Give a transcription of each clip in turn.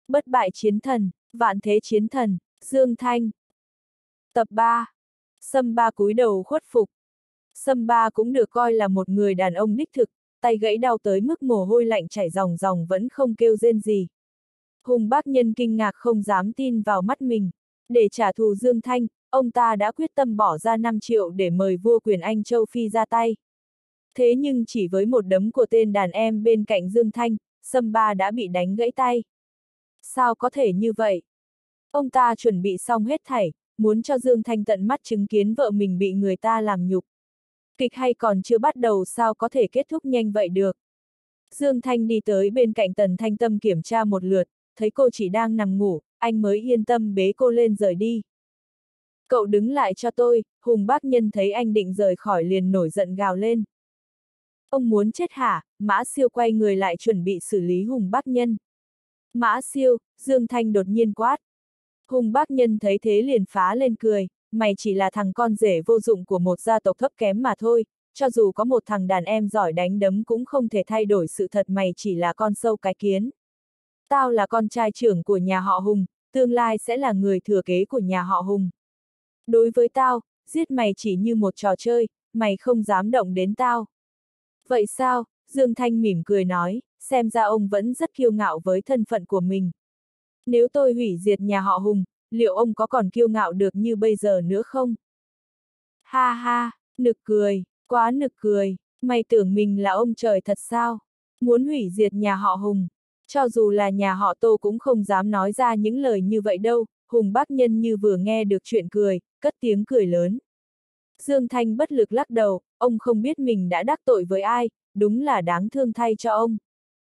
Bất bại chiến thần, vạn thế chiến thần, Dương Thanh. Tập 3. Sâm Ba cúi đầu khuất phục. Sâm Ba cũng được coi là một người đàn ông đích thực, tay gãy đau tới mức mồ hôi lạnh chảy ròng ròng vẫn không kêu rên gì. Hùng Bác Nhân kinh ngạc không dám tin vào mắt mình. Để trả thù Dương Thanh, ông ta đã quyết tâm bỏ ra 5 triệu để mời vua Quyền Anh Châu Phi ra tay. Thế nhưng chỉ với một đấm của tên đàn em bên cạnh Dương Thanh, Sâm Ba đã bị đánh gãy tay. Sao có thể như vậy? Ông ta chuẩn bị xong hết thảy, muốn cho Dương Thanh tận mắt chứng kiến vợ mình bị người ta làm nhục. Kịch hay còn chưa bắt đầu sao có thể kết thúc nhanh vậy được? Dương Thanh đi tới bên cạnh Tần Thanh Tâm kiểm tra một lượt, thấy cô chỉ đang nằm ngủ, anh mới yên tâm bế cô lên rời đi. Cậu đứng lại cho tôi, Hùng Bác Nhân thấy anh định rời khỏi liền nổi giận gào lên. Ông muốn chết hả? Mã Siêu quay người lại chuẩn bị xử lý Hùng Bác Nhân. Mã Siêu, Dương Thanh đột nhiên quát. Hùng Bác Nhân thấy thế liền phá lên cười, mày chỉ là thằng con rể vô dụng của một gia tộc thấp kém mà thôi, cho dù có một thằng đàn em giỏi đánh đấm cũng không thể thay đổi sự thật mày chỉ là con sâu cái kiến. Tao là con trai trưởng của nhà họ Hùng, tương lai sẽ là người thừa kế của nhà họ Hùng. Đối với tao, giết mày chỉ như một trò chơi, mày không dám động đến tao. Vậy sao? Dương Thanh mỉm cười nói, xem ra ông vẫn rất kiêu ngạo với thân phận của mình. Nếu tôi hủy diệt nhà họ Hùng, liệu ông có còn kiêu ngạo được như bây giờ nữa không? Ha ha, nực cười, quá nực cười, mày tưởng mình là ông trời thật sao? Muốn hủy diệt nhà họ Hùng, cho dù là nhà họ Tô cũng không dám nói ra những lời như vậy đâu. Hùng Bác Nhân như vừa nghe được chuyện cười, cất tiếng cười lớn. Dương Thanh bất lực lắc đầu, ông không biết mình đã đắc tội với ai, đúng là đáng thương thay cho ông.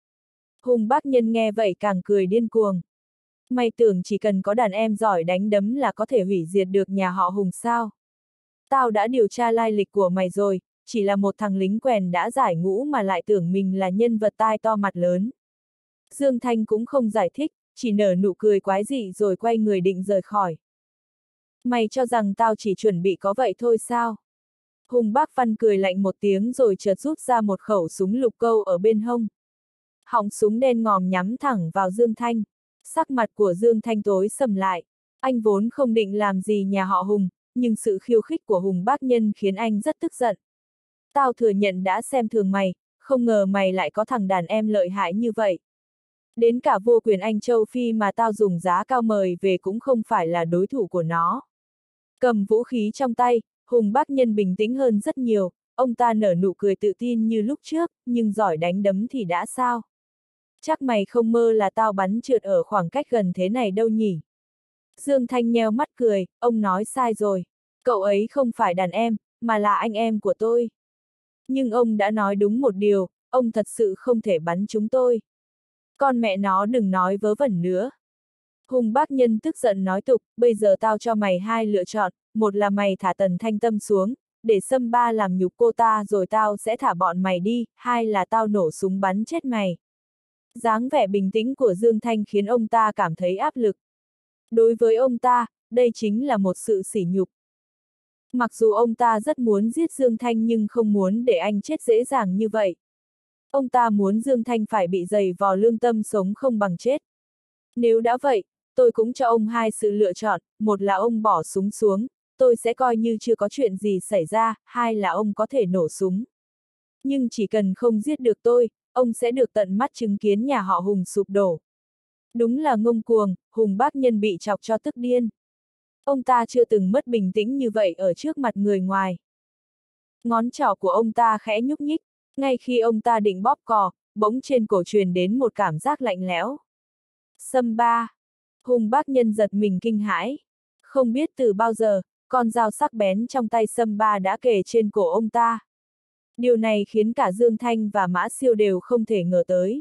Hùng Bác Nhân nghe vậy càng cười điên cuồng. Mày tưởng chỉ cần có đàn em giỏi đánh đấm là có thể hủy diệt được nhà họ Hùng sao? Tao đã điều tra lai lịch của mày rồi, chỉ là một thằng lính quèn đã giải ngũ mà lại tưởng mình là nhân vật tai to mặt lớn. Dương Thanh cũng không giải thích, chỉ nở nụ cười quái dị rồi quay người định rời khỏi. Mày cho rằng tao chỉ chuẩn bị có vậy thôi sao? Hùng Bác Văn cười lạnh một tiếng rồi chợt rút ra một khẩu súng lục câu ở bên hông. Họng súng đen ngòm nhắm thẳng vào Dương Thanh. Sắc mặt của Dương Thanh tối sầm lại. Anh vốn không định làm gì nhà họ Hùng, nhưng sự khiêu khích của Hùng Bác Nhân khiến anh rất tức giận. Tao thừa nhận đã xem thường mày, không ngờ mày lại có thằng đàn em lợi hại như vậy. Đến cả vua Quyền Anh Châu Phi mà tao dùng giá cao mời về cũng không phải là đối thủ của nó. Cầm vũ khí trong tay, Hùng Bác Nhân bình tĩnh hơn rất nhiều, ông ta nở nụ cười tự tin như lúc trước, nhưng giỏi đánh đấm thì đã sao? Chắc mày không mơ là tao bắn trượt ở khoảng cách gần thế này đâu nhỉ? Dương Thanh nheo mắt cười, ông nói sai rồi. Cậu ấy không phải đàn em, mà là anh em của tôi. Nhưng ông đã nói đúng một điều, ông thật sự không thể bắn chúng tôi. Con mẹ nó đừng nói vớ vẩn nữa. Hùng Bác Nhân tức giận nói tục, bây giờ tao cho mày hai lựa chọn, một là mày thả Tần Thanh Tâm xuống, để Sâm Ba làm nhục cô ta rồi tao sẽ thả bọn mày đi, hai là tao nổ súng bắn chết mày. Dáng vẻ bình tĩnh của Dương Thanh khiến ông ta cảm thấy áp lực. Đối với ông ta, đây chính là một sự sỉ nhục. Mặc dù ông ta rất muốn giết Dương Thanh nhưng không muốn để anh chết dễ dàng như vậy. Ông ta muốn Dương Thanh phải bị giày vò lương tâm sống không bằng chết. Nếu đã vậy, tôi cũng cho ông hai sự lựa chọn, một là ông bỏ súng xuống, tôi sẽ coi như chưa có chuyện gì xảy ra, hai là ông có thể nổ súng. Nhưng chỉ cần không giết được tôi, ông sẽ được tận mắt chứng kiến nhà họ Hùng sụp đổ. Đúng là ngông cuồng, Hùng Bác Nhân bị chọc cho tức điên. Ông ta chưa từng mất bình tĩnh như vậy ở trước mặt người ngoài. Ngón trỏ của ông ta khẽ nhúc nhích, ngay khi ông ta định bóp cò, bỗng trên cổ truyền đến một cảm giác lạnh lẽo. Sâm Ba. Hùng Bác Nhân giật mình kinh hãi. Không biết từ bao giờ, con dao sắc bén trong tay Sâm Ba đã kề trên cổ ông ta. Điều này khiến cả Dương Thanh và Mã Siêu đều không thể ngờ tới.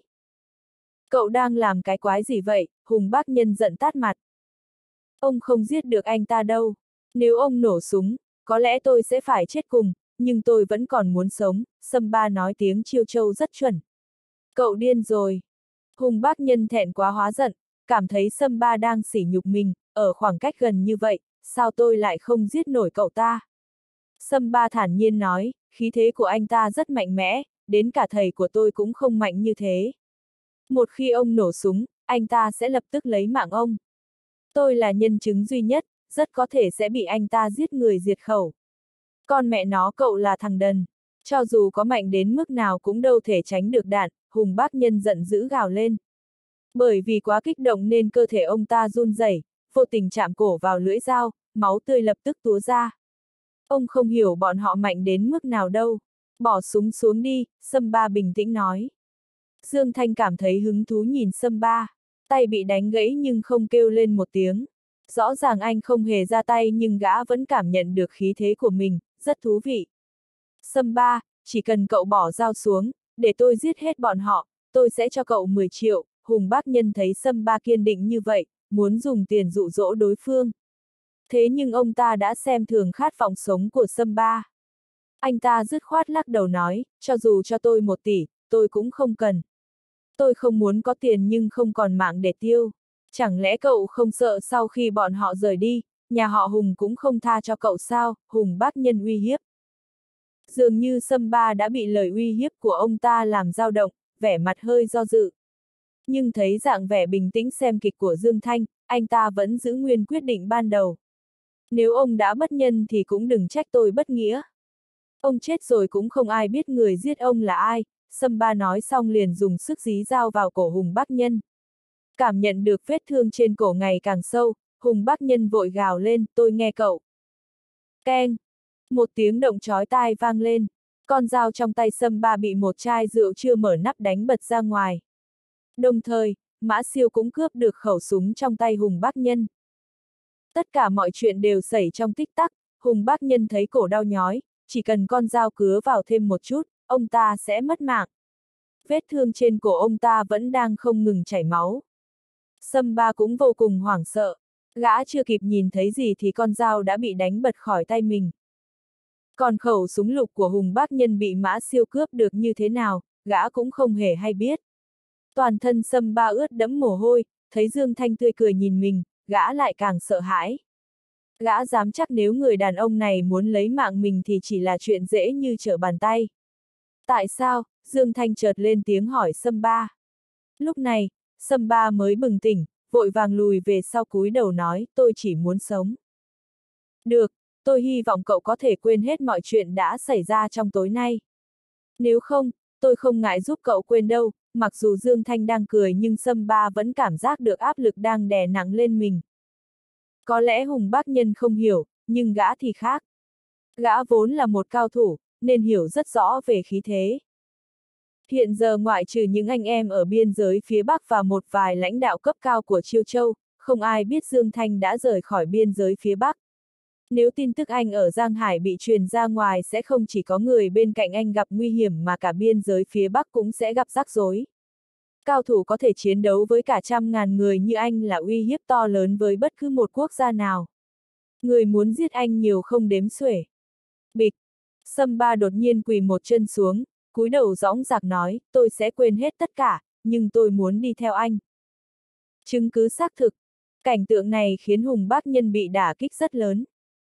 Cậu đang làm cái quái gì vậy? Hùng Bác Nhân giận tát mặt. Ông không giết được anh ta đâu. Nếu ông nổ súng, có lẽ tôi sẽ phải chết cùng, nhưng tôi vẫn còn muốn sống, Sâm Ba nói tiếng Chiêu Châu rất chuẩn. Cậu điên rồi. Hùng Bác Nhân thẹn quá hóa giận, cảm thấy Sâm Ba đang sỉ nhục mình, ở khoảng cách gần như vậy, sao tôi lại không giết nổi cậu ta? Sâm Ba thản nhiên nói, khí thế của anh ta rất mạnh mẽ, đến cả thầy của tôi cũng không mạnh như thế. Một khi ông nổ súng, anh ta sẽ lập tức lấy mạng ông. Tôi là nhân chứng duy nhất, rất có thể sẽ bị anh ta giết người diệt khẩu. Con mẹ nó cậu là thằng đần. Cho dù có mạnh đến mức nào cũng đâu thể tránh được đạn, Hùng Bác Nhân giận dữ gào lên. Bởi vì quá kích động nên cơ thể ông ta run rẩy, vô tình chạm cổ vào lưỡi dao, máu tươi lập tức túa ra. Ông không hiểu bọn họ mạnh đến mức nào đâu. Bỏ súng xuống đi, Sâm Ba bình tĩnh nói. Dương Thanh cảm thấy hứng thú nhìn Sâm Ba. Tay bị đánh gãy nhưng không kêu lên một tiếng. Rõ ràng anh không hề ra tay nhưng gã vẫn cảm nhận được khí thế của mình, rất thú vị. Sâm Ba, chỉ cần cậu bỏ dao xuống, để tôi giết hết bọn họ, tôi sẽ cho cậu 10 triệu. Hùng Bác Nhân thấy Sâm Ba kiên định như vậy, muốn dùng tiền dụ dỗ đối phương. Thế nhưng ông ta đã xem thường khát vọng sống của Sâm Ba. Anh ta dứt khoát lắc đầu nói, cho dù cho tôi 1 tỷ, tôi cũng không cần. Tôi không muốn có tiền nhưng không còn mạng để tiêu. Chẳng lẽ cậu không sợ sau khi bọn họ rời đi, nhà họ Hùng cũng không tha cho cậu sao? Hùng Bác Nhân uy hiếp. Dường như Sâm Ba đã bị lời uy hiếp của ông ta làm dao động, vẻ mặt hơi do dự. Nhưng thấy dạng vẻ bình tĩnh xem kịch của Dương Thanh, anh ta vẫn giữ nguyên quyết định ban đầu. Nếu ông đã bất nhân thì cũng đừng trách tôi bất nghĩa. Ông chết rồi cũng không ai biết người giết ông là ai. Sâm Ba nói xong liền dùng sức dí dao vào cổ Hùng Bác Nhân. Cảm nhận được vết thương trên cổ ngày càng sâu, Hùng Bác Nhân vội gào lên, tôi nghe cậu. Keng! Một tiếng động chói tai vang lên. Con dao trong tay Sâm Ba bị một chai rượu chưa mở nắp đánh bật ra ngoài. Đồng thời, Mã Siêu cũng cướp được khẩu súng trong tay Hùng Bác Nhân. Tất cả mọi chuyện đều xảy trong tích tắc, Hùng Bác Nhân thấy cổ đau nhói, chỉ cần con dao cứa vào thêm một chút, ông ta sẽ mất mạng. Vết thương trên cổ ông ta vẫn đang không ngừng chảy máu. Sâm Ba cũng vô cùng hoảng sợ, gã chưa kịp nhìn thấy gì thì con dao đã bị đánh bật khỏi tay mình. Còn khẩu súng lục của Hùng Bác Nhân bị Mã Siêu cướp được như thế nào, gã cũng không hề hay biết. Toàn thân Sâm Ba ướt đẫm mồ hôi, thấy Dương Thanh tươi cười nhìn mình, gã lại càng sợ hãi. Gã dám chắc nếu người đàn ông này muốn lấy mạng mình thì chỉ là chuyện dễ như trở bàn tay. Tại sao? Dương Thanh chợt lên tiếng hỏi Sâm Ba. Lúc này, Sâm Ba mới bừng tỉnh, vội vàng lùi về sau cúi đầu nói, tôi chỉ muốn sống. Được, tôi hy vọng cậu có thể quên hết mọi chuyện đã xảy ra trong tối nay. Nếu không, tôi không ngại giúp cậu quên đâu. Mặc dù Dương Thanh đang cười nhưng Sâm Ba vẫn cảm giác được áp lực đang đè nặng lên mình. Có lẽ Hùng Bác Nhân không hiểu, nhưng gã thì khác. Gã vốn là một cao thủ, nên hiểu rất rõ về khí thế. Hiện giờ ngoại trừ những anh em ở biên giới phía Bắc và một vài lãnh đạo cấp cao của Chiêu Châu, không ai biết Dương Thanh đã rời khỏi biên giới phía Bắc. Nếu tin tức anh ở Giang Hải bị truyền ra ngoài sẽ không chỉ có người bên cạnh anh gặp nguy hiểm mà cả biên giới phía Bắc cũng sẽ gặp rắc rối. Cao thủ có thể chiến đấu với cả 100.000 người như anh là uy hiếp to lớn với bất cứ một quốc gia nào. Người muốn giết anh nhiều không đếm xuể. Bịch! Sâm Ba đột nhiên quỳ một chân xuống, cúi đầu dõng dạc nói, tôi sẽ quên hết tất cả, nhưng tôi muốn đi theo anh. Chứng cứ xác thực. Cảnh tượng này khiến Hùng Bác Nhân bị đả kích rất lớn.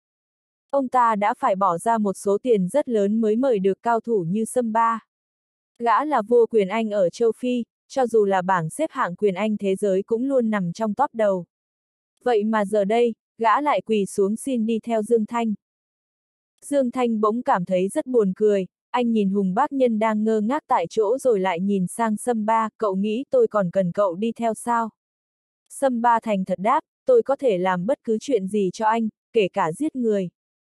Ông ta đã phải bỏ ra một số tiền rất lớn mới mời được cao thủ như Sâm Ba. Gã là vua quyền Anh ở châu Phi, cho dù là bảng xếp hạng quyền Anh thế giới cũng luôn nằm trong top đầu. Vậy mà giờ đây, gã lại quỳ xuống xin đi theo Dương Thanh. Dương Thanh bỗng cảm thấy rất buồn cười, anh nhìn Hùng Bác Nhân đang ngơ ngác tại chỗ rồi lại nhìn sang Sâm Ba, cậu nghĩ tôi còn cần cậu đi theo sao? Sâm Ba thành thật đáp, tôi có thể làm bất cứ chuyện gì cho anh, kể cả giết người.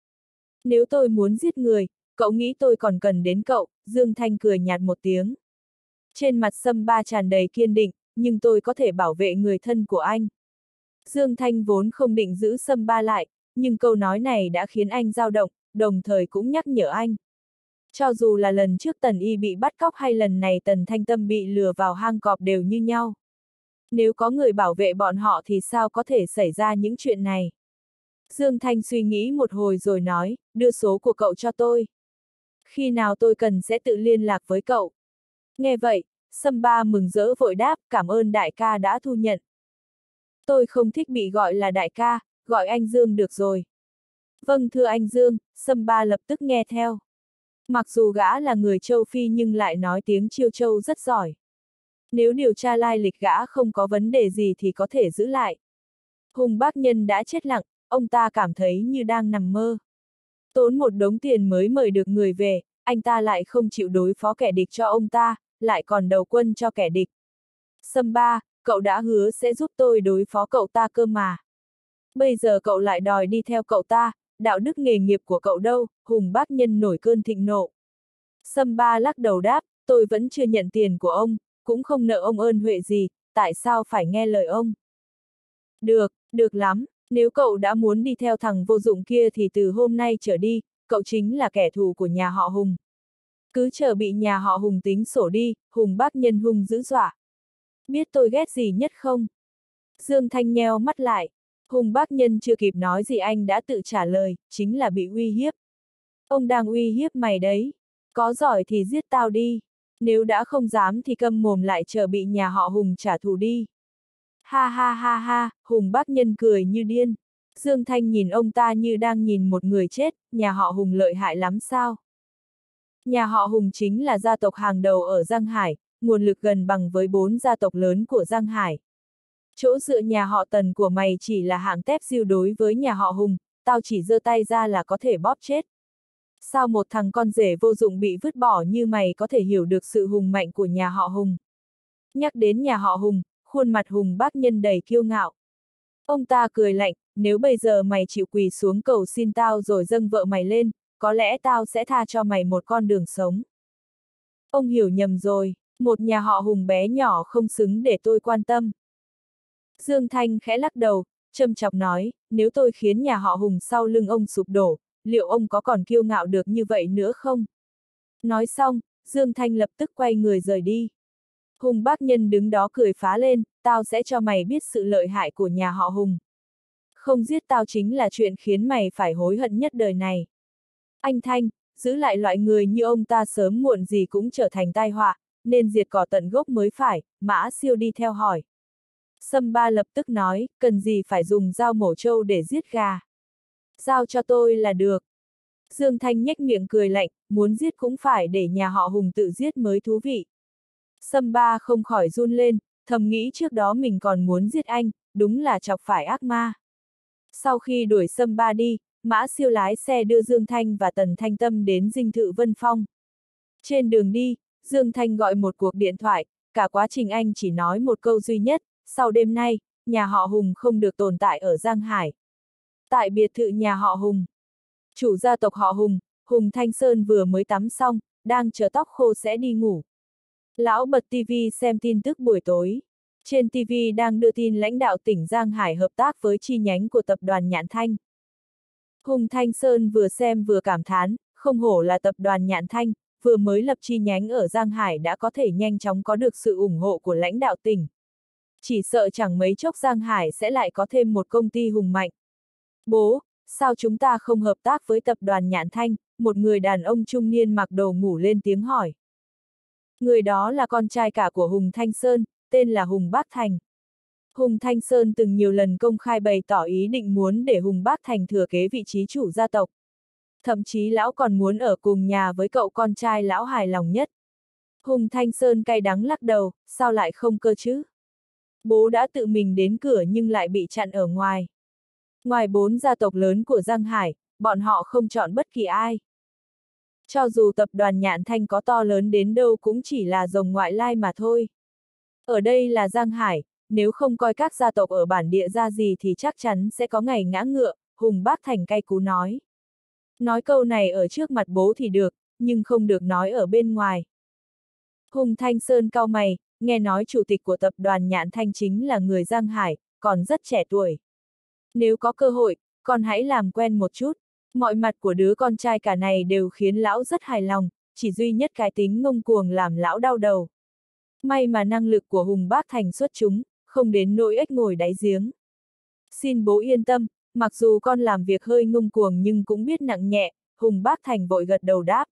Nếu tôi muốn giết người, cậu nghĩ tôi còn cần đến cậu? Dương Thanh cười nhạt một tiếng. Trên mặt Sâm Ba tràn đầy kiên định, nhưng tôi có thể bảo vệ người thân của anh. Dương Thanh vốn không định giữ Sâm Ba lại, nhưng câu nói này đã khiến anh dao động, đồng thời cũng nhắc nhở anh. Cho dù là lần trước Tần Y bị bắt cóc hay lần này Tần Thanh Tâm bị lừa vào hang cọp đều như nhau. Nếu có người bảo vệ bọn họ thì sao có thể xảy ra những chuyện này? Dương Thanh suy nghĩ một hồi rồi nói, đưa số của cậu cho tôi. Khi nào tôi cần sẽ tự liên lạc với cậu. Nghe vậy, Sâm Ba mừng rỡ vội đáp, cảm ơn đại ca đã thu nhận. Tôi không thích bị gọi là đại ca, gọi anh Dương được rồi. Vâng thưa anh Dương, Sâm Ba lập tức nghe theo. Mặc dù gã là người châu Phi nhưng lại nói tiếng Chiêu Châu rất giỏi. Nếu điều tra lai lịch gã không có vấn đề gì thì có thể giữ lại. Hùng bác nhân đã chết lặng, ông ta cảm thấy như đang nằm mơ. Tốn một đống tiền mới mời được người về, anh ta lại không chịu đối phó kẻ địch cho ông ta, lại còn đầu quân cho kẻ địch. Sâm Ba, cậu đã hứa sẽ giúp tôi đối phó cậu ta cơ mà. Bây giờ cậu lại đòi đi theo cậu ta, đạo đức nghề nghiệp của cậu đâu? Hùng bác nhân nổi cơn thịnh nộ. Sâm Ba lắc đầu đáp, tôi vẫn chưa nhận tiền của ông, cũng không nợ ông ơn huệ gì, tại sao phải nghe lời ông? Được lắm, nếu cậu đã muốn đi theo thằng vô dụng kia thì từ hôm nay trở đi, cậu chính là kẻ thù của nhà họ Hùng. Cứ chờ bị nhà họ Hùng tính sổ đi, Hùng bác nhân hung dữ dọa. Biết tôi ghét gì nhất không? Dương Thanh nheo mắt lại. Hùng bác nhân chưa kịp nói gì anh đã tự trả lời, chính là bị uy hiếp. Ông đang uy hiếp mày đấy. Có giỏi thì giết tao đi. Nếu đã không dám thì câm mồm lại chờ bị nhà họ Hùng trả thù đi. Ha ha ha ha, Hùng bác nhân cười như điên. Dương Thanh nhìn ông ta như đang nhìn một người chết, nhà họ Hùng lợi hại lắm sao? Nhà họ Hùng chính là gia tộc hàng đầu ở Giang Hải, nguồn lực gần bằng với 4 gia tộc lớn của Giang Hải. Chỗ dựa nhà họ Tần của mày chỉ là hạng tép diêu đối với nhà họ Hùng, tao chỉ giơ tay ra là có thể bóp chết. Sao một thằng con rể vô dụng bị vứt bỏ như mày có thể hiểu được sự hùng mạnh của nhà họ Hùng? Nhắc đến nhà họ Hùng, khuôn mặt Hùng bác nhân đầy kiêu ngạo. Ông ta cười lạnh, nếu bây giờ mày chịu quỳ xuống cầu xin tao rồi dâng vợ mày lên, có lẽ tao sẽ tha cho mày một con đường sống. Ông hiểu nhầm rồi, một nhà họ Hùng bé nhỏ không xứng để tôi quan tâm. Dương Thanh khẽ lắc đầu, châm chọc nói, nếu tôi khiến nhà họ Hùng sau lưng ông sụp đổ, liệu ông có còn kiêu ngạo được như vậy nữa không? Nói xong, Dương Thanh lập tức quay người rời đi. Hùng bác nhân đứng đó cười phá lên, tao sẽ cho mày biết sự lợi hại của nhà họ Hùng. Không giết tao chính là chuyện khiến mày phải hối hận nhất đời này. Anh Thanh, giữ lại loại người như ông ta sớm muộn gì cũng trở thành tai họa, nên diệt cỏ tận gốc mới phải, Mã Siêu đi theo hỏi. Sâm Ba lập tức nói, cần gì phải dùng dao mổ trâu để giết gà. Giao cho tôi là được. Dương Thanh nhếch miệng cười lạnh, muốn giết cũng phải để nhà họ Hùng tự giết mới thú vị. Sâm Ba không khỏi run lên, thầm nghĩ trước đó mình còn muốn giết anh, đúng là chọc phải ác ma. Sau khi đuổi Sâm Ba đi, Mã Siêu lái xe đưa Dương Thanh và Tần Thanh Tâm đến dinh thự Vân Phong. Trên đường đi, Dương Thanh gọi một cuộc điện thoại, cả quá trình anh chỉ nói một câu duy nhất, sau đêm nay, nhà họ Hùng không được tồn tại ở Giang Hải. Tại biệt thự nhà họ Hùng, chủ gia tộc họ Hùng, Hùng Thanh Sơn vừa mới tắm xong, đang chờ tóc khô sẽ đi ngủ. Lão bật TV xem tin tức buổi tối. Trên TV đang đưa tin lãnh đạo tỉnh Giang Hải hợp tác với chi nhánh của tập đoàn Nhạn Thanh. Hùng Thanh Sơn vừa xem vừa cảm thán, không hổ là tập đoàn Nhạn Thanh, vừa mới lập chi nhánh ở Giang Hải đã có thể nhanh chóng có được sự ủng hộ của lãnh đạo tỉnh. Chỉ sợ chẳng mấy chốc Giang Hải sẽ lại có thêm một công ty hùng mạnh. Bố, sao chúng ta không hợp tác với tập đoàn Nhạn Thanh? Một người đàn ông trung niên mặc đồ ngủ lên tiếng hỏi. Người đó là con trai cả của Hùng Thanh Sơn, tên là Hùng Bác Thành. Hùng Thanh Sơn từng nhiều lần công khai bày tỏ ý định muốn để Hùng Bác Thành thừa kế vị trí chủ gia tộc. Thậm chí lão còn muốn ở cùng nhà với cậu con trai lão hài lòng nhất. Hùng Thanh Sơn cay đắng lắc đầu, sao lại không cơ chứ? Bố đã tự mình đến cửa nhưng lại bị chặn ở ngoài. Ngoài 4 gia tộc lớn của Giang Hải, bọn họ không chọn bất kỳ ai. Cho dù tập đoàn Nhạn Thanh có to lớn đến đâu cũng chỉ là rồng ngoại lai mà thôi. Ở đây là Giang Hải, nếu không coi các gia tộc ở bản địa ra gì thì chắc chắn sẽ có ngày ngã ngựa, Hùng Bác Thành cay cú nói. Nói câu này ở trước mặt bố thì được, nhưng không được nói ở bên ngoài. Hùng Thanh Sơn cau mày, nghe nói chủ tịch của tập đoàn Nhạn Thanh chính là người Giang Hải, còn rất trẻ tuổi. Nếu có cơ hội, con hãy làm quen một chút. Mọi mặt của đứa con trai cả này đều khiến lão rất hài lòng, chỉ duy nhất cái tính ngông cuồng làm lão đau đầu. May mà năng lực của Hùng Bác Thành xuất chúng, không đến nỗi ếch ngồi đáy giếng. Xin bố yên tâm, mặc dù con làm việc hơi ngông cuồng nhưng cũng biết nặng nhẹ, Hùng Bác Thành vội gật đầu đáp.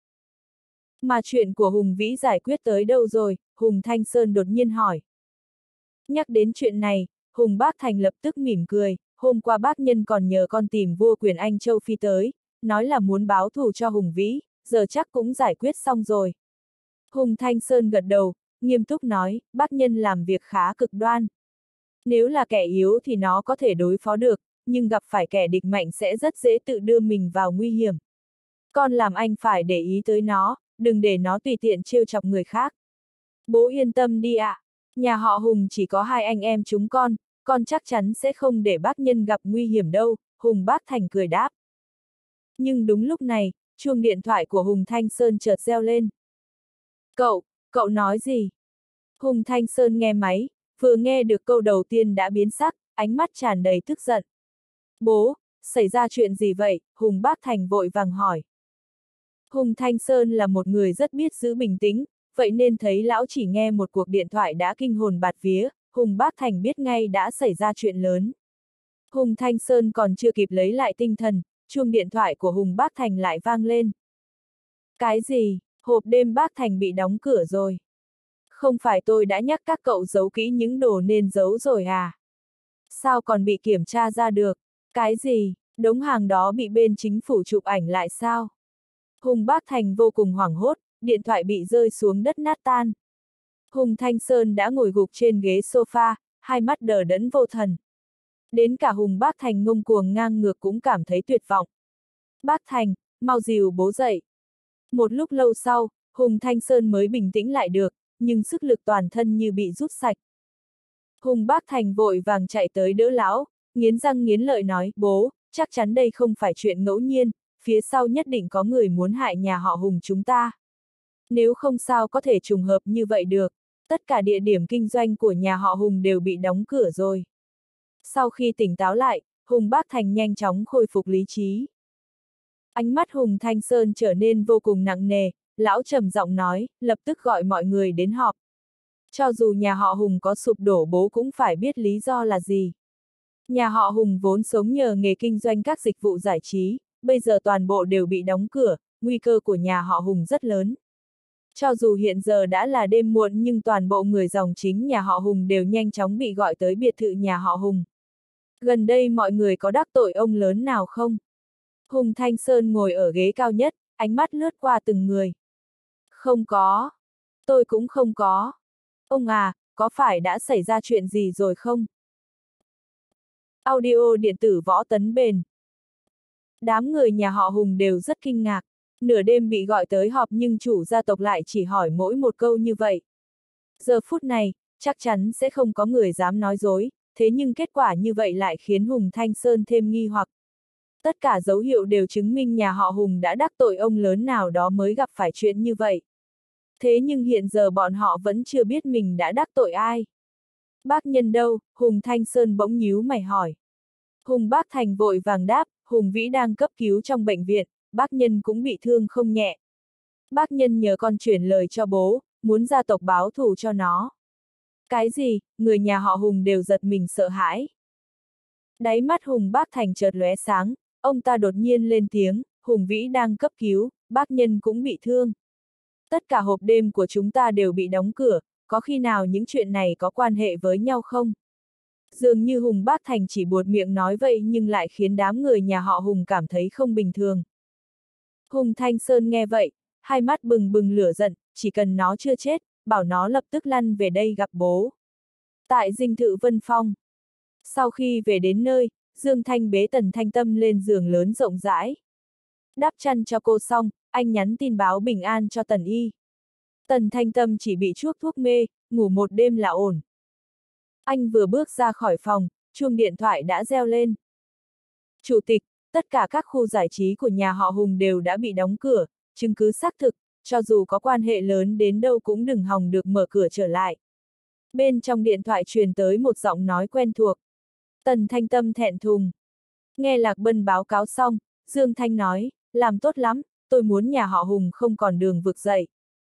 Mà chuyện của Hùng Vĩ giải quyết tới đâu rồi? Hùng Thanh Sơn đột nhiên hỏi. Nhắc đến chuyện này, Hùng Bác Thành lập tức mỉm cười, hôm qua bác nhân còn nhờ con tìm vua Quyền Anh Châu Phi tới, nói là muốn báo thù cho Hùng Vĩ, giờ chắc cũng giải quyết xong rồi. Hùng Thanh Sơn gật đầu, nghiêm túc nói, bác nhân làm việc khá cực đoan. Nếu là kẻ yếu thì nó có thể đối phó được, nhưng gặp phải kẻ địch mạnh sẽ rất dễ tự đưa mình vào nguy hiểm. Con làm anh phải để ý tới nó, đừng để nó tùy tiện trêu chọc người khác. Bố yên tâm đi ạ, nhà họ Hùng chỉ có hai anh em chúng con chắc chắn sẽ không để bác nhân gặp nguy hiểm đâu, Hùng Bác Thành cười đáp. Nhưng đúng lúc này, chuông điện thoại của Hùng Thanh Sơn chợt reo lên. Cậu nói gì? Hùng Thanh Sơn nghe máy, vừa nghe được câu đầu tiên đã biến sắc, ánh mắt tràn đầy tức giận. Bố, xảy ra chuyện gì vậy? Hùng Bác Thành vội vàng hỏi. Hùng Thanh Sơn là một người rất biết giữ bình tĩnh, vậy nên thấy lão chỉ nghe một cuộc điện thoại đã kinh hồn bạt vía, Hùng Bác Thành biết ngay đã xảy ra chuyện lớn. Hùng Thanh Sơn còn chưa kịp lấy lại tinh thần, chuông điện thoại của Hùng Bác Thành lại vang lên. Cái gì? Hộp đêm Bác Thành bị đóng cửa rồi. Không phải tôi đã nhắc các cậu giấu kỹ những đồ nên giấu rồi à? Sao còn bị kiểm tra ra được? Cái gì? Đống hàng đó bị bên chính phủ chụp ảnh lại sao? Hùng Bác Thành vô cùng hoảng hốt, điện thoại bị rơi xuống đất nát tan. Hùng Thanh Sơn đã ngồi gục trên ghế sofa, hai mắt đờ đẫn vô thần. Đến cả Hùng Bác Thành ngông cuồng ngang ngược cũng cảm thấy tuyệt vọng. Bác Thành, mau dìu bố dậy. Một lúc lâu sau, Hùng Thanh Sơn mới bình tĩnh lại được, nhưng sức lực toàn thân như bị rút sạch. Hùng Bác Thành vội vàng chạy tới đỡ lão, nghiến răng nghiến lợi nói, bố, chắc chắn đây không phải chuyện ngẫu nhiên, phía sau nhất định có người muốn hại nhà họ Hùng chúng ta. Nếu không sao có thể trùng hợp như vậy được, tất cả địa điểm kinh doanh của nhà họ Hùng đều bị đóng cửa rồi. Sau khi tỉnh táo lại, Hùng Bác Thành nhanh chóng khôi phục lý trí. Ánh mắt Hùng Thanh Sơn trở nên vô cùng nặng nề, lão trầm giọng nói, lập tức gọi mọi người đến họp. Cho dù nhà họ Hùng có sụp đổ bố cũng phải biết lý do là gì. Nhà họ Hùng vốn sống nhờ nghề kinh doanh các dịch vụ giải trí, bây giờ toàn bộ đều bị đóng cửa, nguy cơ của nhà họ Hùng rất lớn. Cho dù hiện giờ đã là đêm muộn nhưng toàn bộ người dòng chính nhà họ Hùng đều nhanh chóng bị gọi tới biệt thự nhà họ Hùng. Gần đây mọi người có đắc tội ông lớn nào không? Hùng Thanh Sơn ngồi ở ghế cao nhất, ánh mắt lướt qua từng người. Không có. Tôi cũng không có. Ông à, có phải đã xảy ra chuyện gì rồi không? Audio điện tử Võ Tấn Bền. Đám người nhà họ Hùng đều rất kinh ngạc. Nửa đêm bị gọi tới họp nhưng chủ gia tộc lại chỉ hỏi mỗi một câu như vậy. Giờ phút này, chắc chắn sẽ không có người dám nói dối, thế nhưng kết quả như vậy lại khiến Hùng Thanh Sơn thêm nghi hoặc. Tất cả dấu hiệu đều chứng minh nhà họ Hùng đã đắc tội ông lớn nào đó mới gặp phải chuyện như vậy. Thế nhưng hiện giờ bọn họ vẫn chưa biết mình đã đắc tội ai. Bác nhân đâu? Hùng Thanh Sơn bỗng nhíu mày hỏi. Hùng Bác Thành vội vàng đáp, Hùng Vĩ đang cấp cứu trong bệnh viện, bác nhân cũng bị thương không nhẹ. Bác nhân nhờ con chuyển lời cho bố, muốn gia tộc báo thù cho nó. Cái gì? Người nhà họ Hùng đều giật mình sợ hãi. Đáy mắt Hùng Bác Thành chợt lóe sáng, ông ta đột nhiên lên tiếng, Hùng Vĩ đang cấp cứu, bác nhân cũng bị thương. Tất cả hộp đêm của chúng ta đều bị đóng cửa, có khi nào những chuyện này có quan hệ với nhau không? Dường như Hùng Bác Thành chỉ buột miệng nói vậy nhưng lại khiến đám người nhà họ Hùng cảm thấy không bình thường. Hùng Thanh Sơn nghe vậy, hai mắt bừng bừng lửa giận, chỉ cần nó chưa chết, bảo nó lập tức lăn về đây gặp bố. Tại dinh thự Vân Phong. Sau khi về đến nơi, Dương Thanh bế Tần Thanh Tâm lên giường lớn rộng rãi. Đắp chăn cho cô xong, anh nhắn tin báo bình an cho Tần Y. Tần Thanh Tâm chỉ bị chuốc thuốc mê, ngủ một đêm là ổn. Anh vừa bước ra khỏi phòng, chuông điện thoại đã reo lên. Chủ tịch, tất cả các khu giải trí của nhà họ Hùng đều đã bị đóng cửa, chứng cứ xác thực, cho dù có quan hệ lớn đến đâu cũng đừng hòng được mở cửa trở lại. Bên trong điện thoại truyền tới một giọng nói quen thuộc. Tần Thanh Tâm thẹn thùng. Nghe Lạc Bân báo cáo xong, Dương Thanh nói, làm tốt lắm, tôi muốn nhà họ Hùng không còn đường vực dậy.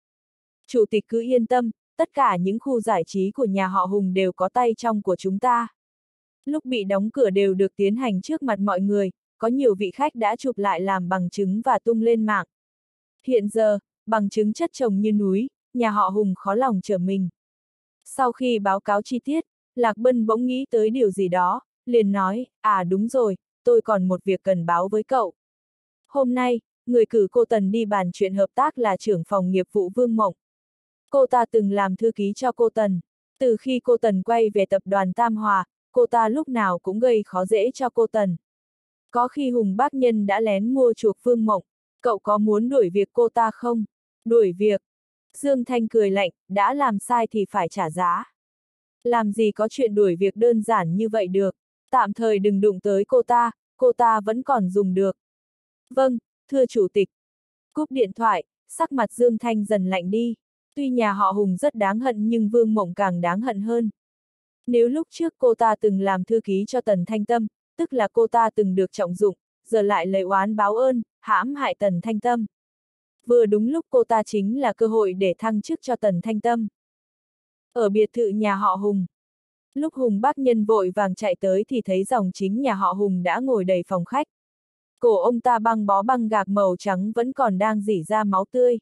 Chủ tịch cứ yên tâm, tất cả những khu giải trí của nhà họ Hùng đều có tay trong của chúng ta. Lúc bị đóng cửa đều được tiến hành trước mặt mọi người, có nhiều vị khách đã chụp lại làm bằng chứng và tung lên mạng. Hiện giờ, bằng chứng chất chồng như núi, nhà họ Hùng khó lòng trở mình. Sau khi báo cáo chi tiết, Lạc Bân bỗng nghĩ tới điều gì đó, liền nói, à đúng rồi, tôi còn một việc cần báo với cậu. Hôm nay, người cử cô Tần đi bàn chuyện hợp tác là trưởng phòng nghiệp vụ Vương Mộng. Cô ta từng làm thư ký cho cô Tần. Từ khi cô Tần quay về tập đoàn Tam Hòa, cô ta lúc nào cũng gây khó dễ cho cô Tần. Có khi Hùng Bác Nhân đã lén mua chuộc Vương Mộng. Cậu có muốn đuổi việc cô ta không? Đuổi việc. Dương Thanh cười lạnh, đã làm sai thì phải trả giá. Làm gì có chuyện đuổi việc đơn giản như vậy được. Tạm thời đừng đụng tới cô ta vẫn còn dùng được. Vâng, thưa chủ tịch. Cúp điện thoại, sắc mặt Dương Thanh dần lạnh đi. Tuy nhà họ Hùng rất đáng hận nhưng Vương Mộng càng đáng hận hơn. Nếu lúc trước cô ta từng làm thư ký cho Tần Thanh Tâm, tức là cô ta từng được trọng dụng, giờ lại lấy oán báo ơn, hãm hại Tần Thanh Tâm. Vừa đúng lúc cô ta chính là cơ hội để thăng chức cho Tần Thanh Tâm. Ở biệt thự nhà họ Hùng. Lúc Hùng Bác Nhân vội vàng chạy tới thì thấy dòng chính nhà họ Hùng đã ngồi đầy phòng khách. Cổ ông ta băng bó băng gạc màu trắng vẫn còn đang rỉ ra máu tươi.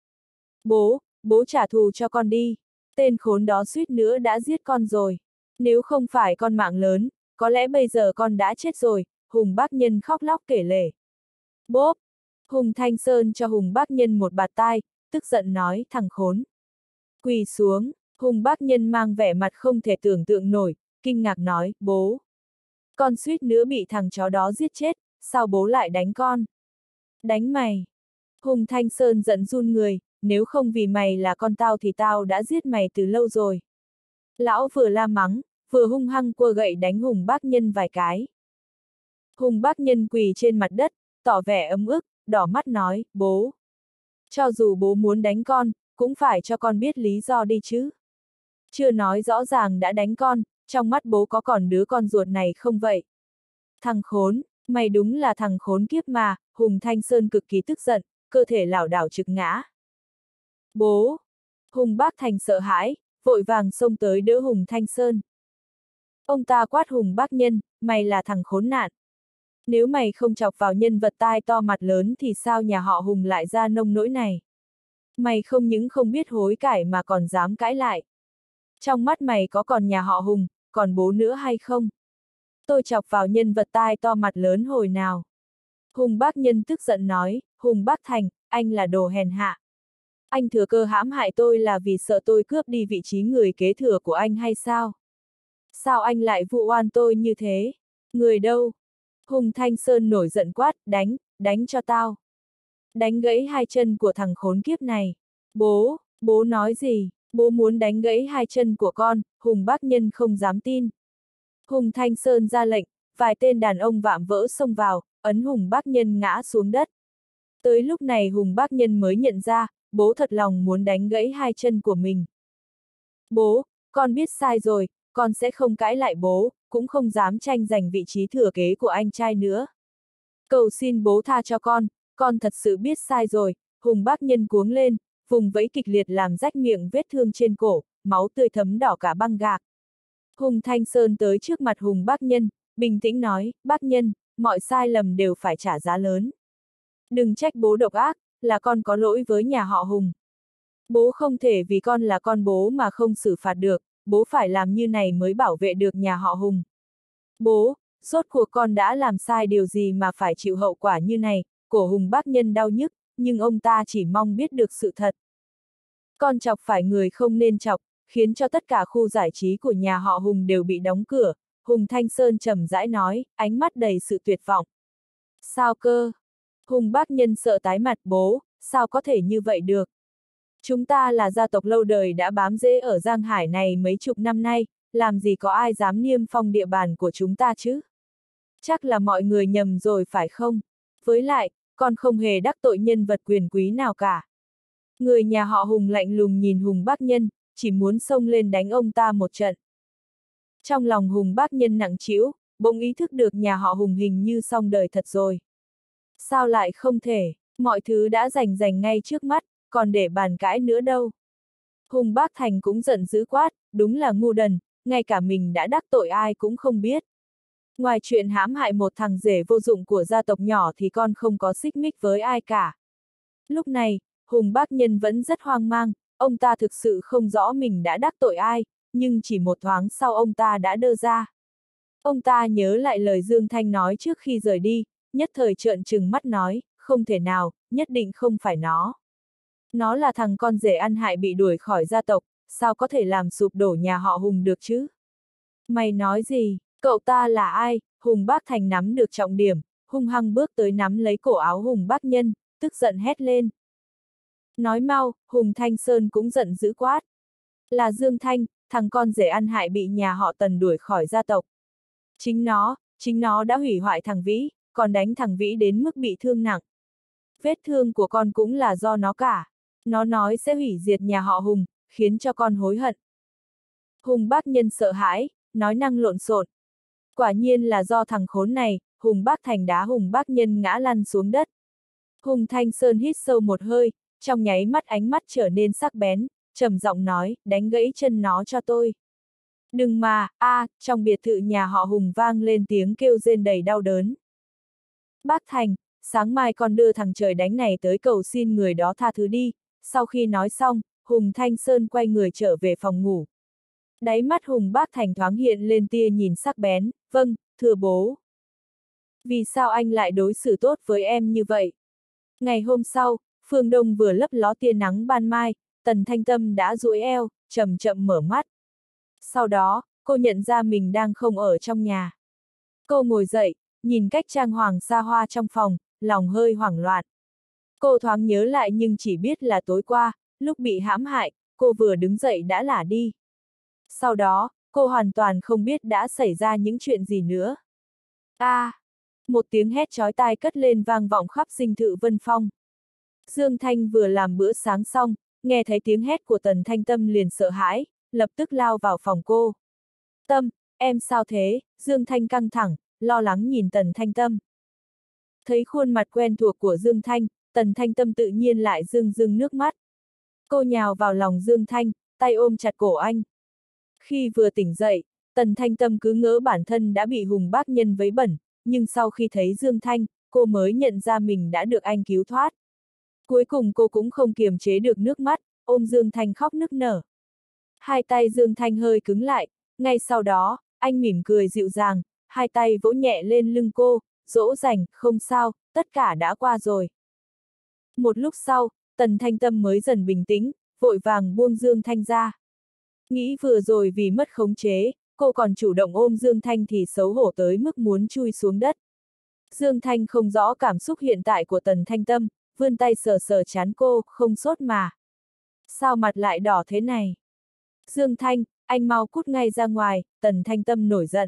Bố trả thù cho con đi. Tên khốn đó suýt nữa đã giết con rồi. Nếu không phải con mạng lớn, có lẽ bây giờ con đã chết rồi, Hùng Bác Nhân khóc lóc kể lể. Bốp! Hùng Thanh Sơn cho Hùng Bác Nhân một bạt tai, tức giận nói thằng khốn. Quỳ xuống, Hùng Bác Nhân mang vẻ mặt không thể tưởng tượng nổi, kinh ngạc nói, bố. Con suýt nữa bị thằng chó đó giết chết, sao bố lại đánh con? Đánh mày! Hùng Thanh Sơn giận run người, nếu không vì mày là con tao thì tao đã giết mày từ lâu rồi. Lão vừa la mắng, vừa hung hăng cua gậy đánh Hùng Bác Nhân vài cái. Hùng Bác Nhân quỳ trên mặt đất, tỏ vẻ ấm ức, đỏ mắt nói, bố. Cho dù bố muốn đánh con, cũng phải cho con biết lý do đi chứ. Chưa nói rõ ràng đã đánh con, trong mắt bố có còn đứa con ruột này không vậy? Thằng khốn, mày đúng là thằng khốn kiếp mà, Hùng Thanh Sơn cực kỳ tức giận, cơ thể lảo đảo trực ngã. Bố! Hùng Bác Thành sợ hãi, vội vàng xông tới đỡ Hùng Thanh Sơn. Ông ta quát Hùng Bác Nhân, mày là thằng khốn nạn. Nếu mày không chọc vào nhân vật tai to mặt lớn thì sao nhà họ Hùng lại ra nông nỗi này? Mày không những không biết hối cải mà còn dám cãi lại. Trong mắt mày có còn nhà họ Hùng, còn bố nữa hay không? Tôi chọc vào nhân vật tai to mặt lớn hồi nào? Hùng Bác Nhân tức giận nói, Hùng Bác Thành, anh là đồ hèn hạ. Anh thừa cơ hãm hại tôi là vì sợ tôi cướp đi vị trí người kế thừa của anh hay sao? Sao anh lại vụ oan tôi như thế? Người đâu? Hùng Thanh Sơn nổi giận quát, đánh cho tao. Đánh gãy hai chân của thằng khốn kiếp này. Bố nói gì? Bố muốn đánh gãy hai chân của con, Hùng Bác Nhân không dám tin. Hùng Thanh Sơn ra lệnh, vài tên đàn ông vạm vỡ xông vào, ấn Hùng Bác Nhân ngã xuống đất. Tới lúc này Hùng Bác Nhân mới nhận ra, bố thật lòng muốn đánh gãy hai chân của mình. Bố, con biết sai rồi, con sẽ không cãi lại bố, cũng không dám tranh giành vị trí thừa kế của anh trai nữa. Cầu xin bố tha cho con thật sự biết sai rồi, Hùng Bác Nhân cuống lên, vùng vẫy kịch liệt làm rách miệng vết thương trên cổ, máu tươi thấm đỏ cả băng gạc. Hùng Thanh Sơn tới trước mặt Hùng Bác Nhân, bình tĩnh nói, Bác Nhân, mọi sai lầm đều phải trả giá lớn. Đừng trách bố độc ác, là con có lỗi với nhà họ Hùng. Bố không thể vì con là con bố mà không xử phạt được, bố phải làm như này mới bảo vệ được nhà họ Hùng. Bố, rốt cuộc con đã làm sai điều gì mà phải chịu hậu quả như này, cổ Hùng Bác Nhân đau nhức, nhưng ông ta chỉ mong biết được sự thật. Con chọc phải người không nên chọc, khiến cho tất cả khu giải trí của nhà họ Hùng đều bị đóng cửa, Hùng Thanh Sơn trầm rãi nói, ánh mắt đầy sự tuyệt vọng. Sao cơ? Hùng Bác Nhân sợ tái mặt, bố, sao có thể như vậy được? Chúng ta là gia tộc lâu đời đã bám rễ ở Giang Hải này mấy chục năm nay, làm gì có ai dám niêm phong địa bàn của chúng ta chứ? Chắc là mọi người nhầm rồi phải không? Với lại, con không hề đắc tội nhân vật quyền quý nào cả. Người nhà họ Hùng lạnh lùng nhìn Hùng Bác Nhân, chỉ muốn xông lên đánh ông ta một trận. Trong lòng Hùng Bác Nhân nặng trĩu, bỗng ý thức được nhà họ Hùng hình như xong đời thật rồi. Sao lại không thể, mọi thứ đã rành ngay trước mắt, còn để bàn cãi nữa đâu. Hùng Bác Thành cũng giận dữ quát, đúng là ngu đần, ngay cả mình đã đắc tội ai cũng không biết. Ngoài chuyện hãm hại một thằng rể vô dụng của gia tộc nhỏ thì con không có xích mích với ai cả. Lúc này, Hùng Bác Nhân vẫn rất hoang mang, ông ta thực sự không rõ mình đã đắc tội ai, nhưng chỉ một thoáng sau ông ta đã đơ ra. Ông ta nhớ lại lời Dương Thanh nói trước khi rời đi, nhất thời trợn trừng mắt nói, không thể nào, nhất định không phải nó. Nó là thằng con rể ăn hại bị đuổi khỏi gia tộc, sao có thể làm sụp đổ nhà họ Hùng được chứ? Mày nói gì? Cậu ta là ai? Hùng Bác Thành nắm được trọng điểm, hung hăng bước tới nắm lấy cổ áo Hùng Bác Nhân, tức giận hét lên. Nói mau, Hùng Thanh Sơn cũng giận dữ quát. Là Dương Thanh, thằng con rể ăn hại bị nhà họ Tần đuổi khỏi gia tộc. Chính nó đã hủy hoại thằng Vĩ, còn đánh thằng Vĩ đến mức bị thương nặng. Vết thương của con cũng là do nó cả. Nó nói sẽ hủy diệt nhà họ Hùng, khiến cho con hối hận. Hùng Bác Nhân sợ hãi, nói năng lộn xộn. Quả nhiên là do thằng khốn này, Hùng Bác Thành đá Hùng Bác Nhân ngã lăn xuống đất. Hùng Thanh Sơn hít sâu một hơi, trong nháy mắt ánh mắt trở nên sắc bén, trầm giọng nói, đánh gãy chân nó cho tôi. Đừng mà, trong biệt thự nhà họ Hùng vang lên tiếng kêu rên đầy đau đớn. Bác Thành, sáng mai con đưa thằng trời đánh này tới cầu xin người đó tha thứ đi. Sau khi nói xong, Hùng Thanh Sơn quay người trở về phòng ngủ. Đáy mắt Hùng Bác Thành thoáng hiện lên tia nhìn sắc bén, vâng, thưa bố. Vì sao anh lại đối xử tốt với em như vậy? Ngày hôm sau, phương đông vừa lấp ló tia nắng ban mai, Tần Thanh Tâm đã duỗi eo, chậm chậm mở mắt. Sau đó, cô nhận ra mình đang không ở trong nhà. Cô ngồi dậy, nhìn cách trang hoàng xa hoa trong phòng, lòng hơi hoảng loạn. Cô thoáng nhớ lại nhưng chỉ biết là tối qua, lúc bị hãm hại, cô vừa đứng dậy đã lả đi. Sau đó, cô hoàn toàn không biết đã xảy ra những chuyện gì nữa. Một tiếng hét chói tai cất lên vang vọng khắp dinh thự Vân Phong. Dương Thanh vừa làm bữa sáng xong, nghe thấy tiếng hét của Tần Thanh Tâm liền sợ hãi, lập tức lao vào phòng cô. Tâm, em sao thế? Dương Thanh căng thẳng, lo lắng nhìn Tần Thanh Tâm. Thấy khuôn mặt quen thuộc của Dương Thanh, Tần Thanh Tâm tự nhiên lại rưng rưng nước mắt. Cô nhào vào lòng Dương Thanh, tay ôm chặt cổ anh. Khi vừa tỉnh dậy, Tần Thanh Tâm cứ ngỡ bản thân đã bị Hùng Bác Nhân vấy bẩn, nhưng sau khi thấy Dương Thanh, cô mới nhận ra mình đã được anh cứu thoát. Cuối cùng cô cũng không kiềm chế được nước mắt, ôm Dương Thanh khóc nức nở. Hai tay Dương Thanh hơi cứng lại, ngay sau đó, anh mỉm cười dịu dàng, hai tay vỗ nhẹ lên lưng cô, dỗ dành, không sao, tất cả đã qua rồi. Một lúc sau, Tần Thanh Tâm mới dần bình tĩnh, vội vàng buông Dương Thanh ra. Nghĩ vừa rồi vì mất khống chế, cô còn chủ động ôm Dương Thanh thì xấu hổ tới mức muốn chui xuống đất. Dương Thanh không rõ cảm xúc hiện tại của Tần Thanh Tâm, vươn tay sờ sờ trán cô, không sốt mà. Sao mặt lại đỏ thế này? Dương Thanh, anh mau cút ngay ra ngoài, Tần Thanh Tâm nổi giận.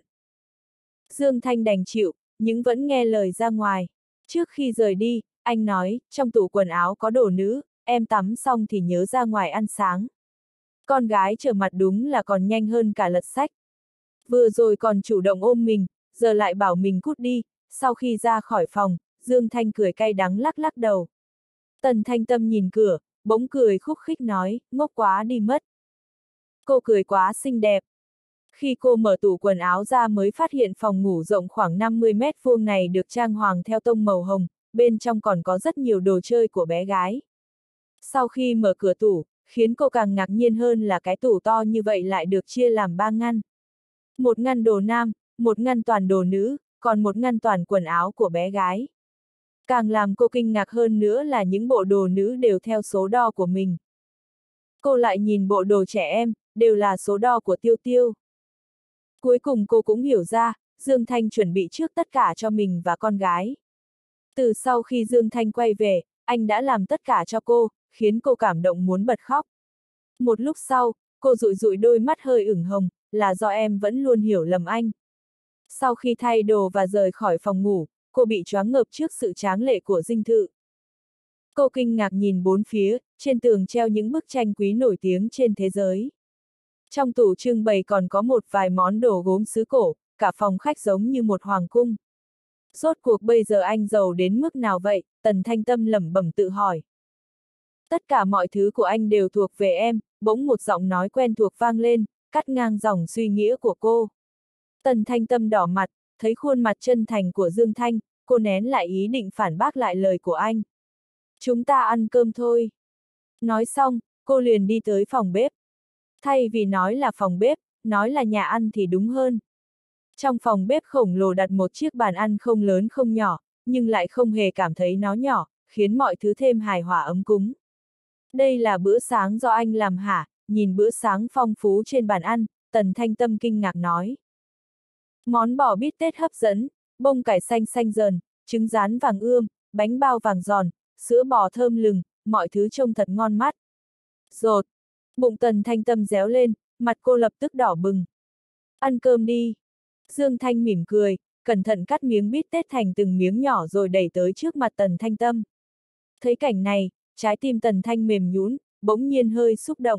Dương Thanh đành chịu, nhưng vẫn nghe lời ra ngoài. Trước khi rời đi, anh nói, trong tủ quần áo có đồ nữ, em tắm xong thì nhớ ra ngoài ăn sáng. Con gái trở mặt đúng là còn nhanh hơn cả lật sách. Vừa rồi còn chủ động ôm mình, giờ lại bảo mình cút đi. Sau khi ra khỏi phòng, Dương Thanh cười cay đắng lắc lắc đầu. Tần Thanh Tâm nhìn cửa, bỗng cười khúc khích nói, ngốc quá đi mất. Cô cười quá xinh đẹp. Khi cô mở tủ quần áo ra mới phát hiện phòng ngủ rộng khoảng 50 mét vuông này được trang hoàng theo tông màu hồng, bên trong còn có rất nhiều đồ chơi của bé gái. Sau khi mở cửa tủ, khiến cô càng ngạc nhiên hơn là cái tủ to như vậy lại được chia làm 3 ngăn. Một ngăn đồ nam, một ngăn toàn đồ nữ, còn một ngăn toàn quần áo của bé gái. Càng làm cô kinh ngạc hơn nữa là những bộ đồ nữ đều theo số đo của mình. Cô lại nhìn bộ đồ trẻ em, đều là số đo của Tiêu Tiêu. Cuối cùng cô cũng hiểu ra, Dương Thanh chuẩn bị trước tất cả cho mình và con gái. Từ sau khi Dương Thanh quay về, anh đã làm tất cả cho cô, khiến cô cảm động muốn bật khóc. Một lúc sau, cô dụi dụi đôi mắt hơi ửng hồng, là do em vẫn luôn hiểu lầm anh. Sau khi thay đồ và rời khỏi phòng ngủ, cô bị choáng ngợp trước sự tráng lệ của dinh thự. Cô kinh ngạc nhìn bốn phía, trên tường treo những bức tranh quý nổi tiếng trên thế giới. Trong tủ trưng bày còn có một vài món đồ gốm sứ cổ, cả phòng khách giống như một hoàng cung. Rốt cuộc bây giờ anh giàu đến mức nào vậy? Tần Thanh Tâm lẩm bẩm tự hỏi. Tất cả mọi thứ của anh đều thuộc về em, bỗng một giọng nói quen thuộc vang lên, cắt ngang dòng suy nghĩ của cô. Tần Thanh Tâm đỏ mặt, thấy khuôn mặt chân thành của Dương Thanh, cô nén lại ý định phản bác lại lời của anh. Chúng ta ăn cơm thôi. Nói xong, cô liền đi tới phòng bếp. Thay vì nói là phòng bếp, nói là nhà ăn thì đúng hơn. Trong phòng bếp khổng lồ đặt một chiếc bàn ăn không lớn không nhỏ, nhưng lại không hề cảm thấy nó nhỏ, khiến mọi thứ thêm hài hòa ấm cúng. Đây là bữa sáng do anh làm hả? Nhìn bữa sáng phong phú trên bàn ăn, Tần Thanh Tâm kinh ngạc nói. Món bò bít tết hấp dẫn, bông cải xanh xanh dờn, trứng rán vàng ươm, bánh bao vàng giòn, sữa bò thơm lừng, mọi thứ trông thật ngon mắt. Rột, bụng Tần Thanh Tâm réo lên, mặt cô lập tức đỏ bừng. Ăn cơm đi. Dương Thanh mỉm cười, cẩn thận cắt miếng bít tết thành từng miếng nhỏ rồi đẩy tới trước mặt Tần Thanh Tâm. Thấy cảnh này, trái tim Tần Thanh mềm nhũn, bỗng nhiên hơi xúc động.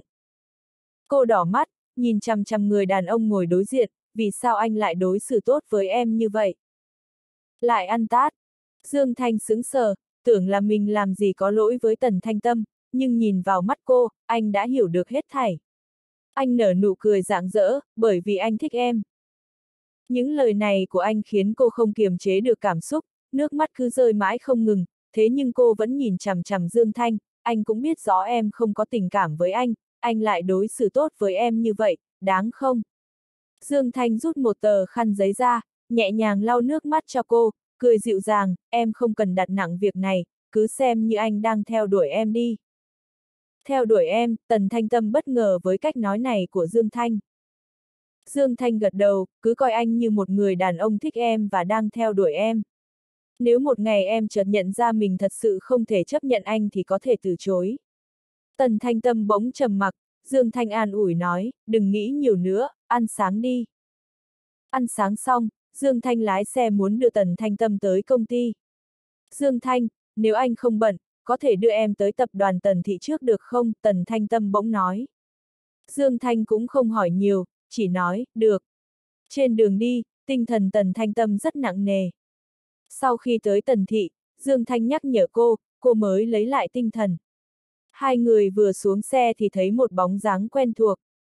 Cô đỏ mắt, nhìn chằm chằm người đàn ông ngồi đối diện, vì sao anh lại đối xử tốt với em như vậy? Lại ăn tát. Dương Thanh sững sờ, tưởng là mình làm gì có lỗi với Tần Thanh Tâm, nhưng nhìn vào mắt cô, anh đã hiểu được hết thảy. Anh nở nụ cười rạng rỡ, bởi vì anh thích em. Những lời này của anh khiến cô không kiềm chế được cảm xúc, nước mắt cứ rơi mãi không ngừng, thế nhưng cô vẫn nhìn chằm chằm Dương Thanh, anh cũng biết rõ em không có tình cảm với anh lại đối xử tốt với em như vậy, đáng không? Dương Thanh rút một tờ khăn giấy ra, nhẹ nhàng lau nước mắt cho cô, cười dịu dàng, em không cần đặt nặng việc này, cứ xem như anh đang theo đuổi em đi. Theo đuổi em, Tần Thanh Tâm bất ngờ với cách nói này của Dương Thanh. Dương Thanh gật đầu, cứ coi anh như một người đàn ông thích em và đang theo đuổi em. Nếu một ngày em chợt nhận ra mình thật sự không thể chấp nhận anh thì có thể từ chối. Tần Thanh Tâm bỗng trầm mặc, Dương Thanh an ủi nói, đừng nghĩ nhiều nữa, ăn sáng đi. Ăn sáng xong, Dương Thanh lái xe muốn đưa Tần Thanh Tâm tới công ty. Dương Thanh, nếu anh không bận, có thể đưa em tới tập đoàn Tần Thị trước được không? Tần Thanh Tâm bỗng nói. Dương Thanh cũng không hỏi nhiều, chỉ nói, được. Trên đường đi, tinh thần Tần Thanh Tâm rất nặng nề. Sau khi tới Tần Thị, Dương Thanh nhắc nhở cô mới lấy lại tinh thần. Hai người vừa xuống xe thì thấy một bóng dáng quen thuộc.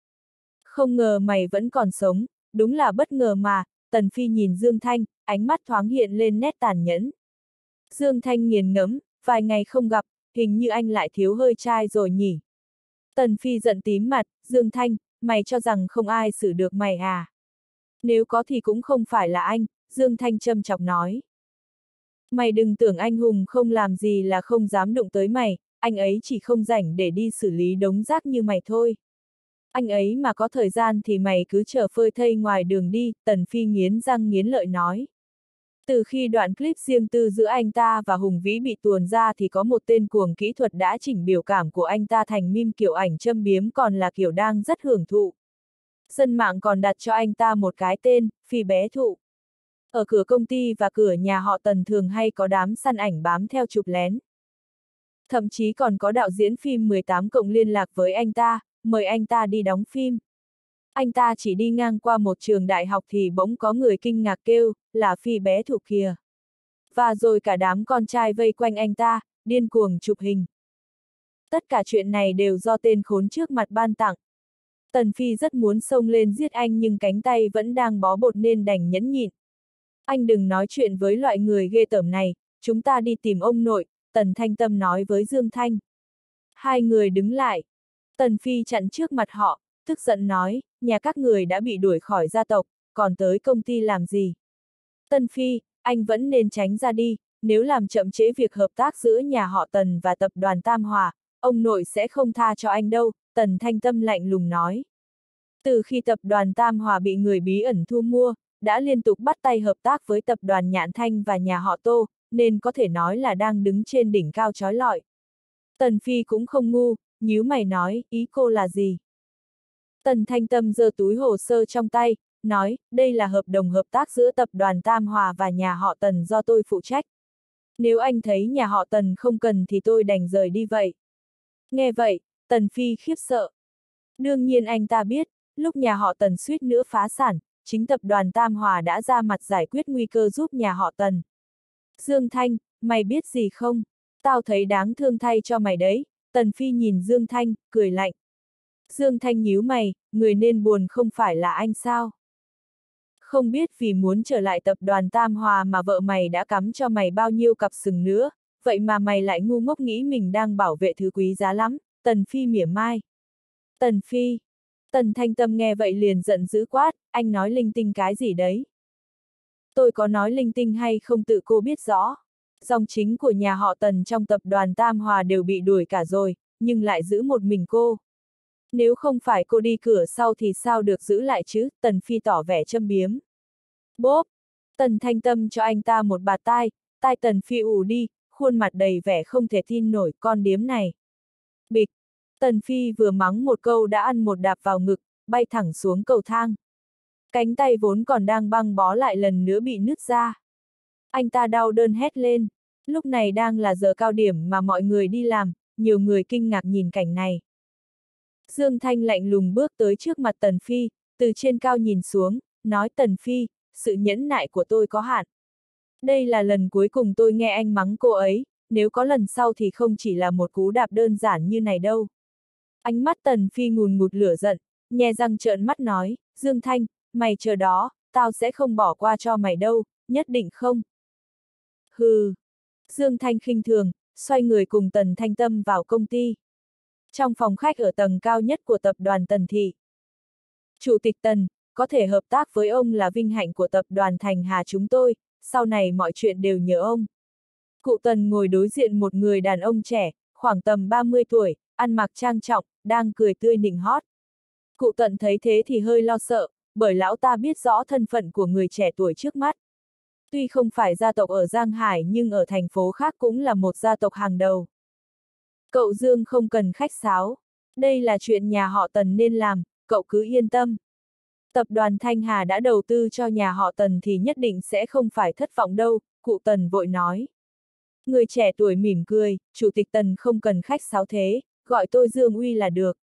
Không ngờ mày vẫn còn sống, đúng là bất ngờ mà, Tần Phi nhìn Dương Thanh, ánh mắt thoáng hiện lên nét tàn nhẫn. Dương Thanh nghiền ngẫm, vài ngày không gặp, hình như anh lại thiếu hơi trai rồi nhỉ. Tần Phi giận tím mặt, Dương Thanh, mày cho rằng không ai xử được mày à? Nếu có thì cũng không phải là anh, Dương Thanh châm chọc nói. Mày đừng tưởng anh hùng không làm gì là không dám đụng tới mày, anh ấy chỉ không rảnh để đi xử lý đống rác như mày thôi. Anh ấy mà có thời gian thì mày cứ chờ phơi thây ngoài đường đi, Tần Phi nghiến răng nghiến lợi nói. Từ khi đoạn clip riêng tư giữa anh ta và Hùng Vĩ bị tuồn ra thì có một tên cuồng kỹ thuật đã chỉnh biểu cảm của anh ta thành meme kiểu ảnh châm biếm còn là kiểu đang rất hưởng thụ. Dân mạng còn đặt cho anh ta một cái tên, Phi bé thụ. Ở cửa công ty và cửa nhà họ Tần thường hay có đám săn ảnh bám theo chụp lén. Thậm chí còn có đạo diễn phim 18 cộng liên lạc với anh ta, mời anh ta đi đóng phim. Anh ta chỉ đi ngang qua một trường đại học thì bỗng có người kinh ngạc kêu, là Phi bé thụ kìa. Và rồi cả đám con trai vây quanh anh ta, điên cuồng chụp hình. Tất cả chuyện này đều do tên khốn trước mặt ban tặng. Tần Phi rất muốn xông lên giết anh nhưng cánh tay vẫn đang bó bột nên đành nhẫn nhịn. Anh đừng nói chuyện với loại người ghê tởm này, chúng ta đi tìm ông nội, Tần Thanh Tâm nói với Dương Thanh. Hai người đứng lại. Tần Phi chặn trước mặt họ, tức giận nói, nhà các người đã bị đuổi khỏi gia tộc, còn tới công ty làm gì? Tần Phi, anh vẫn nên tránh ra đi, nếu làm chậm trễ việc hợp tác giữa nhà họ Tần và tập đoàn Tam Hòa, ông nội sẽ không tha cho anh đâu, Tần Thanh Tâm lạnh lùng nói. Từ khi tập đoàn Tam Hòa bị người bí ẩn thu mua, đã liên tục bắt tay hợp tác với tập đoàn Nhạn Thanh và nhà họ Tô, nên có thể nói là đang đứng trên đỉnh cao chói lọi. Tần Phi cũng không ngu, nhíu mày nói, ý cô là gì? Tần Thanh Tâm giơ túi hồ sơ trong tay, nói, đây là hợp đồng hợp tác giữa tập đoàn Tam Hòa và nhà họ Tần do tôi phụ trách. Nếu anh thấy nhà họ Tần không cần thì tôi đành rời đi vậy. Nghe vậy, Tần Phi khiếp sợ. Đương nhiên anh ta biết, lúc nhà họ Tần suýt nữa phá sản, chính tập đoàn Tam Hòa đã ra mặt giải quyết nguy cơ giúp nhà họ Tần. Dương Thanh, mày biết gì không? Tao thấy đáng thương thay cho mày đấy. Tần Phi nhìn Dương Thanh, cười lạnh. Dương Thanh nhíu mày, người nên buồn không phải là anh sao? Không biết vì muốn trở lại tập đoàn Tam Hòa mà vợ mày đã cắm cho mày bao nhiêu cặp sừng nữa, vậy mà mày lại ngu ngốc nghĩ mình đang bảo vệ thứ quý giá lắm, Tần Phi mỉa mai. Tần Phi. Tần Thanh Tâm nghe vậy liền giận dữ quát, anh nói linh tinh cái gì đấy? Tôi có nói linh tinh hay không tự cô biết rõ. Dòng chính của nhà họ Tần trong tập đoàn Tam Hòa đều bị đuổi cả rồi, nhưng lại giữ một mình cô. Nếu không phải cô đi cửa sau thì sao được giữ lại chứ, Tần Phi tỏ vẻ châm biếm. Bốp! Tần Thanh Tâm cho anh ta một bạt tai, tai Tần Phi ù đi, khuôn mặt đầy vẻ không thể tin nổi con điếm này. Bịch! Tần Phi vừa mắng một câu đã ăn một đạp vào ngực, bay thẳng xuống cầu thang. Cánh tay vốn còn đang băng bó lại lần nữa bị nứt ra. Anh ta đau đớn hét lên. Lúc này đang là giờ cao điểm mà mọi người đi làm, nhiều người kinh ngạc nhìn cảnh này. Dương Thanh lạnh lùng bước tới trước mặt Tần Phi, từ trên cao nhìn xuống, nói Tần Phi, sự nhẫn nại của tôi có hạn. Đây là lần cuối cùng tôi nghe anh mắng cô ấy, nếu có lần sau thì không chỉ là một cú đạp đơn giản như này đâu. Ánh mắt Tần Phi ngùn ngụt lửa giận, nhe răng trợn mắt nói, Dương Thanh, mày chờ đó, tao sẽ không bỏ qua cho mày đâu, nhất định không. Hừ. Dương Thanh khinh thường, xoay người cùng Tần Thanh Tâm vào công ty. Trong phòng khách ở tầng cao nhất của tập đoàn Tần Thị. Chủ tịch Tần, có thể hợp tác với ông là vinh hạnh của tập đoàn Thành Hà chúng tôi, sau này mọi chuyện đều nhờ ông. Cụ Tần ngồi đối diện một người đàn ông trẻ, khoảng tầm 30 tuổi, ăn mặc trang trọng, đang cười tươi nịnh hót. Cụ Tần thấy thế thì hơi lo sợ, bởi lão ta biết rõ thân phận của người trẻ tuổi trước mắt. Tuy không phải gia tộc ở Giang Hải nhưng ở thành phố khác cũng là một gia tộc hàng đầu. Cậu Dương không cần khách sáo. Đây là chuyện nhà họ Tần nên làm, cậu cứ yên tâm. Tập đoàn Thanh Hà đã đầu tư cho nhà họ Tần thì nhất định sẽ không phải thất vọng đâu, cụ Tần vội nói. Người trẻ tuổi mỉm cười, Chủ tịch Tần không cần khách sáo thế, gọi tôi Dương Uy là được.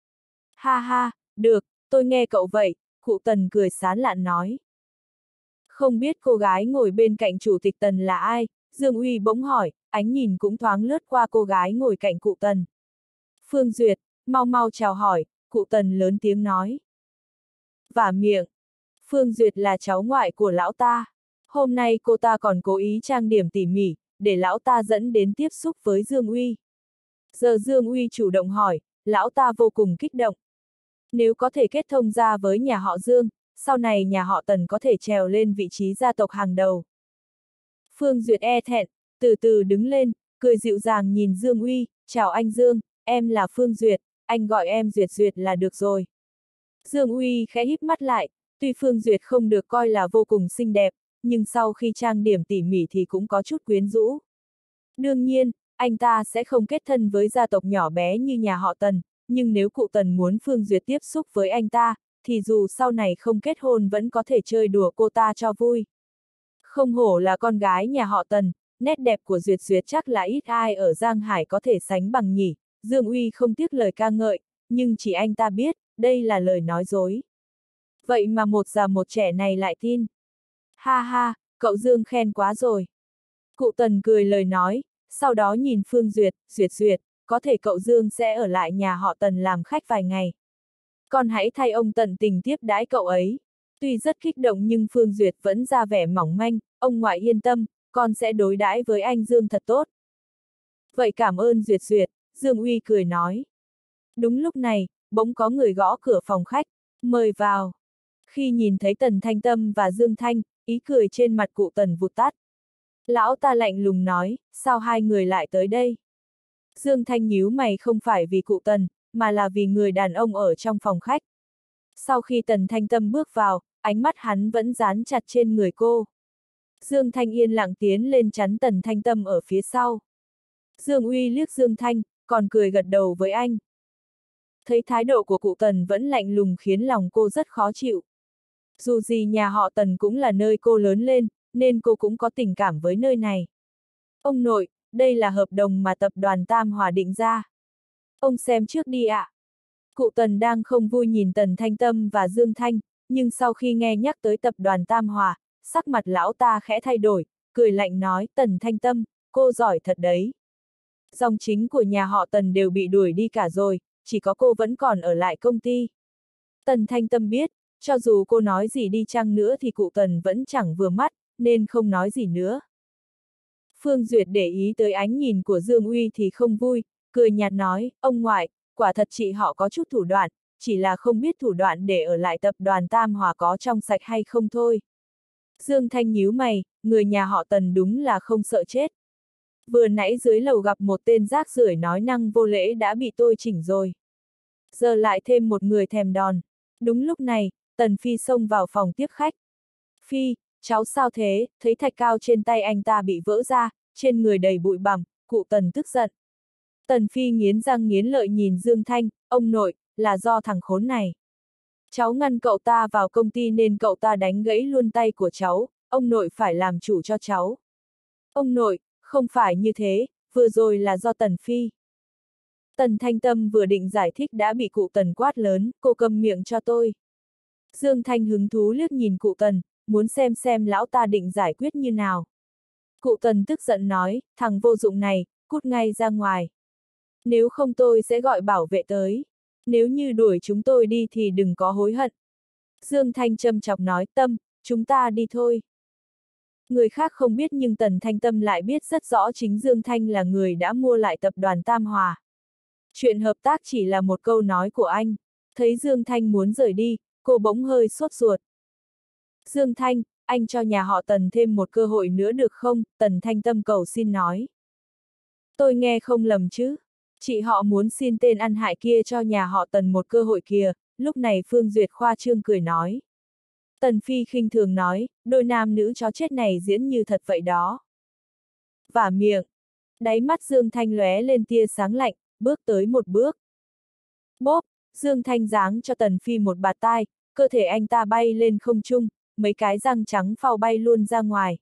Ha ha, được, tôi nghe cậu vậy, cụ Tần cười sán lạn nói. Không biết cô gái ngồi bên cạnh Chủ tịch Tần là ai, Dương Uy bỗng hỏi, ánh nhìn cũng thoáng lướt qua cô gái ngồi cạnh cụ Tần. Phương Duyệt, mau mau chào hỏi, cụ Tần lớn tiếng nói. Vả miệng, Phương Duyệt là cháu ngoại của lão ta. Hôm nay cô ta còn cố ý trang điểm tỉ mỉ, để lão ta dẫn đến tiếp xúc với Dương Uy. Giờ Dương Uy chủ động hỏi, lão ta vô cùng kích động. Nếu có thể kết thông ra với nhà họ Dương, sau này nhà họ Tần có thể trèo lên vị trí gia tộc hàng đầu. Phương Duyệt e thẹn, từ từ đứng lên, cười dịu dàng nhìn Dương Uy, chào anh Dương, em là Phương Duyệt, anh gọi em Duyệt Duyệt là được rồi. Dương Uy khẽ híp mắt lại, tuy Phương Duyệt không được coi là vô cùng xinh đẹp, nhưng sau khi trang điểm tỉ mỉ thì cũng có chút quyến rũ. Đương nhiên, anh ta sẽ không kết thân với gia tộc nhỏ bé như nhà họ Tần, nhưng nếu cụ Tần muốn Phương Duyệt tiếp xúc với anh ta, thì dù sau này không kết hôn vẫn có thể chơi đùa cô ta cho vui. Không hổ là con gái nhà họ Tần, nét đẹp của Duyệt Duyệt chắc là ít ai ở Giang Hải có thể sánh bằng nhỉ, Dương Uy không tiếc lời ca ngợi, nhưng chỉ anh ta biết, đây là lời nói dối. Vậy mà một già một trẻ này lại tin. Ha ha, cậu Dương khen quá rồi. Cụ Tần cười lời nói, sau đó nhìn Phương Duyệt, Duyệt, có thể cậu Dương sẽ ở lại nhà họ Tần làm khách vài ngày. Con hãy thay ông tận tình tiếp đãi cậu ấy. Tuy rất kích động nhưng Phương Duyệt vẫn ra vẻ mỏng manh, ông ngoại yên tâm, con sẽ đối đãi với anh Dương thật tốt. Vậy cảm ơn Duyệt, Dương Uy cười nói. Đúng lúc này, bỗng có người gõ cửa phòng khách, mời vào. Khi nhìn thấy Tần Thanh Tâm và Dương Thanh, ý cười trên mặt cụ Tần vụt tắt. Lão ta lạnh lùng nói, sao hai người lại tới đây? Dương Thanh nhíu mày không phải vì cụ Tần, mà là vì người đàn ông ở trong phòng khách. Sau khi Tần Thanh Tâm bước vào, ánh mắt hắn vẫn dán chặt trên người cô. Dương Thanh yên lặng tiến lên chắn Tần Thanh Tâm ở phía sau. Dương Uy liếc Dương Thanh, còn cười gật đầu với anh. Thấy thái độ của cụ Tần vẫn lạnh lùng khiến lòng cô rất khó chịu. Dù gì nhà họ Tần cũng là nơi cô lớn lên, nên cô cũng có tình cảm với nơi này. Ông nội, đây là hợp đồng mà tập đoàn Tam Hòa định ra. Ông xem trước đi ạ. Cụ Tần đang không vui nhìn Tần Thanh Tâm và Dương Thanh, nhưng sau khi nghe nhắc tới tập đoàn Tam Hòa, sắc mặt lão ta khẽ thay đổi, cười lạnh nói, Tần Thanh Tâm, cô giỏi thật đấy. Dòng chính của nhà họ Tần đều bị đuổi đi cả rồi, chỉ có cô vẫn còn ở lại công ty. Tần Thanh Tâm biết, cho dù cô nói gì đi chăng nữa thì cụ Tần vẫn chẳng vừa mắt, nên không nói gì nữa. Phương Duyệt để ý tới ánh nhìn của Dương Uy thì không vui, cười nhạt nói, ông ngoại, quả thật chị họ có chút thủ đoạn, chỉ là không biết thủ đoạn để ở lại tập đoàn Tam Hòa có trong sạch hay không thôi. Dương Thanh nhíu mày, người nhà họ Tần đúng là không sợ chết. Vừa nãy dưới lầu gặp một tên rác rưởi nói năng vô lễ đã bị tôi chỉnh rồi. Giờ lại thêm một người thèm đòn. Đúng lúc này, Tần Phi xông vào phòng tiếp khách. Phi, cháu sao thế, thấy thạch cao trên tay anh ta bị vỡ ra, trên người đầy bụi bặm, cụ Tần tức giận. Tần Phi nghiến răng nghiến lợi nhìn Dương Thanh, ông nội, là do thằng khốn này. Cháu ngăn cậu ta vào công ty nên cậu ta đánh gãy luôn tay của cháu, ông nội phải làm chủ cho cháu. Ông nội, không phải như thế, vừa rồi là do Tần Phi. Tần Thanh Tâm vừa định giải thích đã bị cụ Tần quát lớn, cô câm miệng cho tôi. Dương Thanh hứng thú liếc nhìn cụ Tần, muốn xem lão ta định giải quyết như nào. Cụ Tần tức giận nói, thằng vô dụng này, cút ngay ra ngoài. Nếu không tôi sẽ gọi bảo vệ tới. Nếu như đuổi chúng tôi đi thì đừng có hối hận. Dương Thanh châm chọc nói, Tâm, chúng ta đi thôi. Người khác không biết nhưng Tần Thanh Tâm lại biết rất rõ chính Dương Thanh là người đã mua lại tập đoàn Tam Hòa. Chuyện hợp tác chỉ là một câu nói của anh. Thấy Dương Thanh muốn rời đi, cô bỗng hơi sốt ruột. Dương Thanh, anh cho nhà họ Tần thêm một cơ hội nữa được không? Tần Thanh Tâm cầu xin nói. Tôi nghe không lầm chứ? Chị họ muốn xin tên ăn hại kia cho nhà họ Tần một cơ hội kìa, lúc này Phương Duyệt khoa trương cười nói. Tần Phi khinh thường nói, đôi nam nữ chó chết này diễn như thật vậy đó. Vả miệng. Đáy mắt Dương Thanh lóe lên tia sáng lạnh, bước tới một bước. Bốp, Dương Thanh giáng cho Tần Phi một bạt tai, cơ thể anh ta bay lên không trung, mấy cái răng trắng phau bay luôn ra ngoài.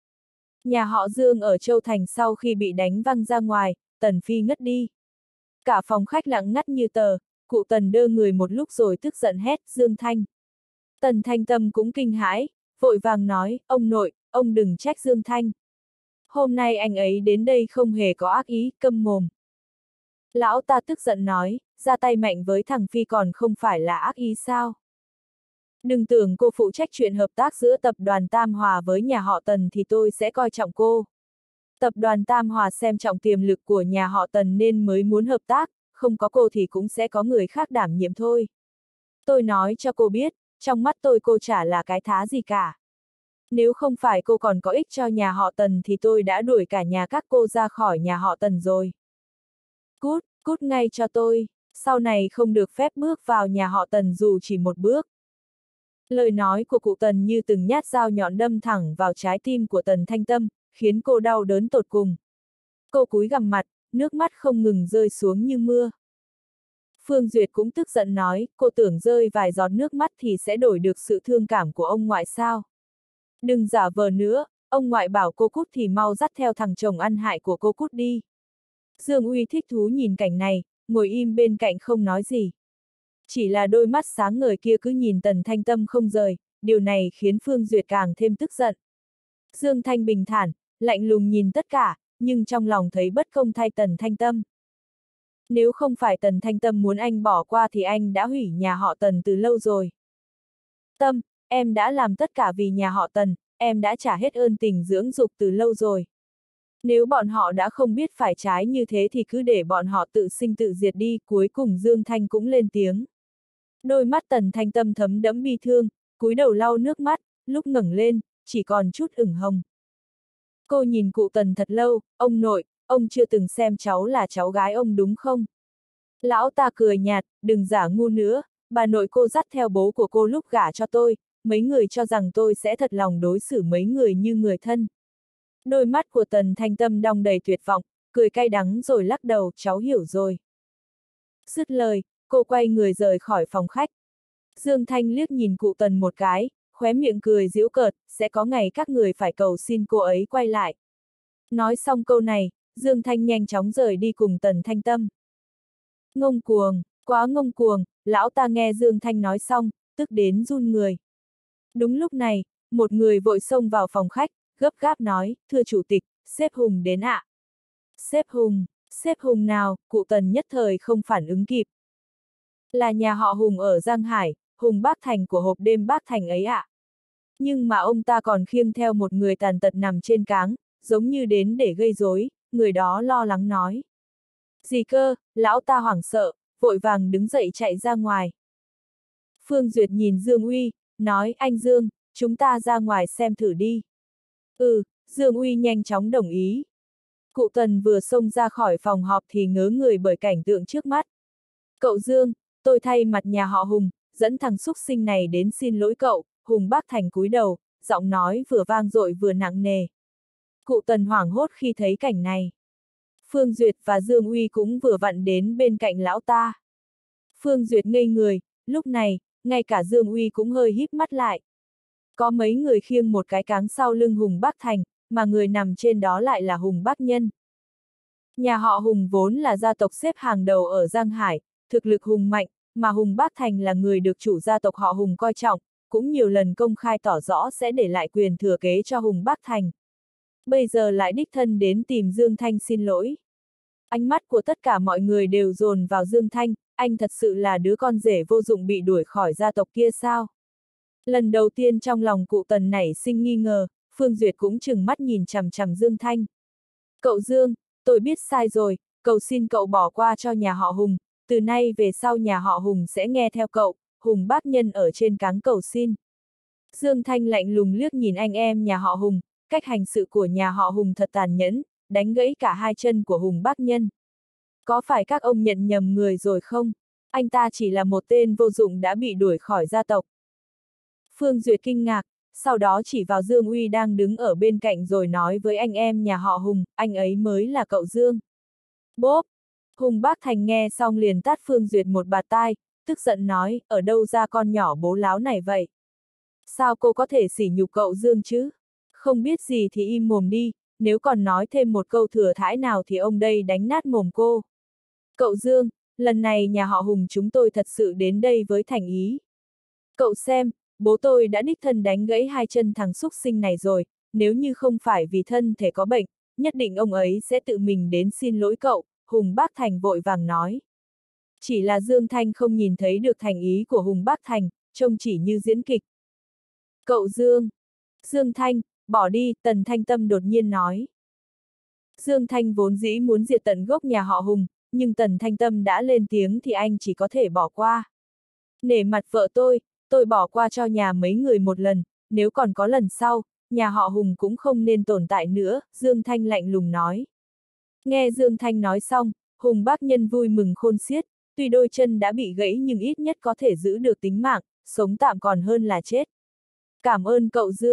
Nhà họ Dương ở Châu Thành sau khi bị đánh văng ra ngoài, Tần Phi ngất đi. Cả phòng khách lặng ngắt như tờ, cụ Tần đơ người một lúc rồi tức giận hét, Dương Thanh. Tần Thanh Tâm cũng kinh hãi, vội vàng nói, ông nội, ông đừng trách Dương Thanh. Hôm nay anh ấy đến đây không hề có ác ý, câm mồm. Lão ta tức giận nói, ra tay mạnh với thằng Phi còn không phải là ác ý sao? Đừng tưởng cô phụ trách chuyện hợp tác giữa tập đoàn Tam Hòa với nhà họ Tần thì tôi sẽ coi trọng cô. Tập đoàn Tam Hòa xem trọng tiềm lực của nhà họ Tần nên mới muốn hợp tác, không có cô thì cũng sẽ có người khác đảm nhiệm thôi. Tôi nói cho cô biết, trong mắt tôi cô chả là cái thá gì cả. Nếu không phải cô còn có ích cho nhà họ Tần thì tôi đã đuổi cả nhà các cô ra khỏi nhà họ Tần rồi. Cút, cút ngay cho tôi, sau này không được phép bước vào nhà họ Tần dù chỉ một bước. Lời nói của cụ Tần như từng nhát dao nhọn đâm thẳng vào trái tim của Tần Thanh Tâm, khiến cô đau đớn tột cùng. Cô cúi gằm mặt, nước mắt không ngừng rơi xuống như mưa. Phương Duyệt cũng tức giận nói, cô tưởng rơi vài giọt nước mắt thì sẽ đổi được sự thương cảm của ông ngoại sao. Đừng giả vờ nữa, ông ngoại bảo cô cút thì mau dắt theo thằng chồng ăn hại của cô cút đi. Dương Uy thích thú nhìn cảnh này, ngồi im bên cạnh không nói gì. Chỉ là đôi mắt sáng ngời kia cứ nhìn Tần Thanh Tâm không rời, điều này khiến Phương Duyệt càng thêm tức giận. Dương Thanh bình thản, lạnh lùng nhìn tất cả, nhưng trong lòng thấy bất công thay Tần Thanh Tâm. Nếu không phải Tần Thanh Tâm muốn anh bỏ qua thì anh đã hủy nhà họ Tần từ lâu rồi. Tâm, em đã làm tất cả vì nhà họ Tần, em đã trả hết ơn tình dưỡng dục từ lâu rồi. Nếu bọn họ đã không biết phải trái như thế thì cứ để bọn họ tự sinh tự diệt đi, cuối cùng Dương Thanh cũng lên tiếng. Đôi mắt Tần Thanh Tâm thấm đẫm bi thương, cúi đầu lau nước mắt, lúc ngẩng lên, chỉ còn chút ửng hồng. Cô nhìn cụ Tần thật lâu, ông nội, ông chưa từng xem cháu là cháu gái ông đúng không? Lão ta cười nhạt, đừng giả ngu nữa, bà nội cô dắt theo bố của cô lúc gả cho tôi, mấy người cho rằng tôi sẽ thật lòng đối xử mấy người như người thân. Đôi mắt của Tần Thanh Tâm đong đầy tuyệt vọng, cười cay đắng rồi lắc đầu, cháu hiểu rồi. Dứt lời, cô quay người rời khỏi phòng khách. Dương Thanh liếc nhìn cụ Tần một cái, khóe miệng cười giễu cợt, sẽ có ngày các người phải cầu xin cô ấy quay lại. Nói xong câu này, Dương Thanh nhanh chóng rời đi cùng Tần Thanh Tâm. Ngông cuồng, quá ngông cuồng, lão ta nghe Dương Thanh nói xong, tức đến run người. Đúng lúc này, một người vội xông vào phòng khách, gấp gáp nói, thưa chủ tịch, sếp Hùng đến ạ. Sếp Hùng nào, cụ Tần nhất thời không phản ứng kịp. Là nhà họ Hùng ở Giang Hải, Hùng Bác Thành của hộp đêm Bác Thành ấy ạ. Nhưng mà ông ta còn khiêng theo một người tàn tật nằm trên cáng, giống như đến để gây rối, người đó lo lắng nói. Gì cơ, lão ta hoảng sợ, vội vàng đứng dậy chạy ra ngoài. Phương Duyệt nhìn Dương Uy, nói, anh Dương, chúng ta ra ngoài xem thử đi. Ừ, Dương Uy nhanh chóng đồng ý. Cụ Tần vừa xông ra khỏi phòng họp thì ngớ người bởi cảnh tượng trước mắt. Cậu Dương, tôi thay mặt nhà họ Hùng, dẫn thằng xúc sinh này đến xin lỗi cậu. Hùng Bác Thành cúi đầu, giọng nói vừa vang dội vừa nặng nề. Cụ Tần hoảng hốt khi thấy cảnh này. Phương Duyệt và Dương Uy cũng vừa vặn đến bên cạnh lão ta. Phương Duyệt ngây người, lúc này, ngay cả Dương Uy cũng hơi híp mắt lại. Có mấy người khiêng một cái cáng sau lưng Hùng Bác Thành, mà người nằm trên đó lại là Hùng Bác Nhân. Nhà họ Hùng vốn là gia tộc xếp hàng đầu ở Giang Hải, thực lực hùng mạnh, mà Hùng Bác Thành là người được chủ gia tộc họ Hùng coi trọng, cũng nhiều lần công khai tỏ rõ sẽ để lại quyền thừa kế cho Hùng Bác Thành. Bây giờ lại đích thân đến tìm Dương Thanh xin lỗi. Ánh mắt của tất cả mọi người đều dồn vào Dương Thanh, anh thật sự là đứa con rể vô dụng bị đuổi khỏi gia tộc kia sao? Lần đầu tiên trong lòng cụ Tần nảy sinh nghi ngờ, Phương Duyệt cũng trừng mắt nhìn chằm chằm Dương Thanh. Cậu Dương, tôi biết sai rồi, cầu xin cậu bỏ qua cho nhà họ Hùng, từ nay về sau nhà họ Hùng sẽ nghe theo cậu, Hùng Bác Nhân ở trên cáng cầu xin. Dương Thanh lạnh lùng liếc nhìn anh em nhà họ Hùng, cách hành sự của nhà họ Hùng thật tàn nhẫn, đánh gãy cả hai chân của Hùng Bác Nhân. Có phải các ông nhận nhầm người rồi không? Anh ta chỉ là một tên vô dụng đã bị đuổi khỏi gia tộc. Phương Duyệt kinh ngạc, sau đó chỉ vào Dương Uy đang đứng ở bên cạnh rồi nói với anh em nhà họ Hùng, anh ấy mới là cậu Dương. Bốp! Hùng Bác Thành nghe xong liền tát Phương Duyệt một bạt tai, tức giận nói, ở đâu ra con nhỏ bố láo này vậy? Sao cô có thể sỉ nhục cậu Dương chứ? Không biết gì thì im mồm đi, nếu còn nói thêm một câu thừa thãi nào thì ông đây đánh nát mồm cô. Cậu Dương, lần này nhà họ Hùng chúng tôi thật sự đến đây với thành ý. Cậu xem, bố tôi đã đích thân đánh gãy hai chân thằng xúc sinh này rồi, nếu như không phải vì thân thể có bệnh, nhất định ông ấy sẽ tự mình đến xin lỗi cậu, Hùng Bác Thành vội vàng nói. Chỉ là Dương Thanh không nhìn thấy được thành ý của Hùng Bác Thành, trông chỉ như diễn kịch. Cậu Dương! Dương Thanh, bỏ đi, Tần Thanh Tâm đột nhiên nói. Dương Thanh vốn dĩ muốn diệt tận gốc nhà họ Hùng, nhưng Tần Thanh Tâm đã lên tiếng thì anh chỉ có thể bỏ qua. Nể mặt vợ tôi bỏ qua cho nhà mấy người một lần, nếu còn có lần sau, nhà họ Hùng cũng không nên tồn tại nữa, Dương Thanh lạnh lùng nói. Nghe Dương Thanh nói xong, Hùng Bác Nhân vui mừng khôn xiết, tuy đôi chân đã bị gãy nhưng ít nhất có thể giữ được tính mạng, sống tạm còn hơn là chết. Cảm ơn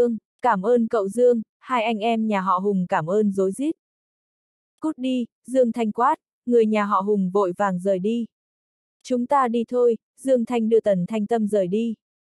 cậu Dương, hai anh em nhà họ Hùng cảm ơn rối rít. Cút đi, Dương Thanh quát, người nhà họ Hùng vội vàng rời đi. Chúng ta đi thôi, Dương Thanh đưa Tần Thanh Tâm rời đi.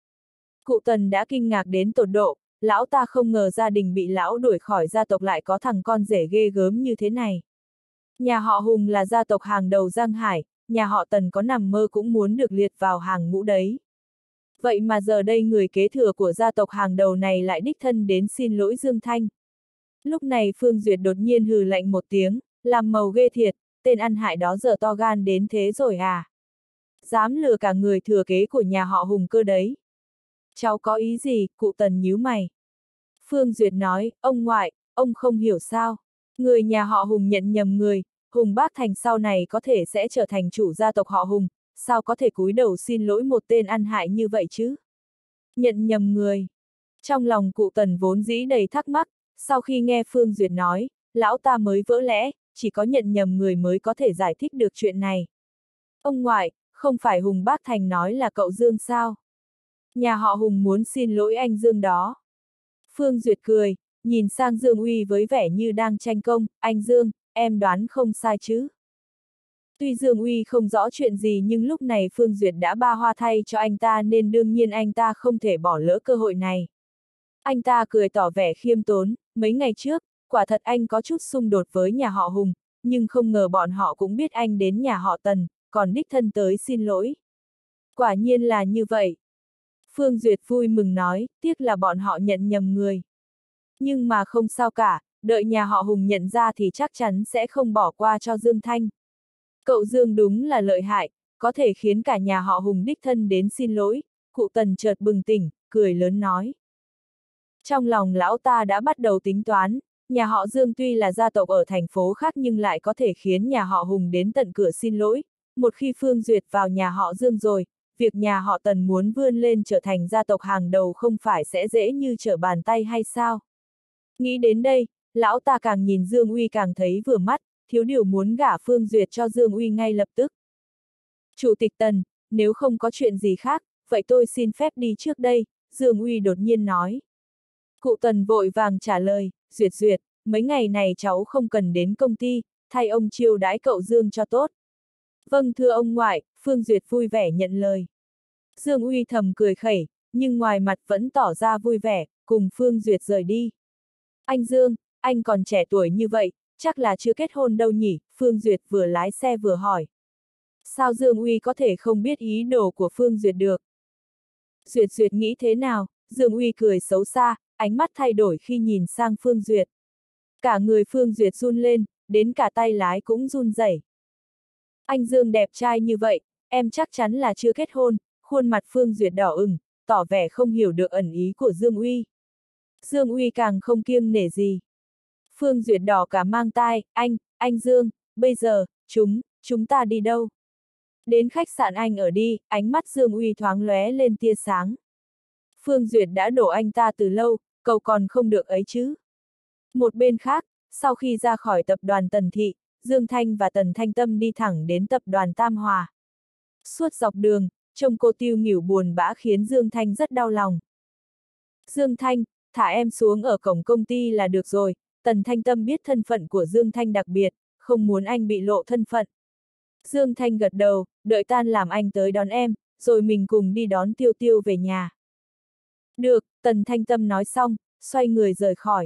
Cụ Tần đã kinh ngạc đến tột độ, lão ta không ngờ gia đình bị lão đuổi khỏi gia tộc lại có thằng con rể ghê gớm như thế này. Nhà họ Hùng là gia tộc hàng đầu Giang Hải, nhà họ Tần có nằm mơ cũng muốn được liệt vào hàng ngũ đấy. Vậy mà giờ đây người kế thừa của gia tộc hàng đầu này lại đích thân đến xin lỗi Dương Thanh. Lúc này Phương Duyệt đột nhiên hừ lạnh một tiếng, làm màu ghê thiệt, tên ăn hại đó giờ to gan đến thế rồi à? Dám lừa cả người thừa kế của nhà họ Hùng cơ đấy. Cháu có ý gì, cụ Tần nhíu mày. Phương Duyệt nói, ông ngoại, ông không hiểu sao. Người nhà họ Hùng nhận nhầm người, Hùng Bác Thành sau này có thể sẽ trở thành chủ gia tộc họ Hùng, sao có thể cúi đầu xin lỗi một tên ăn hại như vậy chứ? Nhận nhầm người. Trong lòng cụ Tần vốn dĩ đầy thắc mắc, sau khi nghe Phương Duyệt nói, lão ta mới vỡ lẽ, chỉ có nhận nhầm người mới có thể giải thích được chuyện này. Ông ngoại, không phải Hùng Bác Thành nói là cậu Dương sao? Nhà họ Hùng muốn xin lỗi anh Dương đó. Phương Duyệt cười, nhìn sang Dương Uy với vẻ như đang tranh công, anh Dương, em đoán không sai chứ? Tuy Dương Uy không rõ chuyện gì nhưng lúc này Phương Duyệt đã ba hoa thay cho anh ta nên đương nhiên anh ta không thể bỏ lỡ cơ hội này. Anh ta cười tỏ vẻ khiêm tốn, mấy ngày trước, quả thật anh có chút xung đột với nhà họ Hùng, nhưng không ngờ bọn họ cũng biết anh đến nhà họ Tần, còn đích thân tới xin lỗi. Quả nhiên là như vậy. Phương Duyệt vui mừng nói, tiếc là bọn họ nhận nhầm người. Nhưng mà không sao cả, đợi nhà họ Hùng nhận ra thì chắc chắn sẽ không bỏ qua cho Dương Thanh. Cậu Dương đúng là lợi hại, có thể khiến cả nhà họ Hùng đích thân đến xin lỗi, cụ Tần chợt bừng tỉnh, cười lớn nói. Trong lòng lão ta đã bắt đầu tính toán, nhà họ Dương tuy là gia tộc ở thành phố khác nhưng lại có thể khiến nhà họ Hùng đến tận cửa xin lỗi, một khi Phương Duyệt vào nhà họ Dương rồi, việc nhà họ Tần muốn vươn lên trở thành gia tộc hàng đầu không phải sẽ dễ như trở bàn tay hay sao? Nghĩ đến đây, lão ta càng nhìn Dương Uy càng thấy vừa mắt, thiếu điều muốn gả Phương Duyệt cho Dương Uy ngay lập tức. Chủ tịch Tần, nếu không có chuyện gì khác, vậy tôi xin phép đi trước đây, Dương Uy đột nhiên nói. Cụ Tần vội vàng trả lời, Duyệt, mấy ngày này cháu không cần đến công ty, thay ông chiêu đãi cậu Dương cho tốt. Vâng thưa ông ngoại, Phương Duyệt vui vẻ nhận lời. Dương Uy thầm cười khẩy, nhưng ngoài mặt vẫn tỏ ra vui vẻ, cùng Phương Duyệt rời đi. Anh Dương, anh còn trẻ tuổi như vậy, chắc là chưa kết hôn đâu nhỉ, Phương Duyệt vừa lái xe vừa hỏi. Sao Dương Uy có thể không biết ý đồ của Phương Duyệt được? Duyệt nghĩ thế nào? Dương Uy cười xấu xa, ánh mắt thay đổi khi nhìn sang Phương Duyệt. Cả người Phương Duyệt run lên, đến cả tay lái cũng run rẩy. Anh Dương đẹp trai như vậy, em chắc chắn là chưa kết hôn, khuôn mặt Phương Duyệt đỏ ửng, tỏ vẻ không hiểu được ẩn ý của Dương Uy. Dương Uy càng không kiêng nể gì. Phương Duyệt đỏ cả mang tai, anh Dương, bây giờ, chúng ta đi đâu? Đến khách sạn anh ở đi, ánh mắt Dương Uy thoáng lóe lên tia sáng. Phương Duyệt đã đổ anh ta từ lâu, cậu còn không được ấy chứ. Một bên khác, sau khi ra khỏi tập đoàn Tần Thị, Dương Thanh và Tần Thanh Tâm đi thẳng đến tập đoàn Tam Hòa. Suốt dọc đường, trông cô tiêu nghỉu buồn bã khiến Dương Thanh rất đau lòng. Dương Thanh, thả em xuống ở cổng công ty là được rồi, Tần Thanh Tâm biết thân phận của Dương Thanh đặc biệt, không muốn anh bị lộ thân phận. Dương Thanh gật đầu, đợi tan làm anh tới đón em, rồi mình cùng đi đón Tiêu Tiêu về nhà. Được, Tần Thanh Tâm nói xong, xoay người rời khỏi.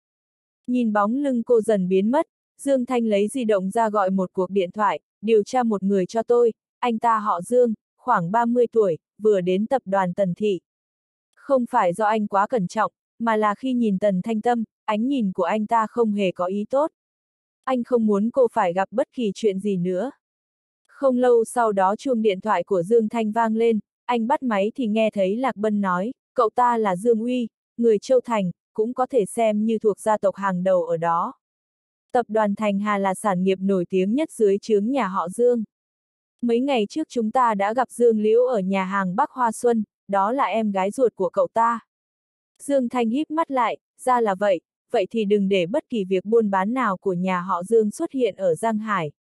Nhìn bóng lưng cô dần biến mất, Dương Thanh lấy di động ra gọi một cuộc điện thoại, điều tra một người cho tôi, anh ta họ Dương, khoảng 30 tuổi, vừa đến tập đoàn Tần Thị. Không phải do anh quá cẩn trọng, mà là khi nhìn Tần Thanh Tâm, ánh nhìn của anh ta không hề có ý tốt. Anh không muốn cô phải gặp bất kỳ chuyện gì nữa. Không lâu sau đó chuông điện thoại của Dương Thanh vang lên, anh bắt máy thì nghe thấy Lạc Bân nói, cậu ta là Dương Uy, người Châu Thành, cũng có thể xem như thuộc gia tộc hàng đầu ở đó. Tập đoàn Thành Hà là sản nghiệp nổi tiếng nhất dưới trướng nhà họ Dương. Mấy ngày trước chúng ta đã gặp Dương Liễu ở nhà hàng Bắc Hoa Xuân, đó là em gái ruột của cậu ta. Dương Thanh híp mắt lại, ra là vậy, vậy thì đừng để bất kỳ việc buôn bán nào của nhà họ Dương xuất hiện ở Giang Hải.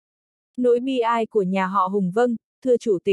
Nỗi bi ai của nhà họ Hùng vâng, thưa chủ tịch.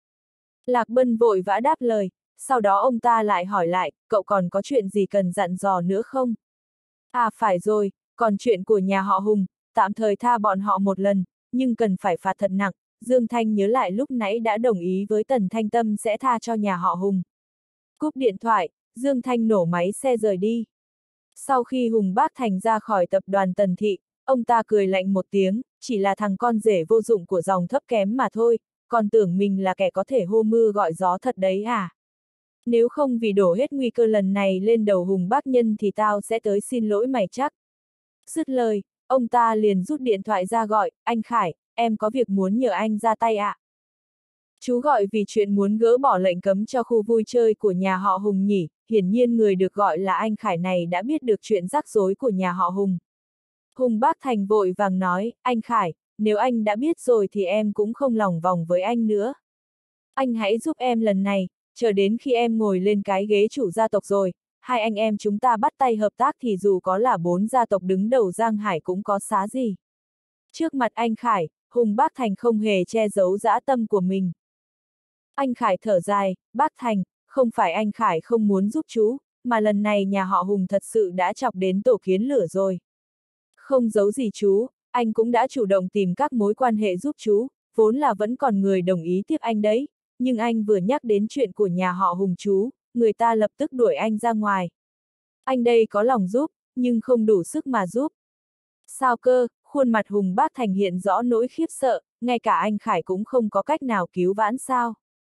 Lạc Bân vội vã đáp lời, sau đó ông ta lại hỏi lại, cậu còn có chuyện gì cần dặn dò nữa không? À phải rồi, còn chuyện của nhà họ Hùng, tạm thời tha bọn họ một lần, nhưng cần phải phạt thật nặng. Dương Thanh nhớ lại lúc nãy đã đồng ý với Tần Thanh Tâm sẽ tha cho nhà họ Hùng. Cúp điện thoại, Dương Thanh nổ máy xe rời đi. Sau khi Hùng Bác Thành ra khỏi tập đoàn Tần Thị, ông ta cười lạnh một tiếng, chỉ là thằng con rể vô dụng của dòng thấp kém mà thôi, còn tưởng mình là kẻ có thể hô mưa gọi gió thật đấy à? Nếu không vì đổ hết nguy cơ lần này lên đầu Hùng Bác Nhân thì tao sẽ tới xin lỗi mày chắc. Dứt lời, ông ta liền rút điện thoại ra gọi, anh Khải, em có việc muốn nhờ anh ra tay ạ. Chú gọi vì chuyện muốn gỡ bỏ lệnh cấm cho khu vui chơi của nhà họ Hùng nhỉ, hiển nhiên người được gọi là anh Khải này đã biết được chuyện rắc rối của nhà họ Hùng. Hùng Bác Thành vội vàng nói, anh Khải, nếu anh đã biết rồi thì em cũng không lòng vòng với anh nữa. Anh hãy giúp em lần này, chờ đến khi em ngồi lên cái ghế chủ gia tộc rồi, hai anh em chúng ta bắt tay hợp tác thì dù có là 4 gia tộc đứng đầu Giang Hải cũng có xá gì. Trước mặt anh Khải, Hùng Bác Thành không hề che giấu dã tâm của mình. Anh Khải thở dài, Bác Thành, không phải anh Khải không muốn giúp chú, mà lần này nhà họ Hùng thật sự đã chọc đến tổ kiến lửa rồi. Không giấu gì chú, anh cũng đã chủ động tìm các mối quan hệ giúp chú, vốn là vẫn còn người đồng ý tiếp anh đấy, nhưng anh vừa nhắc đến chuyện của nhà họ Hùng chú, người ta lập tức đuổi anh ra ngoài. Anh đây có lòng giúp, nhưng không đủ sức mà giúp. Sao cơ, khuôn mặt Hùng Bác Thành hiện rõ nỗi khiếp sợ, ngay cả anh Khải cũng không có cách nào cứu vãn sao.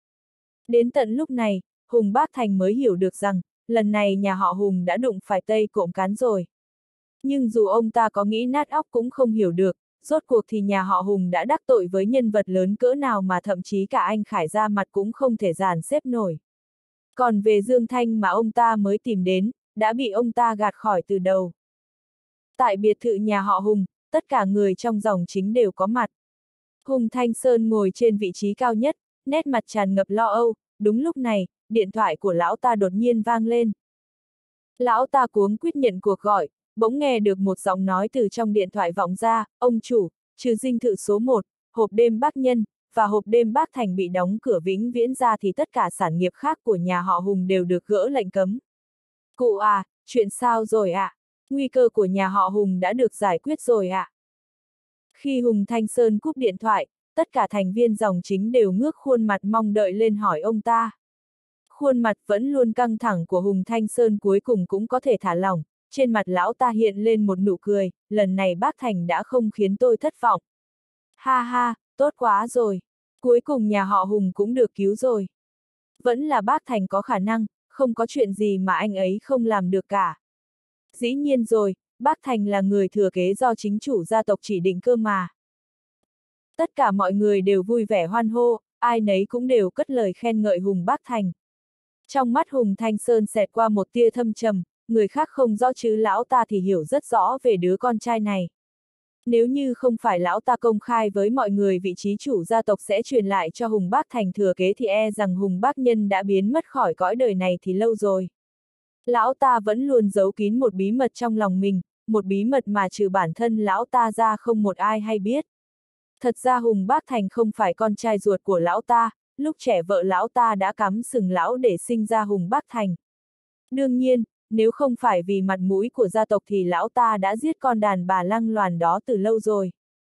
Đến tận lúc này, Hùng Bác Thành mới hiểu được rằng, lần này nhà họ Hùng đã đụng phải Tây cộm cán rồi. Nhưng dù ông ta có nghĩ nát óc cũng không hiểu được, rốt cuộc thì nhà họ Hùng đã đắc tội với nhân vật lớn cỡ nào mà thậm chí cả anh Khải ra mặt cũng không thể dàn xếp nổi. Còn về Dương Thanh mà ông ta mới tìm đến, đã bị ông ta gạt khỏi từ đầu. Tại biệt thự nhà họ Hùng, tất cả người trong dòng chính đều có mặt. Hùng Thanh Sơn ngồi trên vị trí cao nhất, nét mặt tràn ngập lo âu, đúng lúc này, điện thoại của lão ta đột nhiên vang lên. Lão ta cuống quýt nhận cuộc gọi, bỗng nghe được một giọng nói từ trong điện thoại vọng ra, ông chủ, trừ dinh thự số 1, hộp đêm Bác Nhân, và hộp đêm Bác Thành bị đóng cửa vĩnh viễn ra thì tất cả sản nghiệp khác của nhà họ Hùng đều được gỡ lệnh cấm. Cụ à, chuyện sao rồi ạ? Nguy cơ của nhà họ Hùng đã được giải quyết rồi ạ. Khi Hùng Thanh Sơn cúp điện thoại, tất cả thành viên dòng chính đều ngước khuôn mặt mong đợi lên hỏi ông ta. Khuôn mặt vẫn luôn căng thẳng của Hùng Thanh Sơn cuối cùng cũng có thể thả lỏng, trên mặt lão ta hiện lên một nụ cười, lần này bác Thành đã không khiến tôi thất vọng. Ha ha, tốt quá rồi. Cuối cùng nhà họ Hùng cũng được cứu rồi. Vẫn là bác Thành có khả năng, không có chuyện gì mà anh ấy không làm được cả. Dĩ nhiên rồi, bác Thành là người thừa kế do chính chủ gia tộc chỉ định cơ mà. Tất cả mọi người đều vui vẻ hoan hô, ai nấy cũng đều cất lời khen ngợi Hùng Bác Thành. Trong mắt Hùng Thanh Sơn xẹt qua một tia thâm trầm, người khác không rõ chứ lão ta thì hiểu rất rõ về đứa con trai này. Nếu như không phải lão ta công khai với mọi người vị trí chủ gia tộc sẽ truyền lại cho Hùng Bác Thành thừa kế thì e rằng Hùng Bác Nhân đã biến mất khỏi cõi đời này thì lâu rồi. Lão ta vẫn luôn giấu kín một bí mật trong lòng mình, một bí mật mà trừ bản thân lão ta ra không một ai hay biết. Thật ra Hùng Bác Thành không phải con trai ruột của lão ta, lúc trẻ vợ lão ta đã cắm sừng lão để sinh ra Hùng Bác Thành. Đương nhiên, nếu không phải vì mặt mũi của gia tộc thì lão ta đã giết con đàn bà lăng loàn đó từ lâu rồi.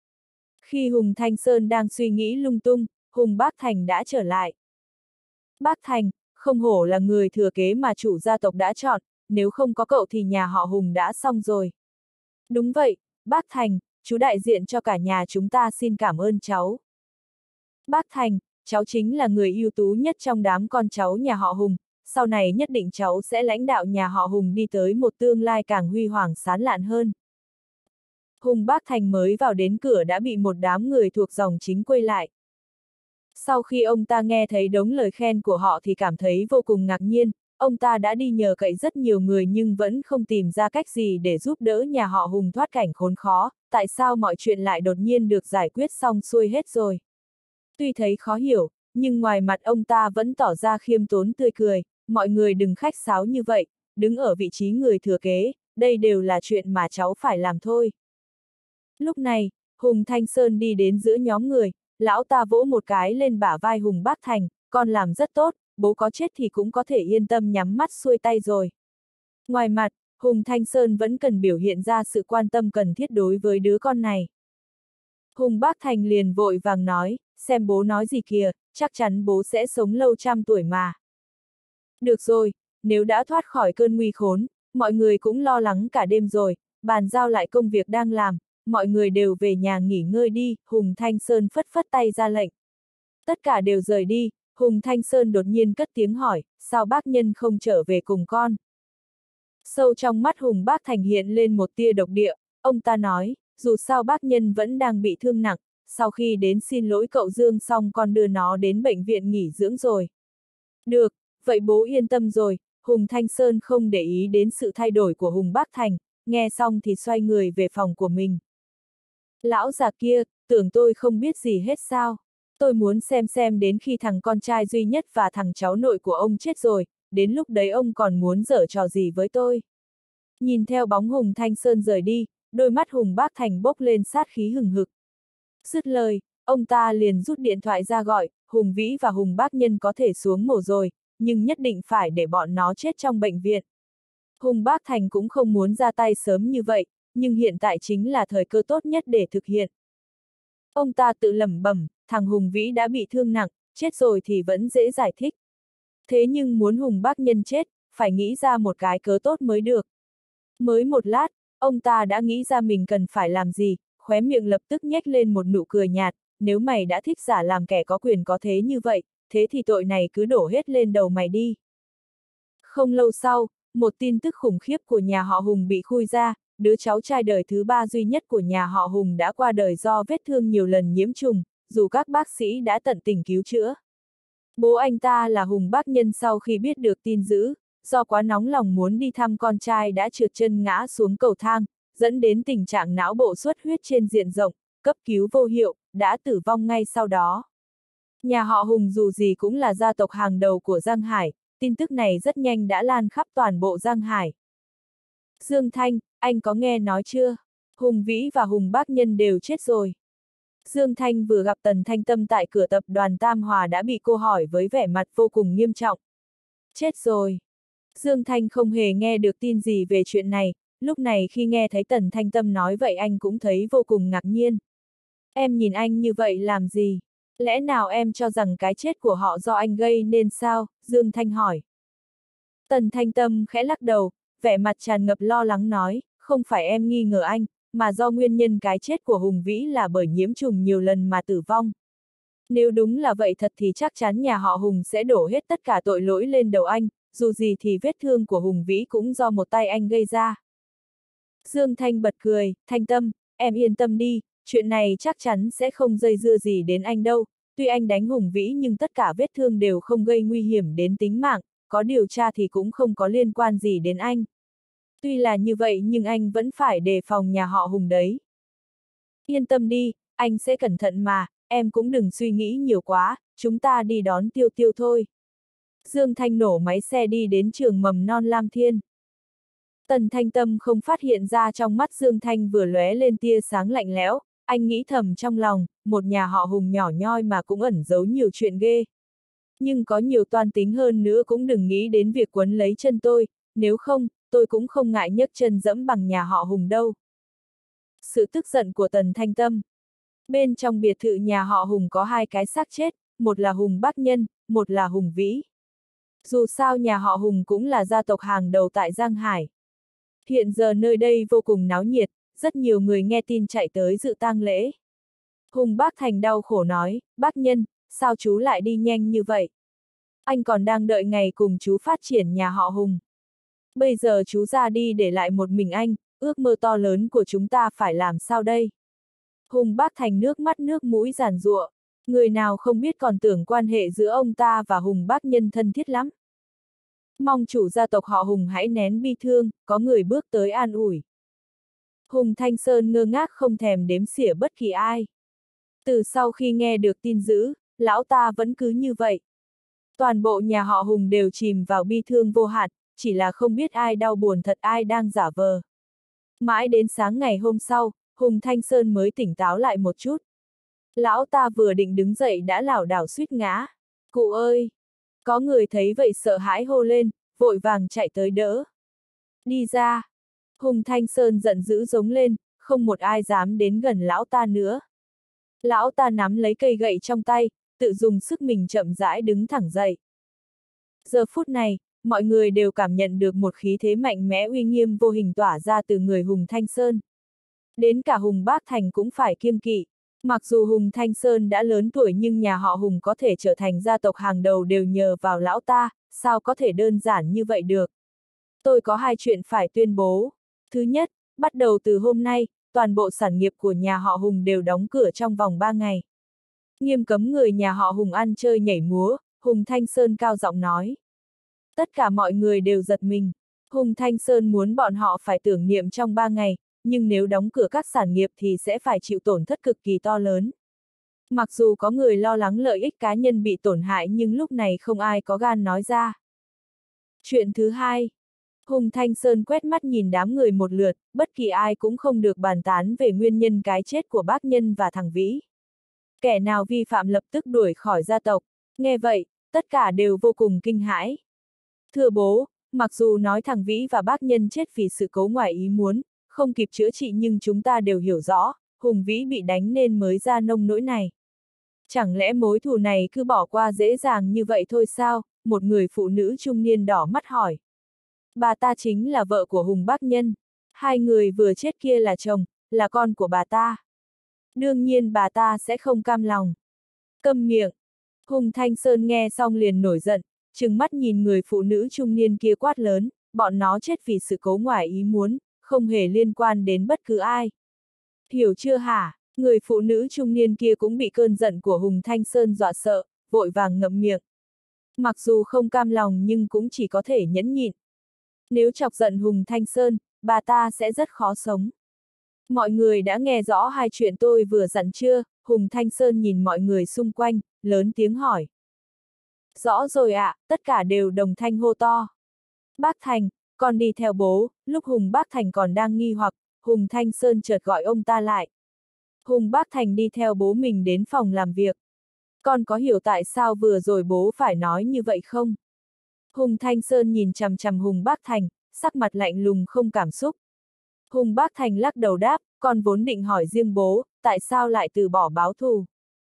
Khi Hùng Thanh Sơn đang suy nghĩ lung tung, Hùng Bác Thành đã trở lại. Bác Thành, không hổ là người thừa kế mà chủ gia tộc đã chọn, nếu không có cậu thì nhà họ Hùng đã xong rồi. Đúng vậy, bác Thành, chú đại diện cho cả nhà chúng ta xin cảm ơn cháu. Bác Thành, cháu chính là người ưu tú nhất trong đám con cháu nhà họ Hùng, sau này nhất định cháu sẽ lãnh đạo nhà họ Hùng đi tới một tương lai càng huy hoàng sáng lạn hơn. Hùng Bác Thành mới vào đến cửa đã bị một đám người thuộc dòng chính quây lại. Sau khi ông ta nghe thấy đống lời khen của họ thì cảm thấy vô cùng ngạc nhiên, ông ta đã đi nhờ cậy rất nhiều người nhưng vẫn không tìm ra cách gì để giúp đỡ nhà họ Hùng thoát cảnh khốn khó, tại sao mọi chuyện lại đột nhiên được giải quyết xong xuôi hết rồi. Tuy thấy khó hiểu, nhưng ngoài mặt ông ta vẫn tỏ ra khiêm tốn tươi cười, mọi người đừng khách sáo như vậy, đứng ở vị trí người thừa kế, đây đều là chuyện mà cháu phải làm thôi. Lúc này, Hùng Thanh Sơn đi đến giữa nhóm người, lão ta vỗ một cái lên bả vai Hùng Bác Thành, con làm rất tốt, bố có chết thì cũng có thể yên tâm nhắm mắt xuôi tay rồi. Ngoài mặt, Hùng Thanh Sơn vẫn cần biểu hiện ra sự quan tâm cần thiết đối với đứa con này. Hùng Bác Thành liền vội vàng nói, xem bố nói gì kìa, chắc chắn bố sẽ sống lâu trăm tuổi mà. Được rồi, nếu đã thoát khỏi cơn nguy khốn, mọi người cũng lo lắng cả đêm rồi, bàn giao lại công việc đang làm, mọi người đều về nhà nghỉ ngơi đi, Hùng Thanh Sơn phất phất tay ra lệnh. Tất cả đều rời đi, Hùng Thanh Sơn đột nhiên cất tiếng hỏi, sao bác Nhân không trở về cùng con? Sâu trong mắt Hùng Bác Thành hiện lên một tia độc địa, ông ta nói, dù sao bác Nhân vẫn đang bị thương nặng, sau khi đến xin lỗi cậu Dương xong con đưa nó đến bệnh viện nghỉ dưỡng rồi. Được, vậy bố yên tâm rồi, Hùng Thanh Sơn không để ý đến sự thay đổi của Hùng Bác Thành, nghe xong thì xoay người về phòng của mình. Lão già kia, tưởng tôi không biết gì hết sao? Tôi muốn xem đến khi thằng con trai duy nhất và thằng cháu nội của ông chết rồi, đến lúc đấy ông còn muốn giở trò gì với tôi? Nhìn theo bóng Hùng Thanh Sơn rời đi, đôi mắt Hùng Bác Thành bốc lên sát khí hừng hực. Dứt lời, ông ta liền rút điện thoại ra gọi, Hùng Vĩ và Hùng Bác Nhân có thể xuống mổ rồi, nhưng nhất định phải để bọn nó chết trong bệnh viện. Hùng Bác Thành cũng không muốn ra tay sớm như vậy, nhưng hiện tại chính là thời cơ tốt nhất để thực hiện. Ông ta tự lẩm bẩm, thằng Hùng Vĩ đã bị thương nặng, chết rồi thì vẫn dễ giải thích. Thế nhưng muốn Hùng Bác Nhân chết, phải nghĩ ra một cái cớ tốt mới được. Mới một lát, ông ta đã nghĩ ra mình cần phải làm gì, khóe miệng lập tức nhếch lên một nụ cười nhạt, nếu mày đã thích giả làm kẻ có quyền có thế như vậy, thế thì tội này cứ đổ hết lên đầu mày đi. Không lâu sau, một tin tức khủng khiếp của nhà họ Hùng bị khui ra, đứa cháu trai đời thứ 3 duy nhất của nhà họ Hùng đã qua đời do vết thương nhiều lần nhiễm trùng, dù các bác sĩ đã tận tình cứu chữa. Bố anh ta là Hùng Bác Nhân sau khi biết được tin dữ, do quá nóng lòng muốn đi thăm con trai đã trượt chân ngã xuống cầu thang, dẫn đến tình trạng não bộ xuất huyết trên diện rộng, cấp cứu vô hiệu, đã tử vong ngay sau đó. Nhà họ Hùng dù gì cũng là gia tộc hàng đầu của Giang Hải, tin tức này rất nhanh đã lan khắp toàn bộ Giang Hải. Dương Thanh, anh có nghe nói chưa? Hùng Vĩ và Hùng Bác Nhân đều chết rồi. Dương Thanh vừa gặp Tần Thanh Tâm tại cửa tập đoàn Tam Hòa đã bị cô hỏi với vẻ mặt vô cùng nghiêm trọng. Chết rồi. Dương Thanh không hề nghe được tin gì về chuyện này, lúc này khi nghe thấy Tần Thanh Tâm nói vậy anh cũng thấy vô cùng ngạc nhiên. Em nhìn anh như vậy làm gì? Lẽ nào em cho rằng cái chết của họ do anh gây nên sao? Dương Thanh hỏi. Tần Thanh Tâm khẽ lắc đầu, vẻ mặt tràn ngập lo lắng nói, không phải em nghi ngờ anh, mà do nguyên nhân cái chết của Hùng Vĩ là bởi nhiễm trùng nhiều lần mà tử vong. Nếu đúng là vậy thật thì chắc chắn nhà họ Hùng sẽ đổ hết tất cả tội lỗi lên đầu anh, dù gì thì vết thương của Hùng Vĩ cũng do một tay anh gây ra. Dương Thanh bật cười, Thanh Tâm, em yên tâm đi, chuyện này chắc chắn sẽ không dây dưa gì đến anh đâu, tuy anh đánh Hùng Vĩ nhưng tất cả vết thương đều không gây nguy hiểm đến tính mạng, có điều tra thì cũng không có liên quan gì đến anh. Tuy là như vậy nhưng anh vẫn phải đề phòng nhà họ Hùng đấy. Yên tâm đi, anh sẽ cẩn thận mà, em cũng đừng suy nghĩ nhiều quá, chúng ta đi đón Tiêu Tiêu thôi. Dương Thanh nổ máy xe đi đến trường mầm non Lam Thiên. Tần Thanh Tâm không phát hiện ra trong mắt Dương Thanh vừa lóe lên tia sáng lạnh lẽo, anh nghĩ thầm trong lòng, một nhà họ Hùng nhỏ nhoi mà cũng ẩn giấu nhiều chuyện ghê. Nhưng có nhiều toan tính hơn nữa cũng đừng nghĩ đến việc quấn lấy chân tôi, nếu không, tôi cũng không ngại nhấc chân dẫm bằng nhà họ Hùng đâu. Sự tức giận của Tần Thanh Tâm. Bên trong biệt thự nhà họ Hùng có hai cái xác chết, một là Hùng Bác Nhân, một là Hùng Vĩ. Dù sao nhà họ Hùng cũng là gia tộc hàng đầu tại Giang Hải. Hiện giờ nơi đây vô cùng náo nhiệt, rất nhiều người nghe tin chạy tới dự tang lễ. Hùng Bác Thành đau khổ nói, bác Nhân, sao chú lại đi nhanh như vậy? Anh còn đang đợi ngày cùng chú phát triển nhà họ Hùng. Bây giờ chú ra đi để lại một mình anh, ước mơ to lớn của chúng ta phải làm sao đây? Hùng Bác Thành nước mắt nước mũi giàn giụa, người nào không biết còn tưởng quan hệ giữa ông ta và Hùng Bác Nhân thân thiết lắm. Mong chủ gia tộc họ Hùng hãy nén bi thương, có người bước tới an ủi. Hùng Thanh Sơn ngơ ngác không thèm đếm xỉa bất kỳ ai. Từ sau khi nghe được tin dữ, lão ta vẫn cứ như vậy. Toàn bộ nhà họ Hùng đều chìm vào bi thương vô hạn, chỉ là không biết ai đau buồn thật ai đang giả vờ. Mãi đến sáng ngày hôm sau, Hùng Thanh Sơn mới tỉnh táo lại một chút. Lão ta vừa định đứng dậy đã lảo đảo suýt ngã. Cụ ơi! Có người thấy vậy sợ hãi hô lên, vội vàng chạy tới đỡ. Đi ra! Hùng Thanh Sơn giận dữ giống lên, không một ai dám đến gần lão ta nữa. Lão ta nắm lấy cây gậy trong tay, tự dùng sức mình chậm rãi đứng thẳng dậy. Giờ phút này, mọi người đều cảm nhận được một khí thế mạnh mẽ uy nghiêm vô hình tỏa ra từ người Hùng Thanh Sơn. Đến cả Hùng Bác Thành cũng phải kiêng kỵ. Mặc dù Hùng Thanh Sơn đã lớn tuổi nhưng nhà họ Hùng có thể trở thành gia tộc hàng đầu đều nhờ vào lão ta, sao có thể đơn giản như vậy được. Tôi có hai chuyện phải tuyên bố. Thứ nhất, bắt đầu từ hôm nay, toàn bộ sản nghiệp của nhà họ Hùng đều đóng cửa trong vòng 3 ngày. Nghiêm cấm người nhà họ Hùng ăn chơi nhảy múa, Hùng Thanh Sơn cao giọng nói. Tất cả mọi người đều giật mình. Hùng Thanh Sơn muốn bọn họ phải tưởng niệm trong 3 ngày, nhưng nếu đóng cửa các sản nghiệp thì sẽ phải chịu tổn thất cực kỳ to lớn. Mặc dù có người lo lắng lợi ích cá nhân bị tổn hại nhưng lúc này không ai có gan nói ra. Chuyện thứ hai. Hùng Thanh Sơn quét mắt nhìn đám người một lượt, bất kỳ ai cũng không được bàn tán về nguyên nhân cái chết của bác Nhân và thằng Vĩ. Kẻ nào vi phạm lập tức đuổi khỏi gia tộc. Nghe vậy, tất cả đều vô cùng kinh hãi. Thưa bố, mặc dù nói thằng Vĩ và bác Nhân chết vì sự cố ngoài ý muốn, không kịp chữa trị nhưng chúng ta đều hiểu rõ, Hùng Vĩ bị đánh nên mới ra nông nỗi này. Chẳng lẽ mối thù này cứ bỏ qua dễ dàng như vậy thôi sao? Một người phụ nữ trung niên đỏ mắt hỏi. Bà ta chính là vợ của Hùng Bác Nhân. Hai người vừa chết kia là chồng, là con của bà ta. Đương nhiên bà ta sẽ không cam lòng. Câm miệng. Hùng Thanh Sơn nghe xong liền nổi giận, trừng mắt nhìn người phụ nữ trung niên kia quát lớn, bọn nó chết vì sự cố ngoài ý muốn, không hề liên quan đến bất cứ ai. Hiểu chưa hả? Người phụ nữ trung niên kia cũng bị cơn giận của Hùng Thanh Sơn dọa sợ, vội vàng ngậm miệng. Mặc dù không cam lòng nhưng cũng chỉ có thể nhẫn nhịn. Nếu chọc giận Hùng Thanh Sơn, bà ta sẽ rất khó sống. Mọi người đã nghe rõ hai chuyện tôi vừa dặn chưa? Hùng Thanh Sơn nhìn mọi người xung quanh, lớn tiếng hỏi. Rõ rồi ạ, tất cả đều đồng thanh hô to. Bác Thành, con đi theo bố. Lúc Hùng Bác Thành còn đang nghi hoặc, Hùng Thanh Sơn chợt gọi ông ta lại. Hùng Bác Thành đi theo bố mình đến phòng làm việc. Con có hiểu tại sao vừa rồi bố phải nói như vậy không? Hùng Thanh Sơn nhìn chằm chằm Hùng Bác Thành, sắc mặt lạnh lùng không cảm xúc. Hùng Bác Thành lắc đầu đáp, con vốn định hỏi riêng bố, tại sao lại từ bỏ báo thù?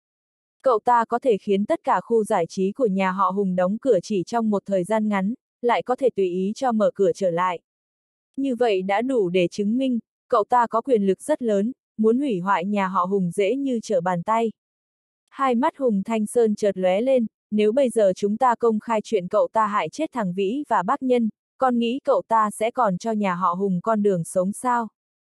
Cậu ta có thể khiến tất cả khu giải trí của nhà họ Hùng đóng cửa chỉ trong một thời gian ngắn, lại có thể tùy ý cho mở cửa trở lại. Như vậy đã đủ để chứng minh, cậu ta có quyền lực rất lớn, muốn hủy hoại nhà họ Hùng dễ như trở bàn tay. Hai mắt Hùng Thanh Sơn chợt lóe lên, nếu bây giờ chúng ta công khai chuyện cậu ta hại chết thằng Vĩ và bác Nhân, con nghĩ cậu ta sẽ còn cho nhà họ Hùng con đường sống sao?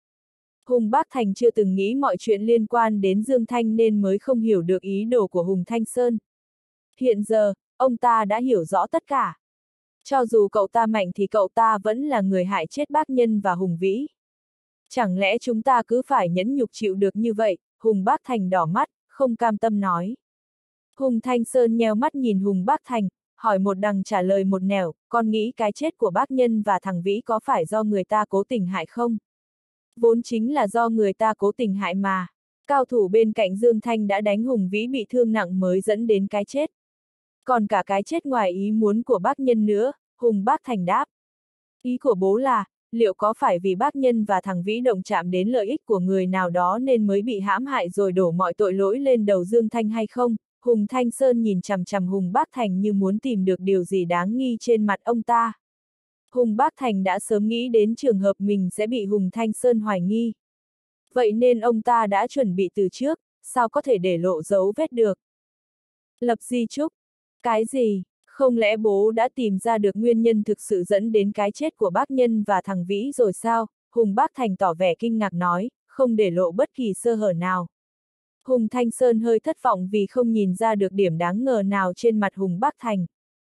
Hùng Bác Thành chưa từng nghĩ mọi chuyện liên quan đến Dương Thanh nên mới không hiểu được ý đồ của Hùng Thanh Sơn. Hiện giờ, ông ta đã hiểu rõ tất cả. Cho dù cậu ta mạnh thì cậu ta vẫn là người hại chết bác Nhân và Hùng Vĩ. Chẳng lẽ chúng ta cứ phải nhẫn nhục chịu được như vậy? Hùng Bác Thành đỏ mắt, không cam tâm nói. Hùng Thanh Sơn nheo mắt nhìn Hùng Bác Thành, hỏi một đằng trả lời một nẻo, con nghĩ cái chết của bác Nhân và thằng Vĩ có phải do người ta cố tình hại không? Vốn chính là do người ta cố tình hại mà. Cao thủ bên cạnh Dương Thanh đã đánh Hùng Vĩ bị thương nặng mới dẫn đến cái chết. Còn cả cái chết ngoài ý muốn của bác Nhân nữa, Hùng Bác Thành đáp. Ý của bố là, liệu có phải vì bác Nhân và thằng Vĩ động chạm đến lợi ích của người nào đó nên mới bị hãm hại rồi đổ mọi tội lỗi lên đầu Dương Thanh hay không? Hùng Thanh Sơn nhìn chằm chằm Hùng Bác Thành như muốn tìm được điều gì đáng nghi trên mặt ông ta. Hùng Bác Thành đã sớm nghĩ đến trường hợp mình sẽ bị Hùng Thanh Sơn hoài nghi. Vậy nên ông ta đã chuẩn bị từ trước, sao có thể để lộ dấu vết được? Lập di chúc? Cái gì? Không lẽ bố đã tìm ra được nguyên nhân thực sự dẫn đến cái chết của bác Nhân và thằng Vĩ rồi sao? Hùng Bác Thành tỏ vẻ kinh ngạc nói, không để lộ bất kỳ sơ hở nào. Hùng Thanh Sơn hơi thất vọng vì không nhìn ra được điểm đáng ngờ nào trên mặt Hùng Bác Thành.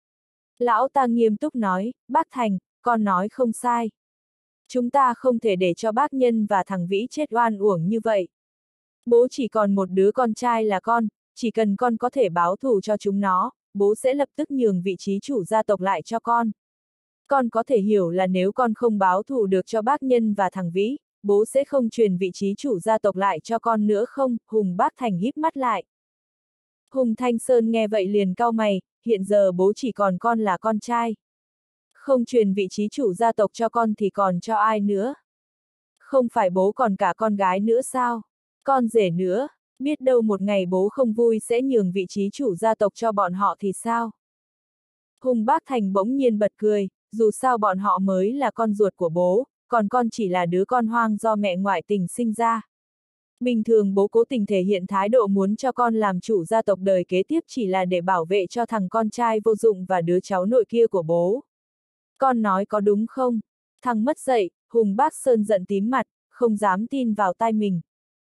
Lão ta nghiêm túc nói, bác Thành, con nói không sai. Chúng ta không thể để cho bác Nhân và thằng Vĩ chết oan uổng như vậy. Bố chỉ còn một đứa con trai là con, chỉ cần con có thể báo thù cho chúng nó, bố sẽ lập tức nhường vị trí chủ gia tộc lại cho con. Con có thể hiểu là nếu con không báo thù được cho bác Nhân và thằng Vĩ, bố sẽ không truyền vị trí chủ gia tộc lại cho con nữa không? Hùng Bác Thành híp mắt lại. Hùng Thanh Sơn nghe vậy liền cau mày, hiện giờ bố chỉ còn con là con trai. Không truyền vị trí chủ gia tộc cho con thì còn cho ai nữa? Không phải bố còn cả con gái nữa sao? Con rể nữa, biết đâu một ngày bố không vui sẽ nhường vị trí chủ gia tộc cho bọn họ thì sao? Hùng Bác Thành bỗng nhiên bật cười, dù sao bọn họ mới là con ruột của bố, còn con chỉ là đứa con hoang do mẹ ngoại tình sinh ra. Bình thường bố cố tình thể hiện thái độ muốn cho con làm chủ gia tộc đời kế tiếp chỉ là để bảo vệ cho thằng con trai vô dụng và đứa cháu nội kia của bố. Con nói có đúng không? Thằng mất dạy, Hùng Bác Sơn giận tím mặt, không dám tin vào tai mình.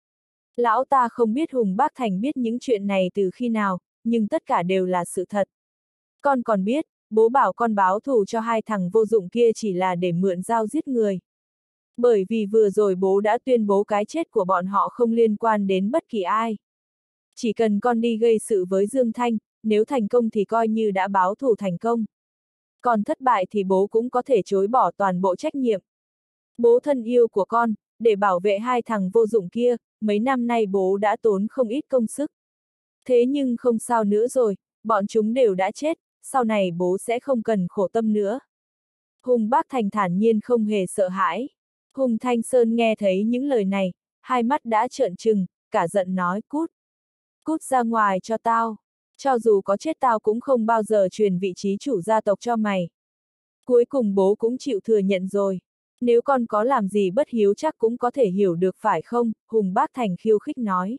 Lão ta không biết Hùng Bác Thành biết những chuyện này từ khi nào, nhưng tất cả đều là sự thật. Con còn biết, bố bảo con báo thù cho hai thằng vô dụng kia chỉ là để mượn dao giết người. Bởi vì vừa rồi bố đã tuyên bố cái chết của bọn họ không liên quan đến bất kỳ ai. Chỉ cần con đi gây sự với Dương Thanh, nếu thành công thì coi như đã báo thù thành công. Còn thất bại thì bố cũng có thể chối bỏ toàn bộ trách nhiệm. Bố thân yêu của con, để bảo vệ hai thằng vô dụng kia, mấy năm nay bố đã tốn không ít công sức. Thế nhưng không sao nữa rồi, bọn chúng đều đã chết, sau này bố sẽ không cần khổ tâm nữa. Hùng Bác Thành thản nhiên không hề sợ hãi. Hùng Thanh Sơn nghe thấy những lời này, hai mắt đã trợn trừng, cả giận nói cút. Cút ra ngoài cho tao. Cho dù có chết tao cũng không bao giờ truyền vị trí chủ gia tộc cho mày. Cuối cùng bố cũng chịu thừa nhận rồi. Nếu con có làm gì bất hiếu chắc cũng có thể hiểu được phải không? Hùng Bác Thành khiêu khích nói.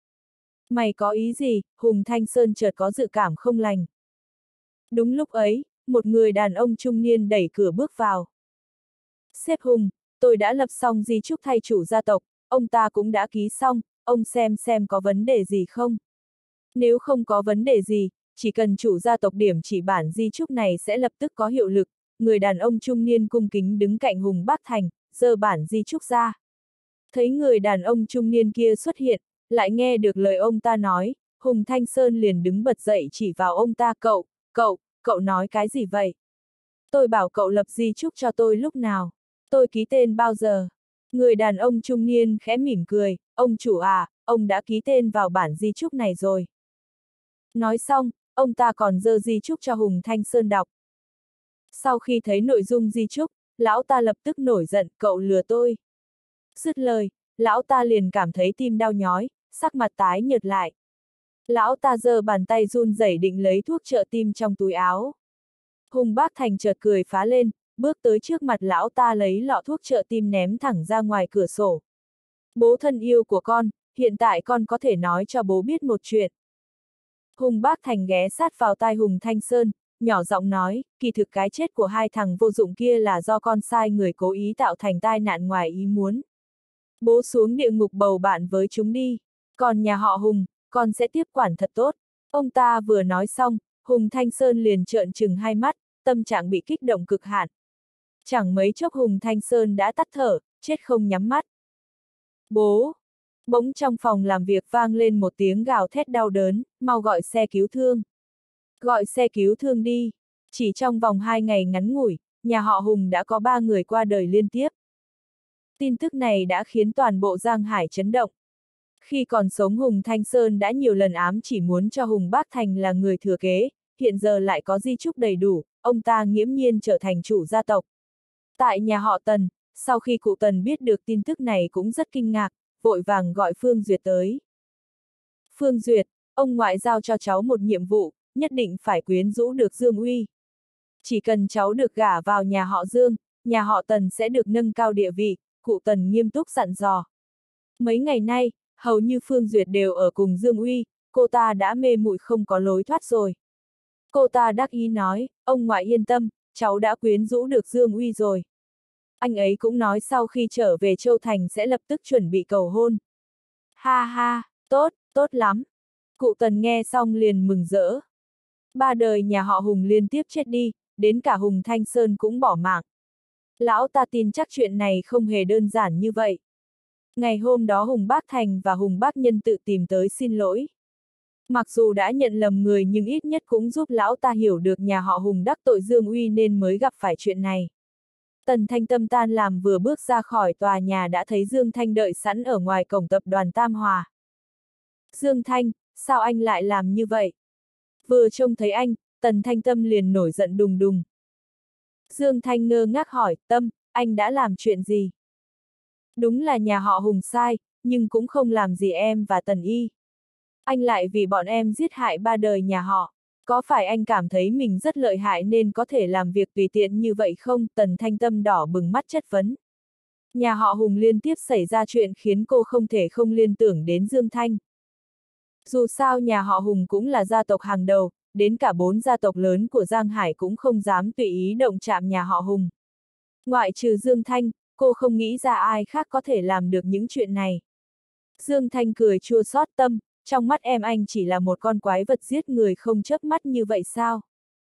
Mày có ý gì? Hùng Thanh Sơn chợt có dự cảm không lành. Đúng lúc ấy, một người đàn ông trung niên đẩy cửa bước vào. Sếp Hùng, tôi đã lập xong di chúc thay chủ gia tộc, ông ta cũng đã ký xong, ông xem có vấn đề gì không? Nếu không có vấn đề gì, chỉ cần chủ gia tộc điểm chỉ bản di chúc này sẽ lập tức có hiệu lực. Người đàn ông trung niên cung kính đứng cạnh Hùng Bác Thành, giơ bản di chúc ra. Thấy người đàn ông trung niên kia xuất hiện, lại nghe được lời ông ta nói, Hùng Thanh Sơn liền đứng bật dậy chỉ vào ông ta, cậu nói cái gì vậy? Tôi bảo cậu lập di chúc cho tôi lúc nào? Tôi ký tên bao giờ? Người đàn ông trung niên khẽ mỉm cười, ông chủ à, ông đã ký tên vào bản di chúc này rồi. Nói xong, ông ta còn giơ di chúc cho Hùng Thanh Sơn đọc. Sau khi thấy nội dung di chúc, lão ta lập tức nổi giận, cậu lừa tôi. Dứt lời, lão ta liền cảm thấy tim đau nhói, sắc mặt tái nhợt lại. Lão ta giơ bàn tay run rẩy định lấy thuốc trợ tim trong túi áo. Hùng Bác Thành chợt cười phá lên, bước tới trước mặt lão ta lấy lọ thuốc trợ tim ném thẳng ra ngoài cửa sổ. Bố thân yêu của con, hiện tại con có thể nói cho bố biết một chuyện. Hùng Bác Thành ghé sát vào tai Hùng Thanh Sơn, nhỏ giọng nói, kỳ thực cái chết của hai thằng vô dụng kia là do con sai người cố ý tạo thành tai nạn ngoài ý muốn. Bố xuống địa ngục bầu bạn với chúng đi, còn nhà họ Hùng, con sẽ tiếp quản thật tốt. Ông ta vừa nói xong, Hùng Thanh Sơn liền trợn trừng hai mắt, tâm trạng bị kích động cực hạn. Chẳng mấy chốc Hùng Thanh Sơn đã tắt thở, chết không nhắm mắt. Bố! Bỗng trong phòng làm việc vang lên một tiếng gào thét đau đớn, mau gọi xe cứu thương. Gọi xe cứu thương đi. Chỉ trong vòng 2 ngày ngắn ngủi, nhà họ Hùng đã có 3 người qua đời liên tiếp. Tin tức này đã khiến toàn bộ Giang Hải chấn động. Khi còn sống Hùng Thanh Sơn đã nhiều lần ám chỉ muốn cho Hùng Bác Thành là người thừa kế, hiện giờ lại có di chúc đầy đủ, ông ta nghiễm nhiên trở thành chủ gia tộc. Tại nhà họ Tần, sau khi cụ Tần biết được tin tức này cũng rất kinh ngạc, vội vàng gọi Phương Duyệt tới. Phương Duyệt, ông ngoại giao cho cháu một nhiệm vụ, nhất định phải quyến rũ được Dương Uy. Chỉ cần cháu được gả vào nhà họ Dương, nhà họ Tần sẽ được nâng cao địa vị, cụ Tần nghiêm túc dặn dò. Mấy ngày nay, hầu như Phương Duyệt đều ở cùng Dương Uy, cô ta đã mê muội không có lối thoát rồi. Cô ta đắc ý nói, ông ngoại yên tâm, cháu đã quyến rũ được Dương Uy rồi. Anh ấy cũng nói sau khi trở về Châu Thành sẽ lập tức chuẩn bị cầu hôn. Ha ha, tốt, tốt lắm. Cụ Tần nghe xong liền mừng rỡ. 3 đời nhà họ Hùng liên tiếp chết đi, đến cả Hùng Thanh Sơn cũng bỏ mạng. Lão ta tin chắc chuyện này không hề đơn giản như vậy. Ngày hôm đó Hùng Bác Thành và Hùng Bác Nhân tự tìm tới xin lỗi. Mặc dù đã nhận lầm người nhưng ít nhất cũng giúp lão ta hiểu được nhà họ Hùng đắc tội Dương Uy nên mới gặp phải chuyện này. Tần Thanh Tâm tan làm vừa bước ra khỏi tòa nhà đã thấy Dương Thanh đợi sẵn ở ngoài cổng tập đoàn Tam Hòa. Dương Thanh, sao anh lại làm như vậy? Vừa trông thấy anh, Tần Thanh Tâm liền nổi giận đùng đùng. Dương Thanh ngơ ngác hỏi, Tâm, anh đã làm chuyện gì? Đúng là nhà họ Hùng sai, nhưng cũng không làm gì em và Tần Y. Anh lại vì bọn em giết hại 3 đời nhà họ. Có phải anh cảm thấy mình rất lợi hại nên có thể làm việc tùy tiện như vậy không? Tần Thanh Tâm đỏ bừng mắt chất vấn. Nhà họ Hùng liên tiếp xảy ra chuyện khiến cô không thể không liên tưởng đến Dương Thanh. Dù sao nhà họ Hùng cũng là gia tộc hàng đầu, đến cả 4 gia tộc lớn của Giang Hải cũng không dám tùy ý động chạm nhà họ Hùng. Ngoại trừ Dương Thanh, cô không nghĩ ra ai khác có thể làm được những chuyện này. Dương Thanh cười chua xót, Tâm, trong mắt em anh chỉ là một con quái vật giết người không chớp mắt như vậy sao?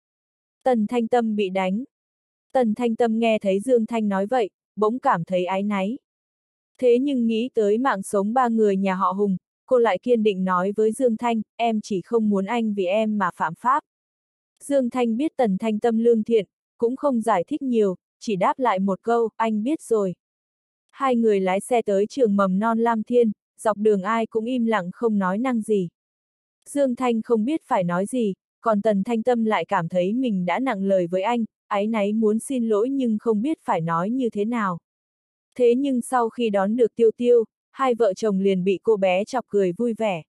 Tần Thanh Tâm bị đánh. Tần Thanh Tâm nghe thấy Dương Thanh nói vậy, bỗng cảm thấy áy náy. Thế nhưng nghĩ tới mạng sống 3 người nhà họ Hùng, cô lại kiên định nói với Dương Thanh, em chỉ không muốn anh vì em mà phạm pháp. Dương Thanh biết Tần Thanh Tâm lương thiện, cũng không giải thích nhiều, chỉ đáp lại một câu, anh biết rồi. Hai người lái xe tới trường mầm non Lam Thiên, dọc đường ai cũng im lặng không nói năng gì. Dương Thanh không biết phải nói gì, còn Tần Thanh Tâm lại cảm thấy mình đã nặng lời với anh, áy náy muốn xin lỗi nhưng không biết phải nói như thế nào. Thế nhưng sau khi đón được Tiêu Tiêu, hai vợ chồng liền bị cô bé chọc cười vui vẻ.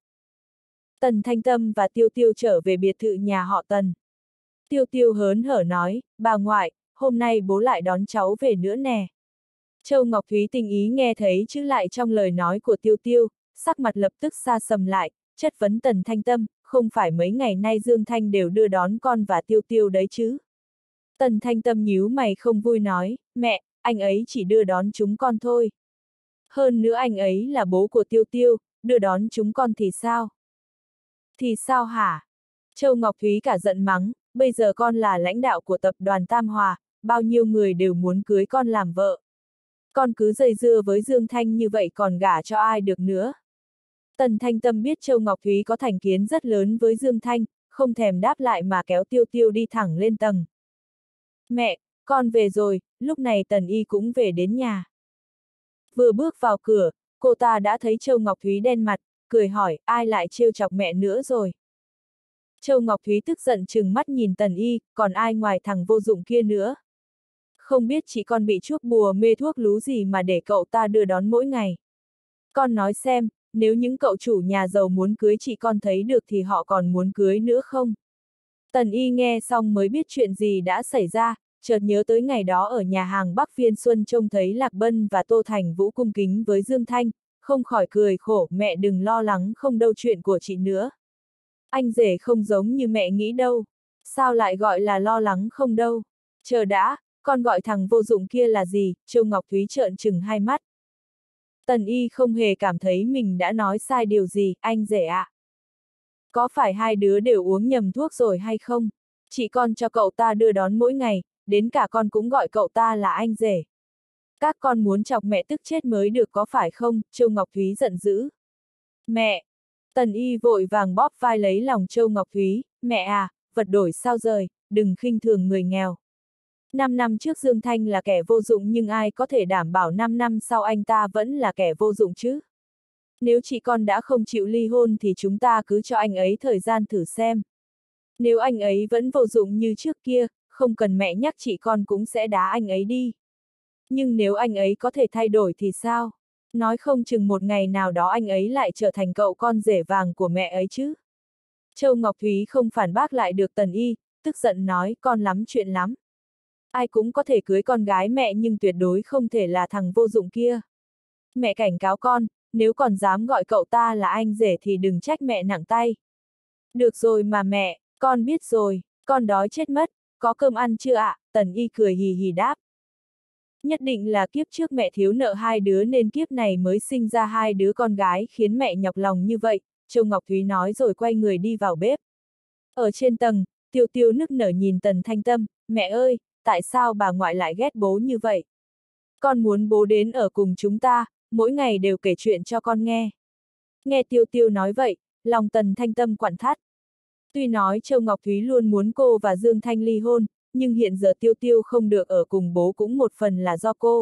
Tần Thanh Tâm và Tiêu Tiêu trở về biệt thự nhà họ Tần. Tiêu Tiêu hớn hở nói, bà ngoại, hôm nay bố lại đón cháu về nữa nè. Châu Ngọc Thúy tình ý nghe thấy chữ lại trong lời nói của Tiêu Tiêu, sắc mặt lập tức xa sầm lại, chất vấn Tần Thanh Tâm, không phải mấy ngày nay Dương Thanh đều đưa đón con và Tiêu Tiêu đấy chứ. Tần Thanh Tâm nhíu mày không vui nói, mẹ, anh ấy chỉ đưa đón chúng con thôi. Hơn nữa anh ấy là bố của Tiêu Tiêu, đưa đón chúng con thì sao? Thì sao hả? Châu Ngọc Thúy cả giận mắng, bây giờ con là lãnh đạo của tập đoàn Tam Hòa, bao nhiêu người đều muốn cưới con làm vợ. Con cứ dây dưa với Dương Thanh như vậy còn gả cho ai được nữa. Tần Thanh Tâm biết Châu Ngọc Thúy có thành kiến rất lớn với Dương Thanh, không thèm đáp lại mà kéo Tiêu Tiêu đi thẳng lên tầng. Mẹ, Con về rồi, lúc này Tần Y cũng về đến nhà. Vừa bước vào cửa, cô ta đã thấy Châu Ngọc Thúy đen mặt, cười hỏi, ai lại trêu chọc mẹ nữa rồi. Châu Ngọc Thúy tức giận trừng mắt nhìn Tần Y, còn ai ngoài thằng vô dụng kia nữa. Không biết chị con bị chuốc bùa mê thuốc lú gì mà để cậu ta đưa đón mỗi ngày. Con nói xem, nếu những cậu chủ nhà giàu muốn cưới chị con thấy được thì họ còn muốn cưới nữa không? Tần Y nghe xong mới biết chuyện gì đã xảy ra, chợt nhớ tới ngày đó ở nhà hàng Bắc Viên Xuân trông thấy Lạc Bân và Tô Thành Vũ cung kính với Dương Thanh, không khỏi cười khổ, mẹ đừng lo lắng không đâu chuyện của chị nữa. Anh rể không giống như mẹ nghĩ đâu. Sao lại gọi là lo lắng không đâu? Chờ đã, con gọi thằng vô dụng kia là gì? Châu Ngọc Thúy trợn trừng hai mắt. Tần Y không hề cảm thấy mình đã nói sai điều gì, anh rể ạ. Có phải hai đứa đều uống nhầm thuốc rồi hay không? Chị con cho cậu ta đưa đón mỗi ngày, đến cả con cũng gọi cậu ta là anh rể. Các con muốn chọc mẹ tức chết mới được có phải không? Châu Ngọc Thúy giận dữ. Mẹ! Tần Y vội vàng bóp vai lấy lòng Châu Ngọc Thúy, mẹ à, vật đổi sao rời, đừng khinh thường người nghèo. 5 năm trước Dương Thanh là kẻ vô dụng nhưng ai có thể đảm bảo 5 năm sau anh ta vẫn là kẻ vô dụng chứ? Nếu chị con đã không chịu ly hôn thì chúng ta cứ cho anh ấy thời gian thử xem. Nếu anh ấy vẫn vô dụng như trước kia, không cần mẹ nhắc chị con cũng sẽ đá anh ấy đi. Nhưng nếu anh ấy có thể thay đổi thì sao? Nói không chừng một ngày nào đó anh ấy lại trở thành cậu con rể vàng của mẹ ấy chứ. Châu Ngọc Thúy không phản bác lại được Tần Y, tức giận nói con lắm chuyện lắm. Ai cũng có thể cưới con gái mẹ nhưng tuyệt đối không thể là thằng vô dụng kia. Mẹ cảnh cáo con, nếu còn dám gọi cậu ta là anh rể thì đừng trách mẹ nặng tay. Được rồi mà mẹ, con biết rồi, con đói chết mất, có cơm ăn chưa ạ? Tần Y cười hì hì đáp. Nhất định là kiếp trước mẹ thiếu nợ hai đứa nên kiếp này mới sinh ra hai đứa con gái khiến mẹ nhọc lòng như vậy, Châu Ngọc Thúy nói rồi quay người đi vào bếp. Ở trên tầng, Tiêu Tiêu nức nở nhìn Tần Thanh Tâm, mẹ ơi, tại sao bà ngoại lại ghét bố như vậy? Con muốn bố đến ở cùng chúng ta, mỗi ngày đều kể chuyện cho con nghe. Nghe Tiêu Tiêu nói vậy, lòng Tần Thanh Tâm quặn thắt. Tuy nói Châu Ngọc Thúy luôn muốn cô và Dương Thanh ly hôn, nhưng hiện giờ Tiêu Tiêu không được ở cùng bố cũng một phần là do cô.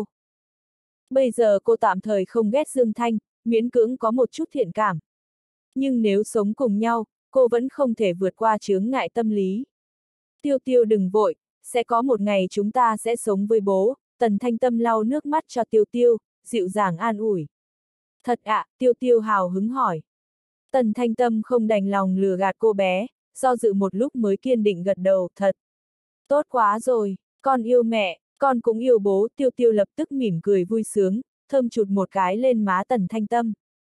Bây giờ cô tạm thời không ghét Dương Thanh, miễn cưỡng có một chút thiện cảm. Nhưng nếu sống cùng nhau, cô vẫn không thể vượt qua chướng ngại tâm lý. Tiêu Tiêu đừng vội, sẽ có một ngày chúng ta sẽ sống với bố. Tần Thanh Tâm lau nước mắt cho Tiêu Tiêu, dịu dàng an ủi. Thật ạ, Tiêu Tiêu hào hứng hỏi. Tần Thanh Tâm không đành lòng lừa gạt cô bé, do dự một lúc mới kiên định gật đầu, thật. Tốt quá rồi, con yêu mẹ, con cũng yêu bố. Tiêu Tiêu lập tức mỉm cười vui sướng, thơm chụt một cái lên má Tần Thanh Tâm.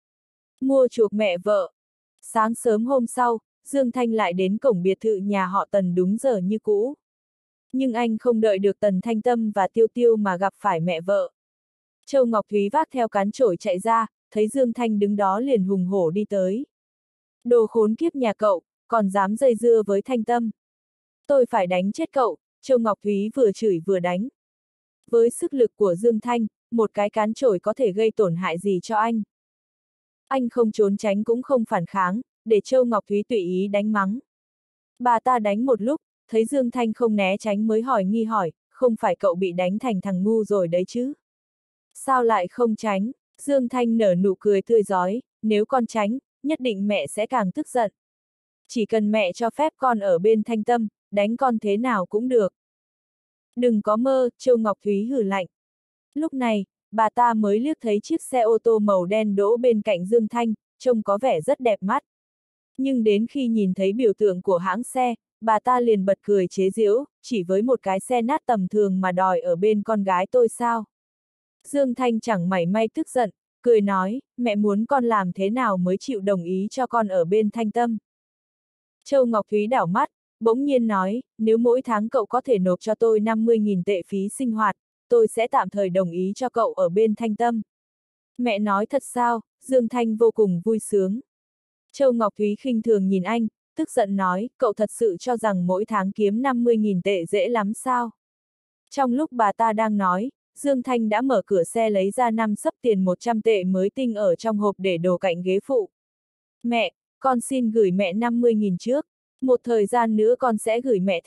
Mua chuộc mẹ vợ. Sáng sớm hôm sau, Dương Thanh lại đến cổng biệt thự nhà họ Tần đúng giờ như cũ. Nhưng anh không đợi được Tần Thanh Tâm và Tiêu Tiêu mà gặp phải mẹ vợ. Châu Ngọc Thúy vác theo cán chổi chạy ra, thấy Dương Thanh đứng đó liền hùng hổ đi tới. Đồ khốn kiếp nhà cậu, còn dám dây dưa với Thanh Tâm. Tôi phải đánh chết cậu, Châu Ngọc Thúy vừa chửi vừa đánh. Với sức lực của Dương Thanh, một cái cán chổi có thể gây tổn hại gì cho anh. Anh không trốn tránh cũng không phản kháng, để Châu Ngọc Thúy tùy ý đánh mắng. Bà ta đánh một lúc, thấy Dương Thanh không né tránh mới nghi hỏi, không phải cậu bị đánh thành thằng ngu rồi đấy chứ? Sao lại không tránh? Dương Thanh nở nụ cười tươi rói, nếu con tránh, nhất định mẹ sẽ càng tức giận. Chỉ cần mẹ cho phép con ở bên Thanh Tâm, đánh con thế nào cũng được. Đừng có mơ, Châu Ngọc Thúy hừ lạnh. Lúc này, bà ta mới liếc thấy chiếc xe ô tô màu đen đỗ bên cạnh Dương Thanh, trông có vẻ rất đẹp mắt. Nhưng đến khi nhìn thấy biểu tượng của hãng xe, bà ta liền bật cười chế giễu, chỉ với một cái xe nát tầm thường mà đòi ở bên con gái tôi sao? Dương Thanh chẳng mảy may tức giận, cười nói, mẹ muốn con làm thế nào mới chịu đồng ý cho con ở bên Thanh Tâm? Châu Ngọc Thúy đảo mắt, bỗng nhiên nói, nếu mỗi tháng cậu có thể nộp cho tôi 50.000 tệ phí sinh hoạt, tôi sẽ tạm thời đồng ý cho cậu ở bên Thanh Tâm. Mẹ nói thật sao? Dương Thanh vô cùng vui sướng. Châu Ngọc Thúy khinh thường nhìn anh, tức giận nói, cậu thật sự cho rằng mỗi tháng kiếm 50.000 tệ dễ lắm sao? Trong lúc bà ta đang nói, Dương Thanh đã mở cửa xe lấy ra 5 xấp tiền 100 tệ mới tinh ở trong hộp để đồ cạnh ghế phụ. Mẹ, con xin gửi mẹ 50.000 trước, một thời gian nữa con sẽ gửi mẹ thêm,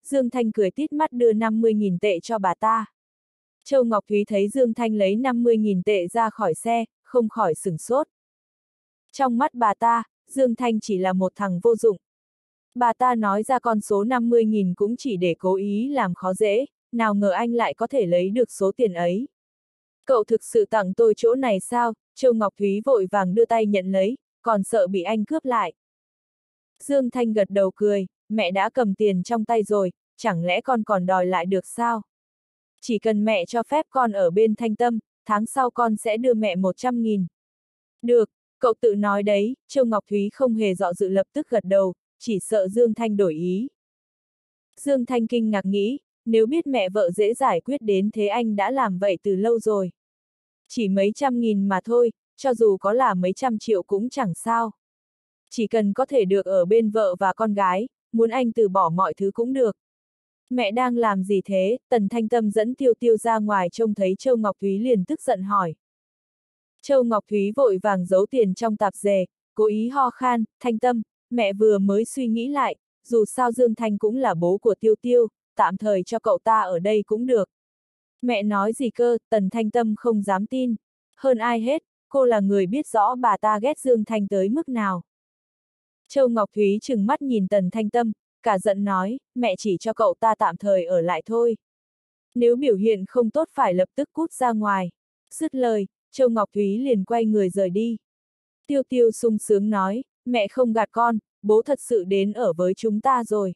Dương Thanh cười tít mắt đưa 50.000 tệ cho bà ta. Châu Ngọc Thúy thấy Dương Thanh lấy 50.000 tệ ra khỏi xe, không khỏi sửng sốt. Trong mắt bà ta, Dương Thanh chỉ là một thằng vô dụng. Bà ta nói ra con số 50.000 cũng chỉ để cố ý làm khó dễ, nào ngờ anh lại có thể lấy được số tiền ấy. Cậu thực sự tặng tôi chỗ này sao? Châu Ngọc Thúy vội vàng đưa tay nhận lấy, còn sợ bị anh cướp lại. Dương Thanh gật đầu cười, mẹ đã cầm tiền trong tay rồi, chẳng lẽ con còn đòi lại được sao? Chỉ cần mẹ cho phép con ở bên Thanh Tâm, tháng sau con sẽ đưa mẹ 100.000. Được, cậu tự nói đấy, Châu Ngọc Thúy không hề dọ dự lập tức gật đầu, chỉ sợ Dương Thanh đổi ý. Dương Thanh kinh ngạc nghĩ, nếu biết mẹ vợ dễ giải quyết đến thế anh đã làm vậy từ lâu rồi. Chỉ mấy trăm nghìn mà thôi, cho dù có là mấy trăm triệu cũng chẳng sao. Chỉ cần có thể được ở bên vợ và con gái, muốn anh từ bỏ mọi thứ cũng được. Mẹ đang làm gì thế? Tần Thanh Tâm dẫn Tiêu Tiêu ra ngoài trông thấy Châu Ngọc Thúy liền tức giận hỏi. Châu Ngọc Thúy vội vàng giấu tiền trong tạp dề, cố ý ho khan, Thanh Tâm, mẹ vừa mới suy nghĩ lại, dù sao Dương Thanh cũng là bố của Tiêu Tiêu, tạm thời cho cậu ta ở đây cũng được. Mẹ nói gì cơ? Tần Thanh Tâm không dám tin. Hơn ai hết, cô là người biết rõ bà ta ghét Dương Thanh tới mức nào. Châu Ngọc Thúy trừng mắt nhìn Tần Thanh Tâm, cả giận nói, mẹ chỉ cho cậu ta tạm thời ở lại thôi. Nếu biểu hiện không tốt phải lập tức cút ra ngoài. Dứt lời, Châu Ngọc Thúy liền quay người rời đi. Tiêu Tiêu sung sướng nói, mẹ không gạt con, bố thật sự đến ở với chúng ta rồi.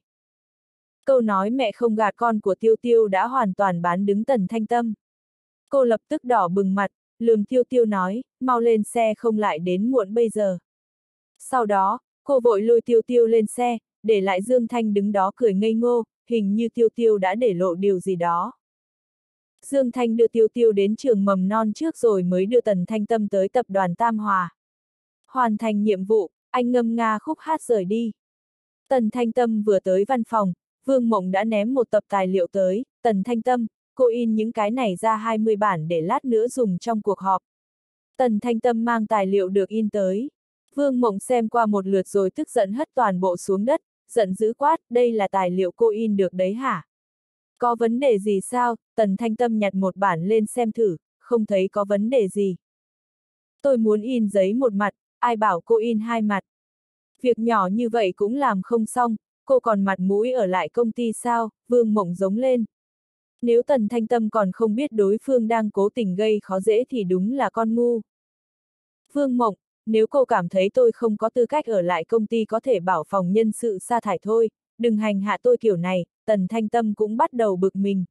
Câu nói mẹ không gạt con của Tiêu Tiêu đã hoàn toàn bán đứng Tần Thanh Tâm. Cô lập tức đỏ bừng mặt, lườm Tiêu Tiêu nói, mau lên xe không lại đến muộn bây giờ. Sau đó, cô vội lôi Tiêu Tiêu lên xe, để lại Dương Thanh đứng đó cười ngây ngô, hình như Tiêu Tiêu đã để lộ điều gì đó. Dương Thanh đưa Tiêu Tiêu đến trường mầm non trước rồi mới đưa Tần Thanh Tâm tới tập đoàn Tam Hòa. Hoàn thành nhiệm vụ, anh ngâm nga khúc hát rời đi. Tần Thanh Tâm vừa tới văn phòng, Vương Mộng đã ném một tập tài liệu tới, Tần Thanh Tâm, cô in những cái này ra 20 bản để lát nữa dùng trong cuộc họp. Tần Thanh Tâm mang tài liệu được in tới. Vương Mộng xem qua một lượt rồi tức giận hất toàn bộ xuống đất, giận dữ quát, đây là tài liệu cô in được đấy hả? Có vấn đề gì sao? Tần Thanh Tâm nhặt một bản lên xem thử, không thấy có vấn đề gì. Tôi muốn in giấy một mặt, ai bảo cô in hai mặt. Việc nhỏ như vậy cũng làm không xong, cô còn mặt mũi ở lại công ty sao? Vương Mộng giống lên. Nếu Tần Thanh Tâm còn không biết đối phương đang cố tình gây khó dễ thì đúng là con ngu. Vương Mộng, nếu cô cảm thấy tôi không có tư cách ở lại công ty có thể bảo phòng nhân sự sa thải thôi, đừng hành hạ tôi kiểu này, Tần Thanh Tâm cũng bắt đầu bực mình.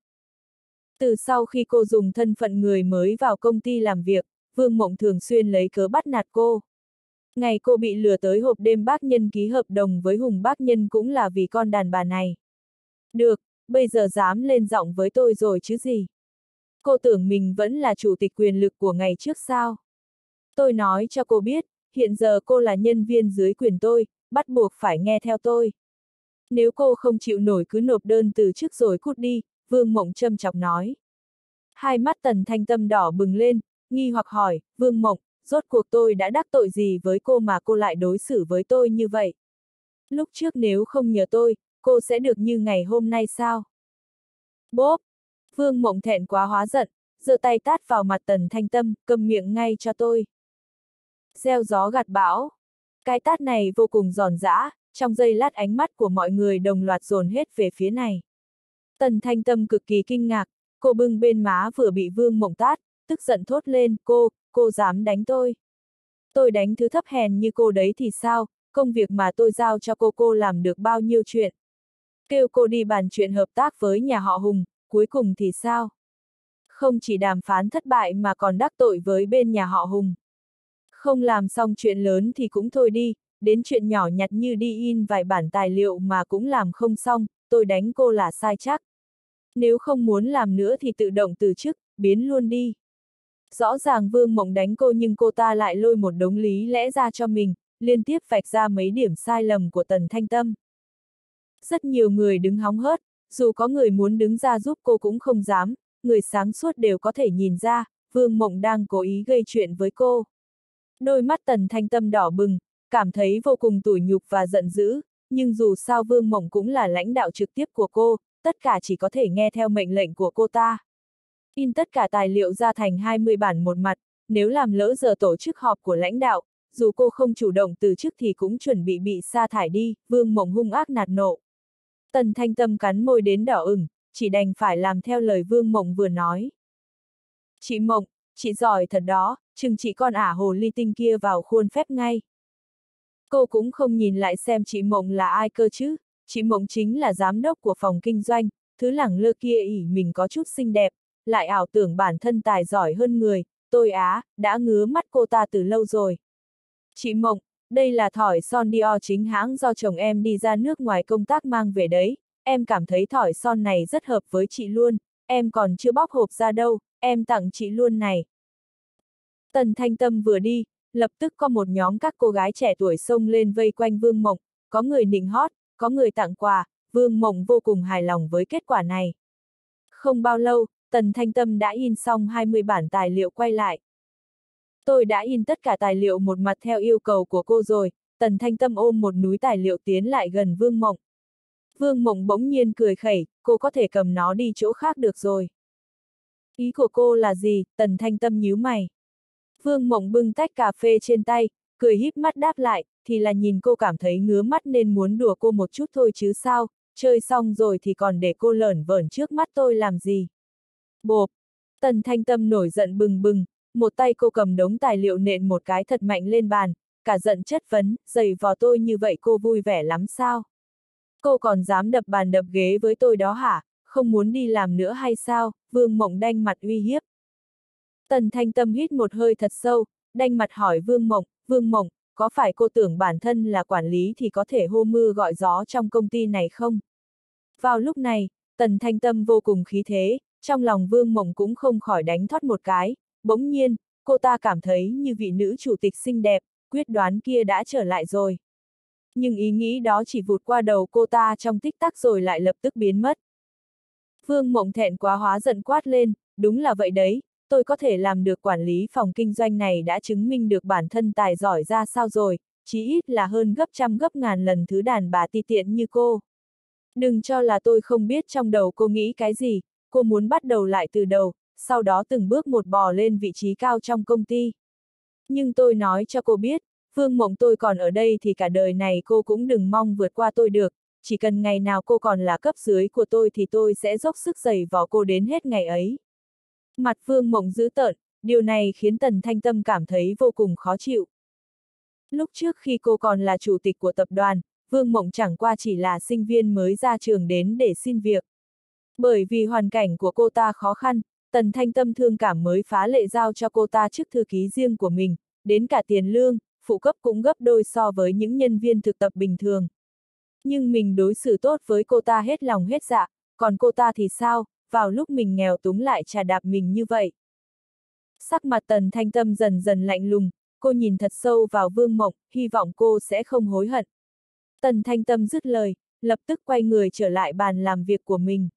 Từ sau khi cô dùng thân phận người mới vào công ty làm việc, Vương Mộng thường xuyên lấy cớ bắt nạt cô. Ngày cô bị lừa tới hộp đêm bác nhân ký hợp đồng với Hùng bác nhân cũng là vì con đàn bà này. Được, bây giờ dám lên giọng với tôi rồi chứ gì. Cô tưởng mình vẫn là chủ tịch quyền lực của ngày trước sao? Tôi nói cho cô biết, hiện giờ cô là nhân viên dưới quyền tôi, bắt buộc phải nghe theo tôi. Nếu cô không chịu nổi cứ nộp đơn từ chức rồi cút đi, Vương Mộng châm chọc nói. Hai mắt Tần Thanh Tâm đỏ bừng lên, nghi hoặc hỏi, Vương Mộng, rốt cuộc tôi đã đắc tội gì với cô mà cô lại đối xử với tôi như vậy? Lúc trước nếu không nhờ tôi, cô sẽ được như ngày hôm nay sao? Bốp! Vương Mộng thẹn quá hóa giận, giơ tay tát vào mặt Tần Thanh Tâm, câm miệng ngay cho tôi. Gieo gió gặt bão. Cái tát này vô cùng giòn giã, trong giây lát ánh mắt của mọi người đồng loạt dồn hết về phía này. Tần Thanh Tâm cực kỳ kinh ngạc, cô bưng bên má vừa bị Vương Mộng tát, tức giận thốt lên, cô dám đánh tôi. Tôi đánh thứ thấp hèn như cô đấy thì sao, công việc mà tôi giao cho cô làm được bao nhiêu chuyện. Kêu cô đi bàn chuyện hợp tác với nhà họ Hùng, cuối cùng thì sao? Không chỉ đàm phán thất bại mà còn đắc tội với bên nhà họ Hùng. Không làm xong chuyện lớn thì cũng thôi đi, đến chuyện nhỏ nhặt như đi in vài bản tài liệu mà cũng làm không xong, tôi đánh cô là sai chắc. Nếu không muốn làm nữa thì tự động từ chức, biến luôn đi. Rõ ràng Vương Mộng đánh cô nhưng cô ta lại lôi một đống lý lẽ ra cho mình, liên tiếp vạch ra mấy điểm sai lầm của Tần Thanh Tâm. Rất nhiều người đứng hóng hớt, dù có người muốn đứng ra giúp cô cũng không dám, người sáng suốt đều có thể nhìn ra, Vương Mộng đang cố ý gây chuyện với cô. Đôi mắt Tần Thanh Tâm đỏ bừng, cảm thấy vô cùng tủi nhục và giận dữ, nhưng dù sao Vương Mộng cũng là lãnh đạo trực tiếp của cô, tất cả chỉ có thể nghe theo mệnh lệnh của cô ta. In tất cả tài liệu ra thành 20 bản một mặt, nếu làm lỡ giờ tổ chức họp của lãnh đạo, dù cô không chủ động từ chức thì cũng chuẩn bị sa thải đi, Vương Mộng hung ác nạt nộ. Tần Thanh Tâm cắn môi đến đỏ ửng, chỉ đành phải làm theo lời Vương Mộng vừa nói. Chị Mộng, chị giỏi thật đó, chừng chị con ả hồ ly tinh kia vào khuôn phép ngay. Cô cũng không nhìn lại xem chị Mộng là ai cơ chứ, chị Mộng chính là giám đốc của phòng kinh doanh, thứ lẳng lơ kia ỉ mình có chút xinh đẹp, lại ảo tưởng bản thân tài giỏi hơn người, tôi đã ngứa mắt cô ta từ lâu rồi. Chị Mộng, đây là thỏi son Dior chính hãng do chồng em đi ra nước ngoài công tác mang về đấy, em cảm thấy thỏi son này rất hợp với chị luôn, em còn chưa bóp hộp ra đâu, em tặng chị luôn này. Tần Thanh Tâm vừa đi, lập tức có một nhóm các cô gái trẻ tuổi xông lên vây quanh Vương Mộng, có người nịnh hót, có người tặng quà, Vương Mộng vô cùng hài lòng với kết quả này. Không bao lâu, Tần Thanh Tâm đã in xong 20 bản tài liệu quay lại. Tôi đã in tất cả tài liệu một mặt theo yêu cầu của cô rồi, Tần Thanh Tâm ôm một núi tài liệu tiến lại gần Vương Mộng. Vương Mộng bỗng nhiên cười khẩy, cô có thể cầm nó đi chỗ khác được rồi. Ý của cô là gì? Tần Thanh Tâm nhíu mày. Vương Mộng bưng tách cà phê trên tay, cười híp mắt đáp lại, thì là nhìn cô cảm thấy ngứa mắt nên muốn đùa cô một chút thôi chứ sao, chơi xong rồi thì còn để cô lởn vởn trước mắt tôi làm gì. Bộp! Tần Thanh Tâm nổi giận bừng bừng, một tay cô cầm đống tài liệu nện một cái thật mạnh lên bàn, cả giận chất vấn, giày vò tôi như vậy cô vui vẻ lắm sao? Cô còn dám đập bàn đập ghế với tôi đó hả? Không muốn đi làm nữa hay sao? Vương Mộng đanh mặt uy hiếp. Tần Thanh Tâm hít một hơi thật sâu, đanh mặt hỏi Vương Mộng, có phải cô tưởng bản thân là quản lý thì có thể hô mưa gọi gió trong công ty này không? Vào lúc này, Tần Thanh Tâm vô cùng khí thế, trong lòng Vương Mộng cũng không khỏi đánh thót một cái, bỗng nhiên, cô ta cảm thấy như vị nữ chủ tịch xinh đẹp, quyết đoán kia đã trở lại rồi. Nhưng ý nghĩ đó chỉ vụt qua đầu cô ta trong tích tắc rồi lại lập tức biến mất. Vương Mộng thẹn quá hóa giận quát lên, đúng là vậy đấy, tôi có thể làm được quản lý phòng kinh doanh này đã chứng minh được bản thân tài giỏi ra sao rồi, chí ít là hơn gấp trăm gấp ngàn lần thứ đàn bà ti tiện như cô. Đừng cho là tôi không biết trong đầu cô nghĩ cái gì, cô muốn bắt đầu lại từ đầu, sau đó từng bước một bò lên vị trí cao trong công ty. Nhưng tôi nói cho cô biết, Vương Mộng tôi còn ở đây thì cả đời này cô cũng đừng mong vượt qua tôi được, chỉ cần ngày nào cô còn là cấp dưới của tôi thì tôi sẽ dốc sức giày vò cô đến hết ngày ấy. Mặt Vương Mộng dữ tợn, điều này khiến Tần Thanh Tâm cảm thấy vô cùng khó chịu. Lúc trước khi cô còn là chủ tịch của tập đoàn, Vương Mộng chẳng qua chỉ là sinh viên mới ra trường đến để xin việc. Bởi vì hoàn cảnh của cô ta khó khăn, Tần Thanh Tâm thương cảm mới phá lệ giao cho cô ta chức thư ký riêng của mình, đến cả tiền lương, phụ cấp cũng gấp đôi so với những nhân viên thực tập bình thường. Nhưng mình đối xử tốt với cô ta hết lòng hết dạ, còn cô ta thì sao, vào lúc mình nghèo túng lại chà đạp mình như vậy. Sắc mặt Tần Thanh Tâm dần dần lạnh lùng, cô nhìn thật sâu vào Vương Mộng, hy vọng cô sẽ không hối hận. Tần Thanh Tâm dứt lời, lập tức quay người trở lại bàn làm việc của mình.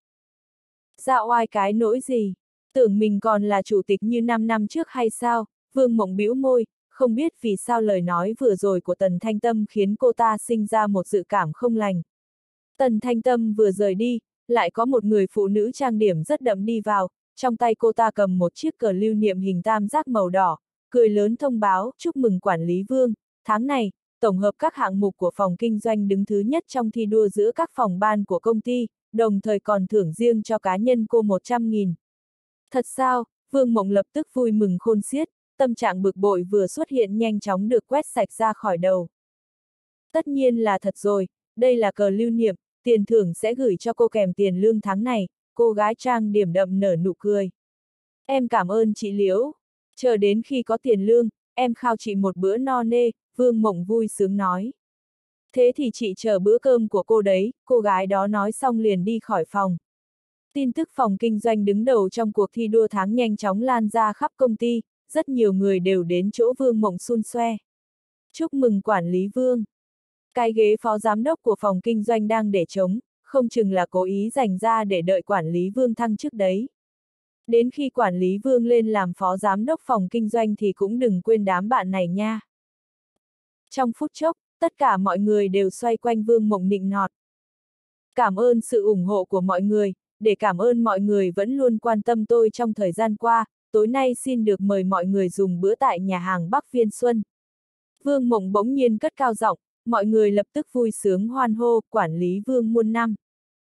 Dạ oai cái nỗi gì? Tưởng mình còn là chủ tịch như 5 năm trước hay sao? Vương Mộng bĩu môi, không biết vì sao lời nói vừa rồi của Tần Thanh Tâm khiến cô ta sinh ra một dự cảm không lành. Tần Thanh Tâm vừa rời đi, lại có một người phụ nữ trang điểm rất đậm đi vào, trong tay cô ta cầm một chiếc cờ lưu niệm hình tam giác màu đỏ, cười lớn thông báo, chúc mừng quản lý Vương, tháng này, tổng hợp các hạng mục của phòng kinh doanh đứng thứ nhất trong thi đua giữa các phòng ban của công ty, đồng thời còn thưởng riêng cho cá nhân cô 100.000. Thật sao? Vương Mộng lập tức vui mừng khôn xiết, tâm trạng bực bội vừa xuất hiện nhanh chóng được quét sạch ra khỏi đầu. Tất nhiên là thật rồi, đây là cờ lưu niệm, tiền thưởng sẽ gửi cho cô kèm tiền lương tháng này, cô gái trang điểm đậm nở nụ cười. Em cảm ơn chị Liễu, chờ đến khi có tiền lương, em khao chị một bữa no nê, Vương Mộng vui sướng nói. Thế thì chị chờ bữa cơm của cô đấy, cô gái đó nói xong liền đi khỏi phòng. Tin tức phòng kinh doanh đứng đầu trong cuộc thi đua tháng nhanh chóng lan ra khắp công ty, rất nhiều người đều đến chỗ Vương Mộng xun xoe. Chúc mừng quản lý Vương. Cái ghế phó giám đốc của phòng kinh doanh đang để trống, không chừng là cố ý dành ra để đợi quản lý Vương thăng chức đấy. Đến khi quản lý Vương lên làm phó giám đốc phòng kinh doanh thì cũng đừng quên đám bạn này nha. Trong phút chốc, tất cả mọi người đều xoay quanh Vương Mộng nịnh nọt. Cảm ơn sự ủng hộ của mọi người, để cảm ơn mọi người vẫn luôn quan tâm tôi trong thời gian qua, tối nay xin được mời mọi người dùng bữa tại nhà hàng Bắc Viên Xuân. Vương Mộng bỗng nhiên cất cao giọng, mọi người lập tức vui sướng hoan hô, quản lý Vương muôn năm.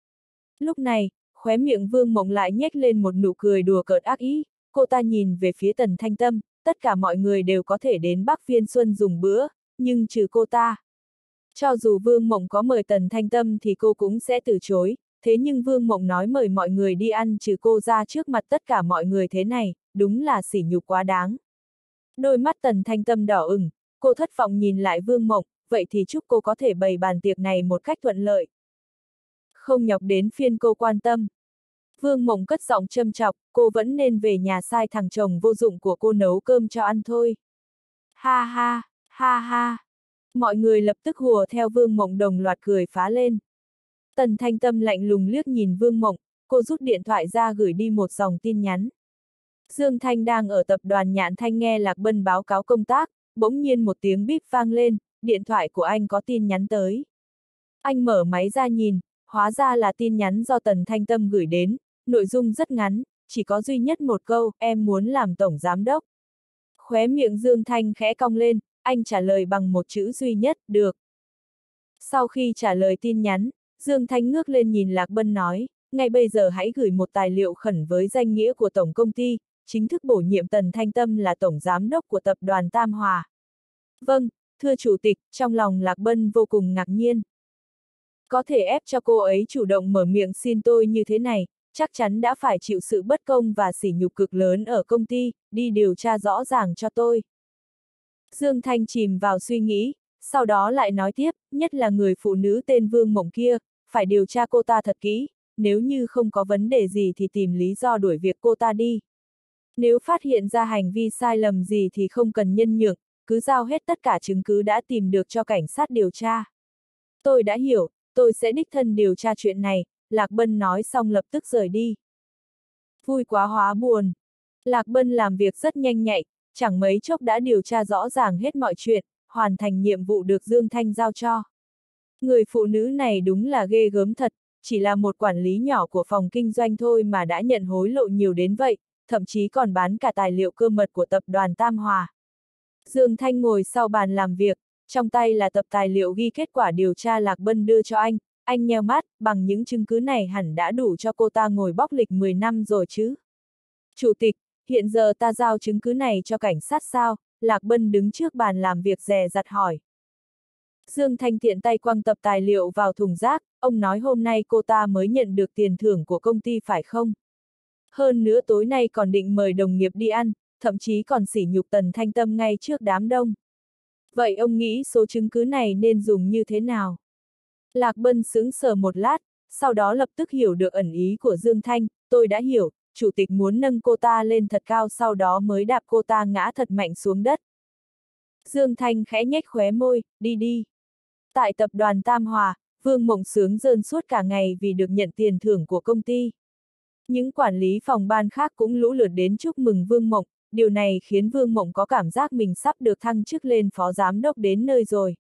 Lúc này, khóe miệng Vương Mộng lại nhếch lên một nụ cười đùa cợt ác ý, cô ta nhìn về phía Tần Thanh Tâm, tất cả mọi người đều có thể đến Bắc Viên Xuân dùng bữa, nhưng trừ cô ta. Cho dù Vương Mộng có mời Tần Thanh Tâm thì cô cũng sẽ từ chối, thế nhưng Vương Mộng nói mời mọi người đi ăn trừ cô ra trước mặt tất cả mọi người thế này, đúng là sỉ nhục quá đáng. Đôi mắt Tần Thanh Tâm đỏ ửng, cô thất vọng nhìn lại Vương Mộng, vậy thì chúc cô có thể bày bàn tiệc này một cách thuận lợi. Không nhọc đến phiên cô quan tâm. Vương Mộng cất giọng châm chọc, cô vẫn nên về nhà sai thằng chồng vô dụng của cô nấu cơm cho ăn thôi. Ha ha, ha ha. Mọi người lập tức hùa theo Vương Mộng đồng loạt cười phá lên. Tần Thanh Tâm lạnh lùng liếc nhìn Vương Mộng, cô rút điện thoại ra gửi đi một dòng tin nhắn. Dương Thanh đang ở tập đoàn Nhạn Thanh nghe Lạc Bân báo cáo công tác, bỗng nhiên một tiếng bíp vang lên, điện thoại của anh có tin nhắn tới. Anh mở máy ra nhìn, hóa ra là tin nhắn do Tần Thanh Tâm gửi đến, nội dung rất ngắn, chỉ có duy nhất một câu, em muốn làm tổng giám đốc. Khóe miệng Dương Thanh khẽ cong lên, anh trả lời bằng một chữ duy nhất, được. Sau khi trả lời tin nhắn, Dương Thanh ngước lên nhìn Lạc Bân nói, ngay bây giờ hãy gửi một tài liệu khẩn với danh nghĩa của tổng công ty, chính thức bổ nhiệm Tần Thanh Tâm là tổng giám đốc của tập đoàn Tam Hòa. Vâng, thưa chủ tịch, trong lòng Lạc Bân vô cùng ngạc nhiên. Có thể ép cho cô ấy chủ động mở miệng xin tôi như thế này, chắc chắn đã phải chịu sự bất công và sỉ nhục cực lớn ở công ty, đi điều tra rõ ràng cho tôi. Dương Thanh chìm vào suy nghĩ, sau đó lại nói tiếp, nhất là người phụ nữ tên Vương Mộng kia, phải điều tra cô ta thật kỹ, nếu như không có vấn đề gì thì tìm lý do đuổi việc cô ta đi. Nếu phát hiện ra hành vi sai lầm gì thì không cần nhân nhượng, cứ giao hết tất cả chứng cứ đã tìm được cho cảnh sát điều tra. Tôi đã hiểu, tôi sẽ đích thân điều tra chuyện này, Lạc Bân nói xong lập tức rời đi. Vui quá hóa buồn. Lạc Bân làm việc rất nhanh nhạy, chẳng mấy chốc đã điều tra rõ ràng hết mọi chuyện, hoàn thành nhiệm vụ được Dương Thanh giao cho. Người phụ nữ này đúng là ghê gớm thật, chỉ là một quản lý nhỏ của phòng kinh doanh thôi mà đã nhận hối lộ nhiều đến vậy, thậm chí còn bán cả tài liệu cơ mật của tập đoàn Tam Hòa. Dương Thanh ngồi sau bàn làm việc, trong tay là tập tài liệu ghi kết quả điều tra Lạc Bân đưa cho anh nheo mắt, bằng những chứng cứ này hẳn đã đủ cho cô ta ngồi bóc lịch 10 năm rồi chứ. Chủ tịch, hiện giờ ta giao chứng cứ này cho cảnh sát sao? Lạc Bân đứng trước bàn làm việc dè dặt hỏi. Dương Thanh tiện tay quăng tập tài liệu vào thùng rác, ông nói hôm nay cô ta mới nhận được tiền thưởng của công ty phải không? Hơn nữa tối nay còn định mời đồng nghiệp đi ăn, thậm chí còn sỉ nhục Tần Thanh Tâm ngay trước đám đông. Vậy ông nghĩ số chứng cứ này nên dùng như thế nào? Lạc Bân sững sờ một lát, sau đó lập tức hiểu được ẩn ý của Dương Thanh, tôi đã hiểu, chủ tịch muốn nâng cô ta lên thật cao sau đó mới đạp cô ta ngã thật mạnh xuống đất. Dương Thanh khẽ nhếch khóe môi, đi đi. Tại tập đoàn Tam Hòa, Vương Mộng sướng rơn suốt cả ngày vì được nhận tiền thưởng của công ty. Những quản lý phòng ban khác cũng lũ lượt đến chúc mừng Vương Mộng, điều này khiến Vương Mộng có cảm giác mình sắp được thăng chức lên phó giám đốc đến nơi rồi.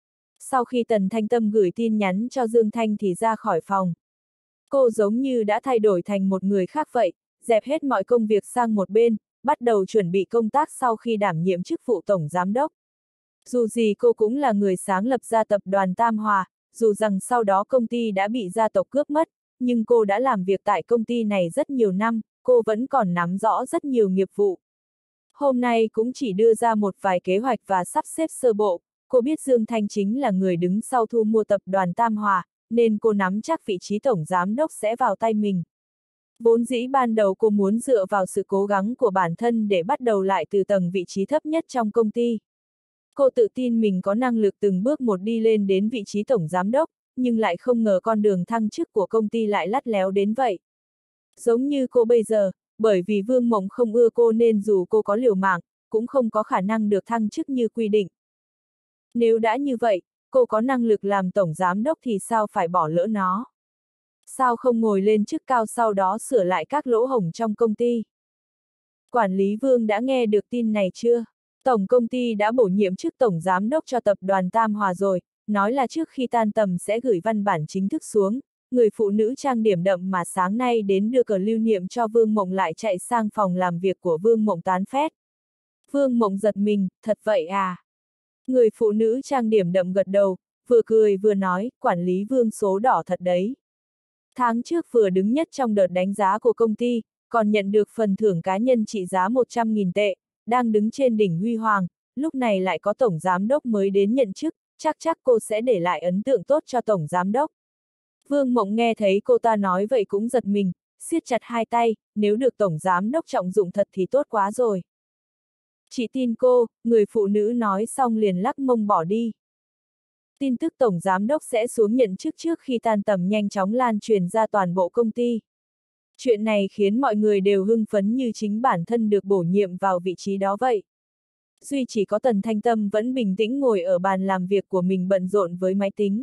Sau khi Tần Thanh Tâm gửi tin nhắn cho Dương Thanh thì ra khỏi phòng. Cô giống như đã thay đổi thành một người khác vậy, dẹp hết mọi công việc sang một bên, bắt đầu chuẩn bị công tác sau khi đảm nhiệm chức vụ tổng giám đốc. Dù gì cô cũng là người sáng lập ra tập đoàn Tam Hòa, dù rằng sau đó công ty đã bị gia tộc cướp mất, nhưng cô đã làm việc tại công ty này rất nhiều năm, cô vẫn còn nắm rõ rất nhiều nghiệp vụ. Hôm nay cũng chỉ đưa ra một vài kế hoạch và sắp xếp sơ bộ, cô biết Dương Thanh chính là người đứng sau thu mua tập đoàn Tam Hòa, nên cô nắm chắc vị trí tổng giám đốc sẽ vào tay mình. Vốn dĩ ban đầu cô muốn dựa vào sự cố gắng của bản thân để bắt đầu lại từ tầng vị trí thấp nhất trong công ty. Cô tự tin mình có năng lực từng bước một đi lên đến vị trí tổng giám đốc, nhưng lại không ngờ con đường thăng chức của công ty lại lắt léo đến vậy. Giống như cô bây giờ, bởi vì Vương Mộng không ưa cô nên dù cô có liều mạng, cũng không có khả năng được thăng chức như quy định. Nếu đã như vậy, cô có năng lực làm tổng giám đốc thì sao phải bỏ lỡ nó? Sao không ngồi lên chức cao sau đó sửa lại các lỗ hổng trong công ty? Quản lý Vương đã nghe được tin này chưa? Tổng công ty đã bổ nhiệm chức tổng giám đốc cho tập đoàn Tam Hòa rồi, nói là trước khi tan tầm sẽ gửi văn bản chính thức xuống, người phụ nữ trang điểm đậm mà sáng nay đến đưa cờ lưu niệm cho Vương Mộng lại chạy sang phòng làm việc của Vương Mộng tán phét. Vương Mộng giật mình, thật vậy à? Người phụ nữ trang điểm đậm gật đầu, vừa cười vừa nói, quản lý Vương số đỏ thật đấy. Tháng trước vừa đứng nhất trong đợt đánh giá của công ty, còn nhận được phần thưởng cá nhân trị giá 100.000 tệ, đang đứng trên đỉnh huy hoàng, lúc này lại có tổng giám đốc mới đến nhận chức, chắc cô sẽ để lại ấn tượng tốt cho tổng giám đốc. Vương Mộng nghe thấy cô ta nói vậy cũng giật mình, siết chặt hai tay, nếu được tổng giám đốc trọng dụng thật thì tốt quá rồi. Chị tin cô, người phụ nữ nói xong liền lắc mông bỏ đi. Tin tức tổng giám đốc sẽ xuống nhận chức trước khi tan tầm nhanh chóng lan truyền ra toàn bộ công ty. Chuyện này khiến mọi người đều hưng phấn như chính bản thân được bổ nhiệm vào vị trí đó vậy. Duy chỉ có Tần Thanh Tâm vẫn bình tĩnh ngồi ở bàn làm việc của mình bận rộn với máy tính.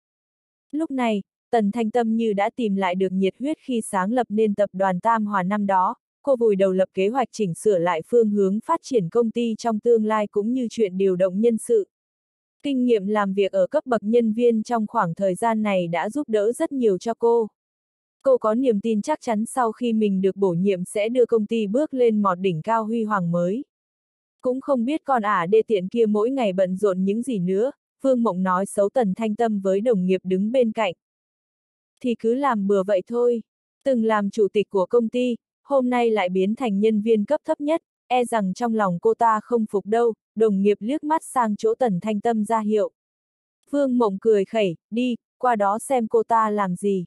Lúc này, Tần Thanh Tâm như đã tìm lại được nhiệt huyết khi sáng lập nên tập đoàn Tam Hòa năm đó, cô vùi đầu lập kế hoạch chỉnh sửa lại phương hướng phát triển công ty trong tương lai cũng như chuyện điều động nhân sự. Kinh nghiệm làm việc ở cấp bậc nhân viên trong khoảng thời gian này đã giúp đỡ rất nhiều cho cô. Cô có niềm tin chắc chắn sau khi mình được bổ nhiệm sẽ đưa công ty bước lên một đỉnh cao huy hoàng mới. Cũng không biết con ả đê tiện kia mỗi ngày bận rộn những gì nữa, Vương Mộng nói xấu Tần Thanh Tâm với đồng nghiệp đứng bên cạnh. Thì cứ làm bừa vậy thôi, từng làm chủ tịch của công ty, hôm nay lại biến thành nhân viên cấp thấp nhất, e rằng trong lòng cô ta không phục đâu, đồng nghiệp liếc mắt sang chỗ Tần Thanh Tâm ra hiệu. Vương Mộng cười khẩy, đi, qua đó xem cô ta làm gì.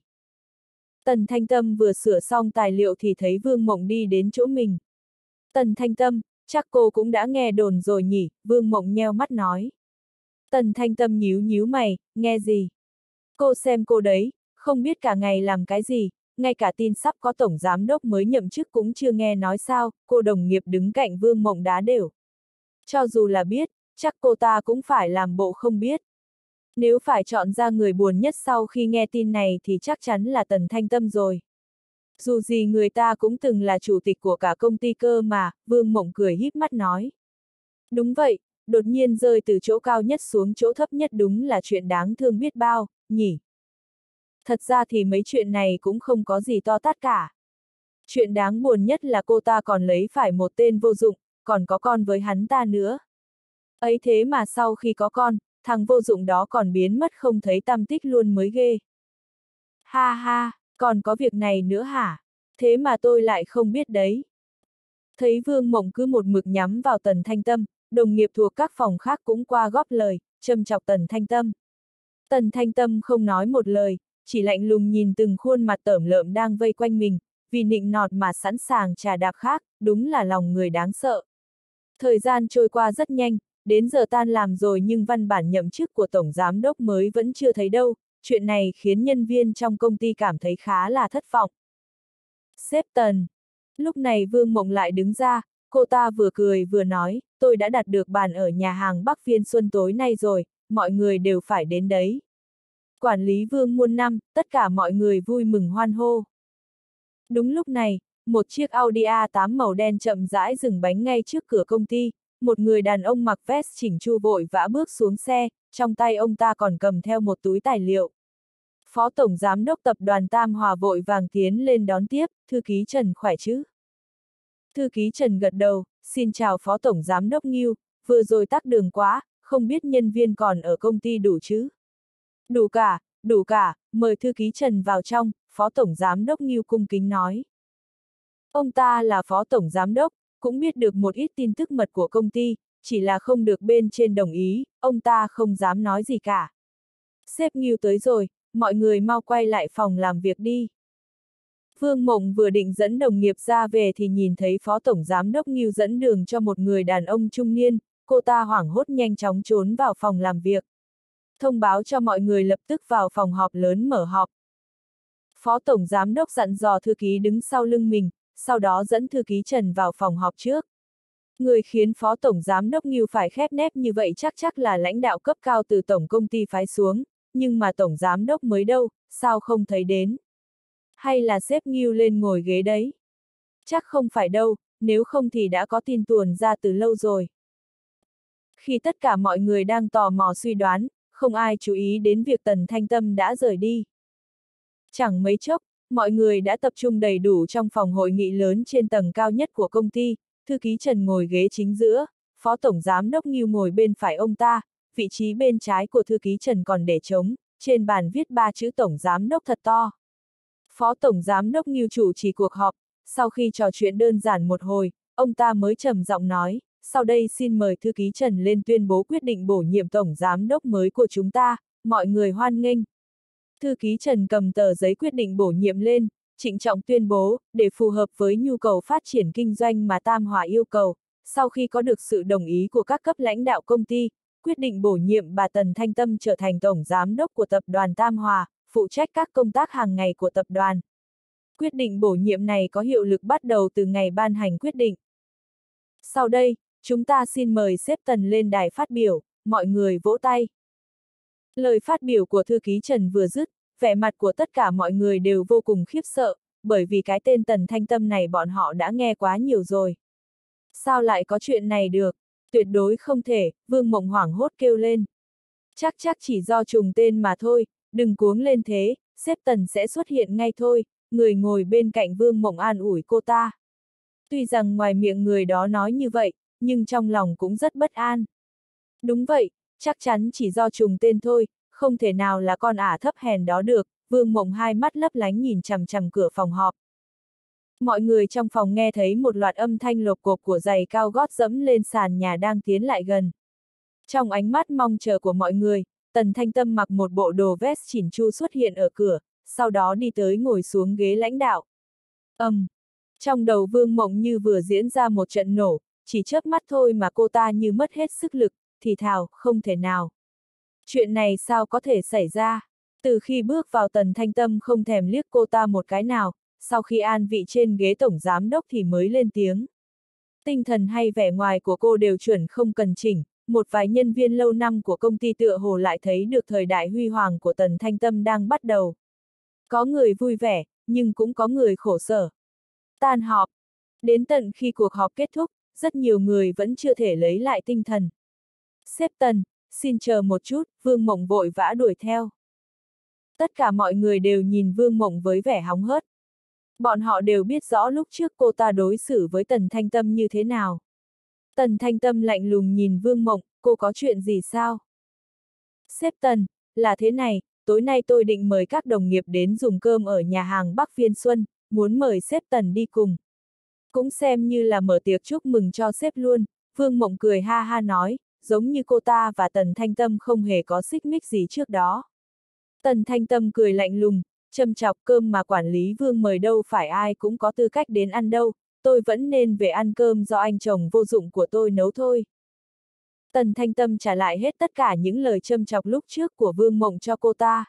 Tần Thanh Tâm vừa sửa xong tài liệu thì thấy Vương Mộng đi đến chỗ mình. Tần Thanh Tâm, chắc cô cũng đã nghe đồn rồi nhỉ, Vương Mộng nheo mắt nói. Tần Thanh Tâm nhíu nhíu mày, nghe gì? Cô xem cô đấy, không biết cả ngày làm cái gì, ngay cả tin sắp có tổng giám đốc mới nhậm chức cũng chưa nghe nói sao, cô đồng nghiệp đứng cạnh Vương Mộng đá đều. Cho dù là biết, chắc cô ta cũng phải làm bộ không biết. Nếu phải chọn ra người buồn nhất sau khi nghe tin này thì chắc chắn là Tần Thanh Tâm rồi. Dù gì người ta cũng từng là chủ tịch của cả công ty cơ mà, Vương Mộng cười híp mắt nói. Đúng vậy, đột nhiên rơi từ chỗ cao nhất xuống chỗ thấp nhất đúng là chuyện đáng thương biết bao, nhỉ. Thật ra thì mấy chuyện này cũng không có gì to tát cả. Chuyện đáng buồn nhất là cô ta còn lấy phải một tên vô dụng, còn có con với hắn ta nữa. Ấy thế mà sau khi có con, thằng vô dụng đó còn biến mất không thấy tăm tích luôn mới ghê. Ha ha, còn có việc này nữa hả? Thế mà tôi lại không biết đấy. Thấy Vương Mộng cứ một mực nhắm vào Tần Thanh Tâm, đồng nghiệp thuộc các phòng khác cũng qua góp lời, châm chọc Tần Thanh Tâm. Tần Thanh Tâm không nói một lời, chỉ lạnh lùng nhìn từng khuôn mặt tởm lợm đang vây quanh mình, vì nịnh nọt mà sẵn sàng trà đạp khác, đúng là lòng người đáng sợ. Thời gian trôi qua rất nhanh, đến giờ tan làm rồi nhưng văn bản nhậm chức của Tổng Giám đốc mới vẫn chưa thấy đâu, chuyện này khiến nhân viên trong công ty cảm thấy khá là thất vọng. Sếp Tần. Lúc này Vương Mộng lại đứng ra, cô ta vừa cười vừa nói, tôi đã đặt được bàn ở nhà hàng Bắc Viên Xuân tối nay rồi, mọi người đều phải đến đấy. Quản lý Vương muôn năm, tất cả mọi người vui mừng hoan hô. Đúng lúc này, một chiếc Audi A8 màu đen chậm rãi dừng bánh ngay trước cửa công ty, một người đàn ông mặc vest chỉnh chu vội vã bước xuống xe, trong tay ông ta còn cầm theo một túi tài liệu. Phó Tổng Giám đốc Tập đoàn Tam Hòa vội vàng tiến lên đón tiếp, thư ký Trần khỏe chứ? Thư ký Trần gật đầu, xin chào Phó Tổng Giám đốc Ngưu, vừa rồi tắc đường quá, không biết nhân viên còn ở công ty đủ chứ? Đủ cả, mời thư ký Trần vào trong, Phó Tổng Giám đốc Ngưu cung kính nói. Ông ta là Phó Tổng Giám đốc, cũng biết được một ít tin tức mật của công ty, chỉ là không được bên trên đồng ý, ông ta không dám nói gì cả. Sếp Ngưu tới rồi, mọi người mau quay lại phòng làm việc đi. Vương Mộng vừa định dẫn đồng nghiệp ra về thì nhìn thấy Phó Tổng Giám đốc Ngưu dẫn đường cho một người đàn ông trung niên, cô ta hoảng hốt nhanh chóng trốn vào phòng làm việc. Thông báo cho mọi người lập tức vào phòng họp lớn mở họp. Phó Tổng Giám đốc dặn dò thư ký đứng sau lưng mình, sau đó dẫn thư ký Trần vào phòng họp trước. Người khiến Phó Tổng Giám đốc Ngưu phải khép nép như vậy chắc là lãnh đạo cấp cao từ tổng công ty phái xuống, nhưng mà Tổng Giám đốc mới đâu, sao không thấy đến? Hay là sếp Ngưu lên ngồi ghế đấy? Chắc không phải đâu, nếu không thì đã có tin tuồn ra từ lâu rồi. Khi tất cả mọi người đang tò mò suy đoán, không ai chú ý đến việc Tần Thanh Tâm đã rời đi. Chẳng mấy chốc, mọi người đã tập trung đầy đủ trong phòng hội nghị lớn trên tầng cao nhất của công ty, thư ký Trần ngồi ghế chính giữa, phó tổng giám đốc Ngưu ngồi bên phải ông ta, vị trí bên trái của thư ký Trần còn để trống, trên bàn viết 3 chữ tổng giám đốc thật to. Phó tổng giám đốc Ngưu chủ trì cuộc họp, sau khi trò chuyện đơn giản một hồi, ông ta mới trầm giọng nói, sau đây xin mời thư ký Trần lên tuyên bố quyết định bổ nhiệm tổng giám đốc mới của chúng ta, mọi người hoan nghênh. Thư ký Trần cầm tờ giấy quyết định bổ nhiệm lên, trịnh trọng tuyên bố, để phù hợp với nhu cầu phát triển kinh doanh mà Tam Hòa yêu cầu, sau khi có được sự đồng ý của các cấp lãnh đạo công ty, quyết định bổ nhiệm bà Tần Thanh Tâm trở thành tổng giám đốc của tập đoàn Tam Hòa, phụ trách các công tác hàng ngày của tập đoàn. Quyết định bổ nhiệm này có hiệu lực bắt đầu từ ngày ban hành quyết định. Sau đây, chúng ta xin mời sếp Tần lên đài phát biểu, mọi người vỗ tay. Lời phát biểu của thư ký Trần vừa dứt, vẻ mặt của tất cả mọi người đều vô cùng khiếp sợ, bởi vì cái tên Tần Thanh Tâm này bọn họ đã nghe quá nhiều rồi. Sao lại có chuyện này được? Tuyệt đối không thể, Vương Mộng hoảng hốt kêu lên. Chắc chỉ do trùng tên mà thôi, đừng cuống lên thế, sếp Tần sẽ xuất hiện ngay thôi, người ngồi bên cạnh Vương Mộng an ủi cô ta. Tuy rằng ngoài miệng người đó nói như vậy, nhưng trong lòng cũng rất bất an. Đúng vậy, chắc chắn chỉ do trùng tên thôi, không thể nào là con ả thấp hèn đó được, Vương Mộng hai mắt lấp lánh nhìn chằm chằm cửa phòng họp. Mọi người trong phòng nghe thấy một loạt âm thanh lộp cộp của giày cao gót dẫm lên sàn nhà đang tiến lại gần. Trong ánh mắt mong chờ của mọi người, Tần Thanh Tâm mặc một bộ đồ vest chỉn chu xuất hiện ở cửa, sau đó đi tới ngồi xuống ghế lãnh đạo. Trong đầu Vương Mộng như vừa diễn ra một trận nổ, chỉ chớp mắt thôi mà cô ta như mất hết sức lực, thì thào, không thể nào. Chuyện này sao có thể xảy ra? Từ khi bước vào Tần Thanh Tâm không thèm liếc cô ta một cái nào, sau khi an vị trên ghế tổng giám đốc thì mới lên tiếng. Tinh thần hay vẻ ngoài của cô đều chuẩn không cần chỉnh, một vài nhân viên lâu năm của công ty tựa hồ lại thấy được thời đại huy hoàng của Tần Thanh Tâm đang bắt đầu. Có người vui vẻ, nhưng cũng có người khổ sở. Tan họp. Đến tận khi cuộc họp kết thúc, rất nhiều người vẫn chưa thể lấy lại tinh thần. Sếp Tần, xin chờ một chút, Vương Mộng vội vã đuổi theo. Tất cả mọi người đều nhìn Vương Mộng với vẻ hóng hớt. Bọn họ đều biết rõ lúc trước cô ta đối xử với Tần Thanh Tâm như thế nào. Tần Thanh Tâm lạnh lùng nhìn Vương Mộng, cô có chuyện gì sao? Sếp Tần, là thế này, tối nay tôi định mời các đồng nghiệp đến dùng cơm ở nhà hàng Bắc Viên Xuân, muốn mời sếp Tần đi cùng. Cũng xem như là mở tiệc chúc mừng cho sếp luôn, Vương Mộng cười ha ha nói, giống như cô ta và Tần Thanh Tâm không hề có xích mích gì trước đó. Tần Thanh Tâm cười lạnh lùng, châm chọc, cơm mà quản lý Vương mời đâu phải ai cũng có tư cách đến ăn đâu, tôi vẫn nên về ăn cơm do anh chồng vô dụng của tôi nấu thôi. Tần Thanh Tâm trả lại hết tất cả những lời châm chọc lúc trước của Vương Mộng cho cô ta.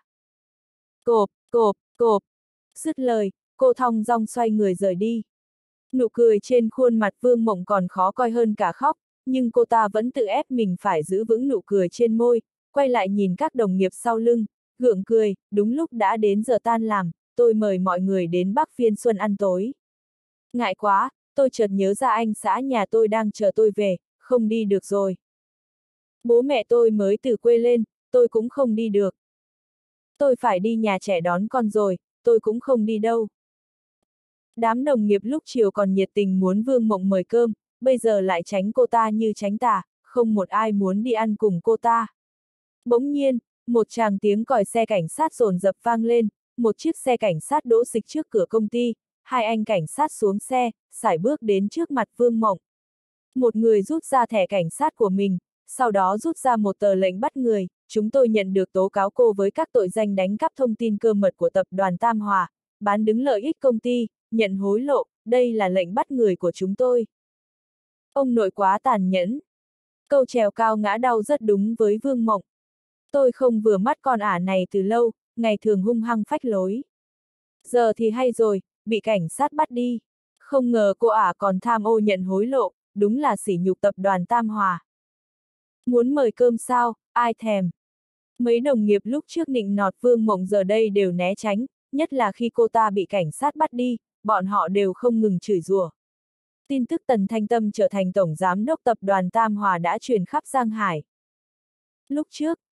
Cộp. Dứt lời, cô thong dong xoay người rời đi. Nụ cười trên khuôn mặt Vương Mộng còn khó coi hơn cả khóc, nhưng cô ta vẫn tự ép mình phải giữ vững nụ cười trên môi, quay lại nhìn các đồng nghiệp sau lưng, gượng cười, đúng lúc đã đến giờ tan làm, tôi mời mọi người đến Bắc Viên Xuân ăn tối. Ngại quá, tôi chợt nhớ ra anh xã nhà tôi đang chờ tôi về, không đi được rồi. Bố mẹ tôi mới từ quê lên, tôi cũng không đi được. Tôi phải đi nhà trẻ đón con rồi, tôi cũng không đi đâu. Đám đồng nghiệp lúc chiều còn nhiệt tình muốn Vương Mộng mời cơm, bây giờ lại tránh cô ta như tránh tà, không một ai muốn đi ăn cùng cô ta. Bỗng nhiên, một tràng tiếng còi xe cảnh sát dồn dập vang lên, một chiếc xe cảnh sát đỗ xịch trước cửa công ty, hai anh cảnh sát xuống xe, sải bước đến trước mặt Vương Mộng. Một người rút ra thẻ cảnh sát của mình, sau đó rút ra một tờ lệnh bắt người, chúng tôi nhận được tố cáo cô với các tội danh đánh cắp thông tin cơ mật của tập đoàn Tam Hòa, bán đứng lợi ích công ty, nhận hối lộ, đây là lệnh bắt người của chúng tôi. Ông nội quá tàn nhẫn. Câu trèo cao ngã đau rất đúng với Vương Mộng. Tôi không vừa mắt con ả này từ lâu, ngày thường hung hăng phách lối. Giờ thì hay rồi, bị cảnh sát bắt đi. Không ngờ cô ả còn tham ô nhận hối lộ, đúng là sỉ nhục tập đoàn Tam Hòa. Muốn mời cơm sao, ai thèm. Mấy đồng nghiệp lúc trước nịnh nọt Vương Mộng giờ đây đều né tránh, nhất là khi cô ta bị cảnh sát bắt đi, bọn họ đều không ngừng chửi rủa. Tin tức Tần Thanh Tâm trở thành tổng giám đốc tập đoàn Tam Hòa đã truyền khắp Giang Hải. Lúc trước,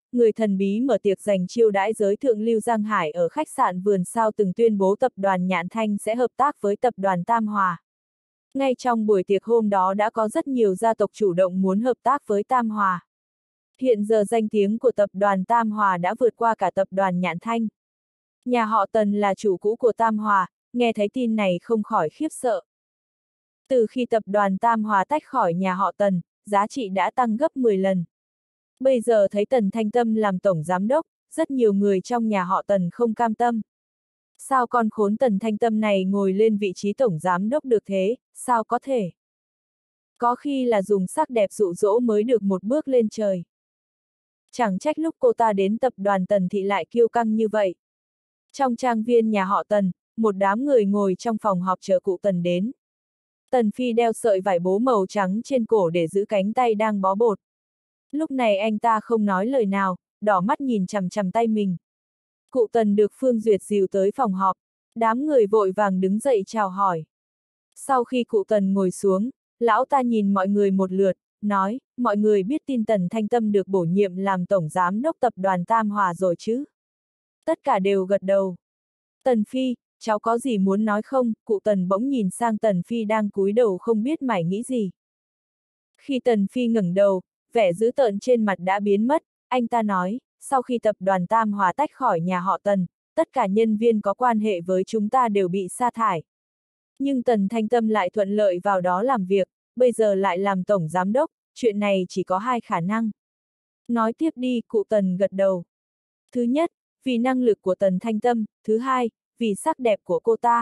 người thần bí mở tiệc dành chiêu đãi giới thượng lưu Giang Hải ở khách sạn Vườn Sao từng tuyên bố tập đoàn Nhạn Thanh sẽ hợp tác với tập đoàn Tam Hòa. Ngay trong buổi tiệc hôm đó đã có rất nhiều gia tộc chủ động muốn hợp tác với Tam Hòa. Hiện giờ danh tiếng của tập đoàn Tam Hòa đã vượt qua cả tập đoàn Nhạn Thanh. Nhà họ Tần là chủ cũ của Tam Hòa, nghe thấy tin này không khỏi khiếp sợ. Từ khi tập đoàn Tam Hòa tách khỏi nhà họ Tần, giá trị đã tăng gấp 10 lần. Bây giờ thấy Tần Thanh Tâm làm tổng giám đốc, rất nhiều người trong nhà họ Tần không cam tâm. Sao con khốn Tần Thanh Tâm này ngồi lên vị trí tổng giám đốc được thế, sao có thể? Có khi là dùng sắc đẹp dụ dỗ mới được một bước lên trời. Chẳng trách lúc cô ta đến tập đoàn Tần thì lại kiêu căng như vậy. Trong trang viên nhà họ Tần, một đám người ngồi trong phòng họp chờ cụ Tần đến. Tần Phi đeo sợi vải bố màu trắng trên cổ để giữ cánh tay đang bó bột. Lúc này anh ta không nói lời nào, đỏ mắt nhìn chằm chằm tay mình. Cụ Tần được Phương Duyệt dìu tới phòng họp, đám người vội vàng đứng dậy chào hỏi. Sau khi cụ Tần ngồi xuống, lão ta nhìn mọi người một lượt, nói, mọi người biết tin Tần Thanh Tâm được bổ nhiệm làm tổng giám đốc tập đoàn Tam Hòa rồi chứ? Tất cả đều gật đầu. Tần Phi, cháu có gì muốn nói không? Cụ Tần bỗng nhìn sang Tần Phi đang cúi đầu không biết mải nghĩ gì. Khi Tần Phi ngẩng đầu, vẻ dữ tợn trên mặt đã biến mất, anh ta nói, sau khi tập đoàn Tam Hòa tách khỏi nhà họ Tần, tất cả nhân viên có quan hệ với chúng ta đều bị sa thải. Nhưng Tần Thanh Tâm lại thuận lợi vào đó làm việc, bây giờ lại làm tổng giám đốc, chuyện này chỉ có hai khả năng. Nói tiếp đi, cụ Tần gật đầu. Thứ nhất, vì năng lực của Tần Thanh Tâm, thứ hai, vì sắc đẹp của cô ta.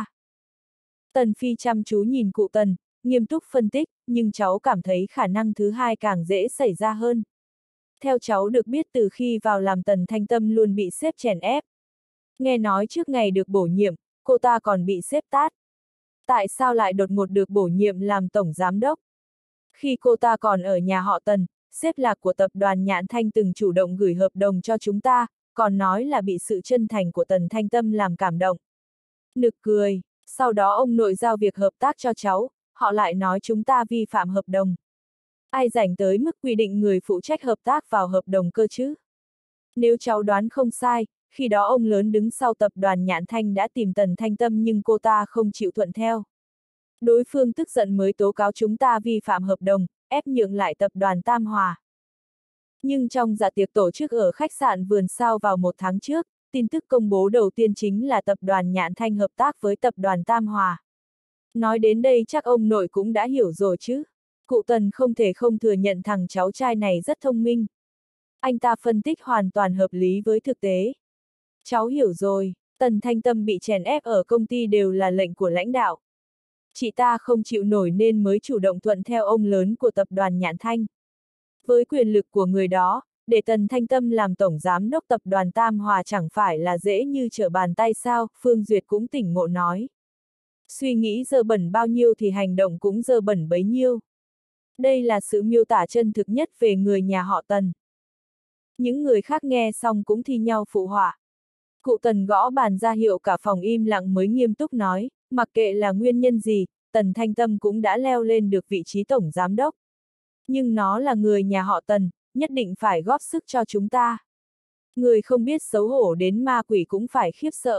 Tần Phi chăm chú nhìn cụ Tần, nghiêm túc phân tích, nhưng cháu cảm thấy khả năng thứ hai càng dễ xảy ra hơn. Theo cháu được biết từ khi vào làm Tần Thanh Tâm luôn bị sếp chèn ép. Nghe nói trước ngày được bổ nhiệm, cô ta còn bị sếp tát. Tại sao lại đột ngột được bổ nhiệm làm tổng giám đốc? Khi cô ta còn ở nhà họ Tần, sếp Lạc của tập đoàn Nhạn Thanh từng chủ động gửi hợp đồng cho chúng ta, còn nói là bị sự chân thành của Tần Thanh Tâm làm cảm động. Nực cười, sau đó ông nội giao việc hợp tác cho cháu, họ lại nói chúng ta vi phạm hợp đồng. Ai rảnh tới mức quy định người phụ trách hợp tác vào hợp đồng cơ chứ? Nếu cháu đoán không sai, khi đó ông lớn đứng sau tập đoàn Nhạn Thanh đã tìm Tần Thanh Tâm nhưng cô ta không chịu thuận theo. Đối phương tức giận mới tố cáo chúng ta vi phạm hợp đồng, ép nhượng lại tập đoàn Tam Hòa. Nhưng trong dạ tiệc tổ chức ở khách sạn Vườn Sao vào một tháng trước, tin tức công bố đầu tiên chính là tập đoàn Nhạn Thanh hợp tác với tập đoàn Tam Hòa. Nói đến đây chắc ông nội cũng đã hiểu rồi chứ. Cụ Tần không thể không thừa nhận thằng cháu trai này rất thông minh. Anh ta phân tích hoàn toàn hợp lý với thực tế. Cháu hiểu rồi, Tần Thanh Tâm bị chèn ép ở công ty đều là lệnh của lãnh đạo. Chị ta không chịu nổi nên mới chủ động thuận theo ông lớn của tập đoàn Nhạn Thanh. Với quyền lực của người đó, để Tần Thanh Tâm làm tổng giám đốc tập đoàn Tam Hòa chẳng phải là dễ như trở bàn tay sao, Phương Duyệt cũng tỉnh ngộ nói. Suy nghĩ dơ bẩn bao nhiêu thì hành động cũng dơ bẩn bấy nhiêu. Đây là sự miêu tả chân thực nhất về người nhà họ Tần. Những người khác nghe xong cũng thi nhau phụ họa. Cụ Tần gõ bàn ra hiệu cả phòng im lặng mới nghiêm túc nói, mặc kệ là nguyên nhân gì, Tần Thanh Tâm cũng đã leo lên được vị trí tổng giám đốc. Nhưng nó là người nhà họ Tần, nhất định phải góp sức cho chúng ta. Người không biết xấu hổ đến ma quỷ cũng phải khiếp sợ.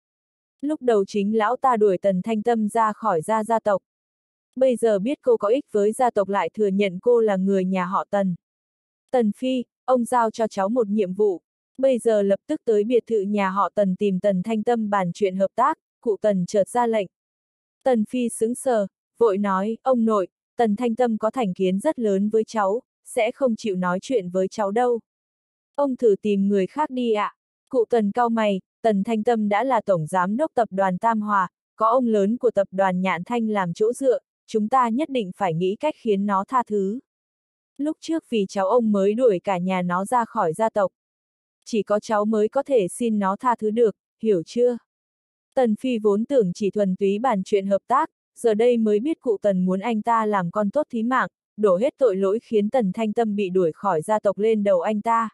Lúc đầu chính lão ta đuổi Tần Thanh Tâm ra khỏi gia tộc. Bây giờ biết cô có ích với gia tộc lại thừa nhận cô là người nhà họ Tần. Tần Phi, ông giao cho cháu một nhiệm vụ. Bây giờ lập tức tới biệt thự nhà họ Tần tìm Tần Thanh Tâm bàn chuyện hợp tác, cụ Tần chợt ra lệnh. Tần Phi sững sờ, vội nói, ông nội, Tần Thanh Tâm có thành kiến rất lớn với cháu, sẽ không chịu nói chuyện với cháu đâu. Ông thử tìm người khác đi ạ. Cụ Tần cau mày, Tần Thanh Tâm đã là tổng giám đốc tập đoàn Tam Hòa, có ông lớn của tập đoàn Nhạn Thanh làm chỗ dựa, chúng ta nhất định phải nghĩ cách khiến nó tha thứ. Lúc trước vì cháu ông mới đuổi cả nhà nó ra khỏi gia tộc. Chỉ có cháu mới có thể xin nó tha thứ được, hiểu chưa? Tần Phi vốn tưởng chỉ thuần túy bàn chuyện hợp tác, giờ đây mới biết cụ Tần muốn anh ta làm con tốt thí mạng, đổ hết tội lỗi khiến Tần Thanh Tâm bị đuổi khỏi gia tộc lên đầu anh ta.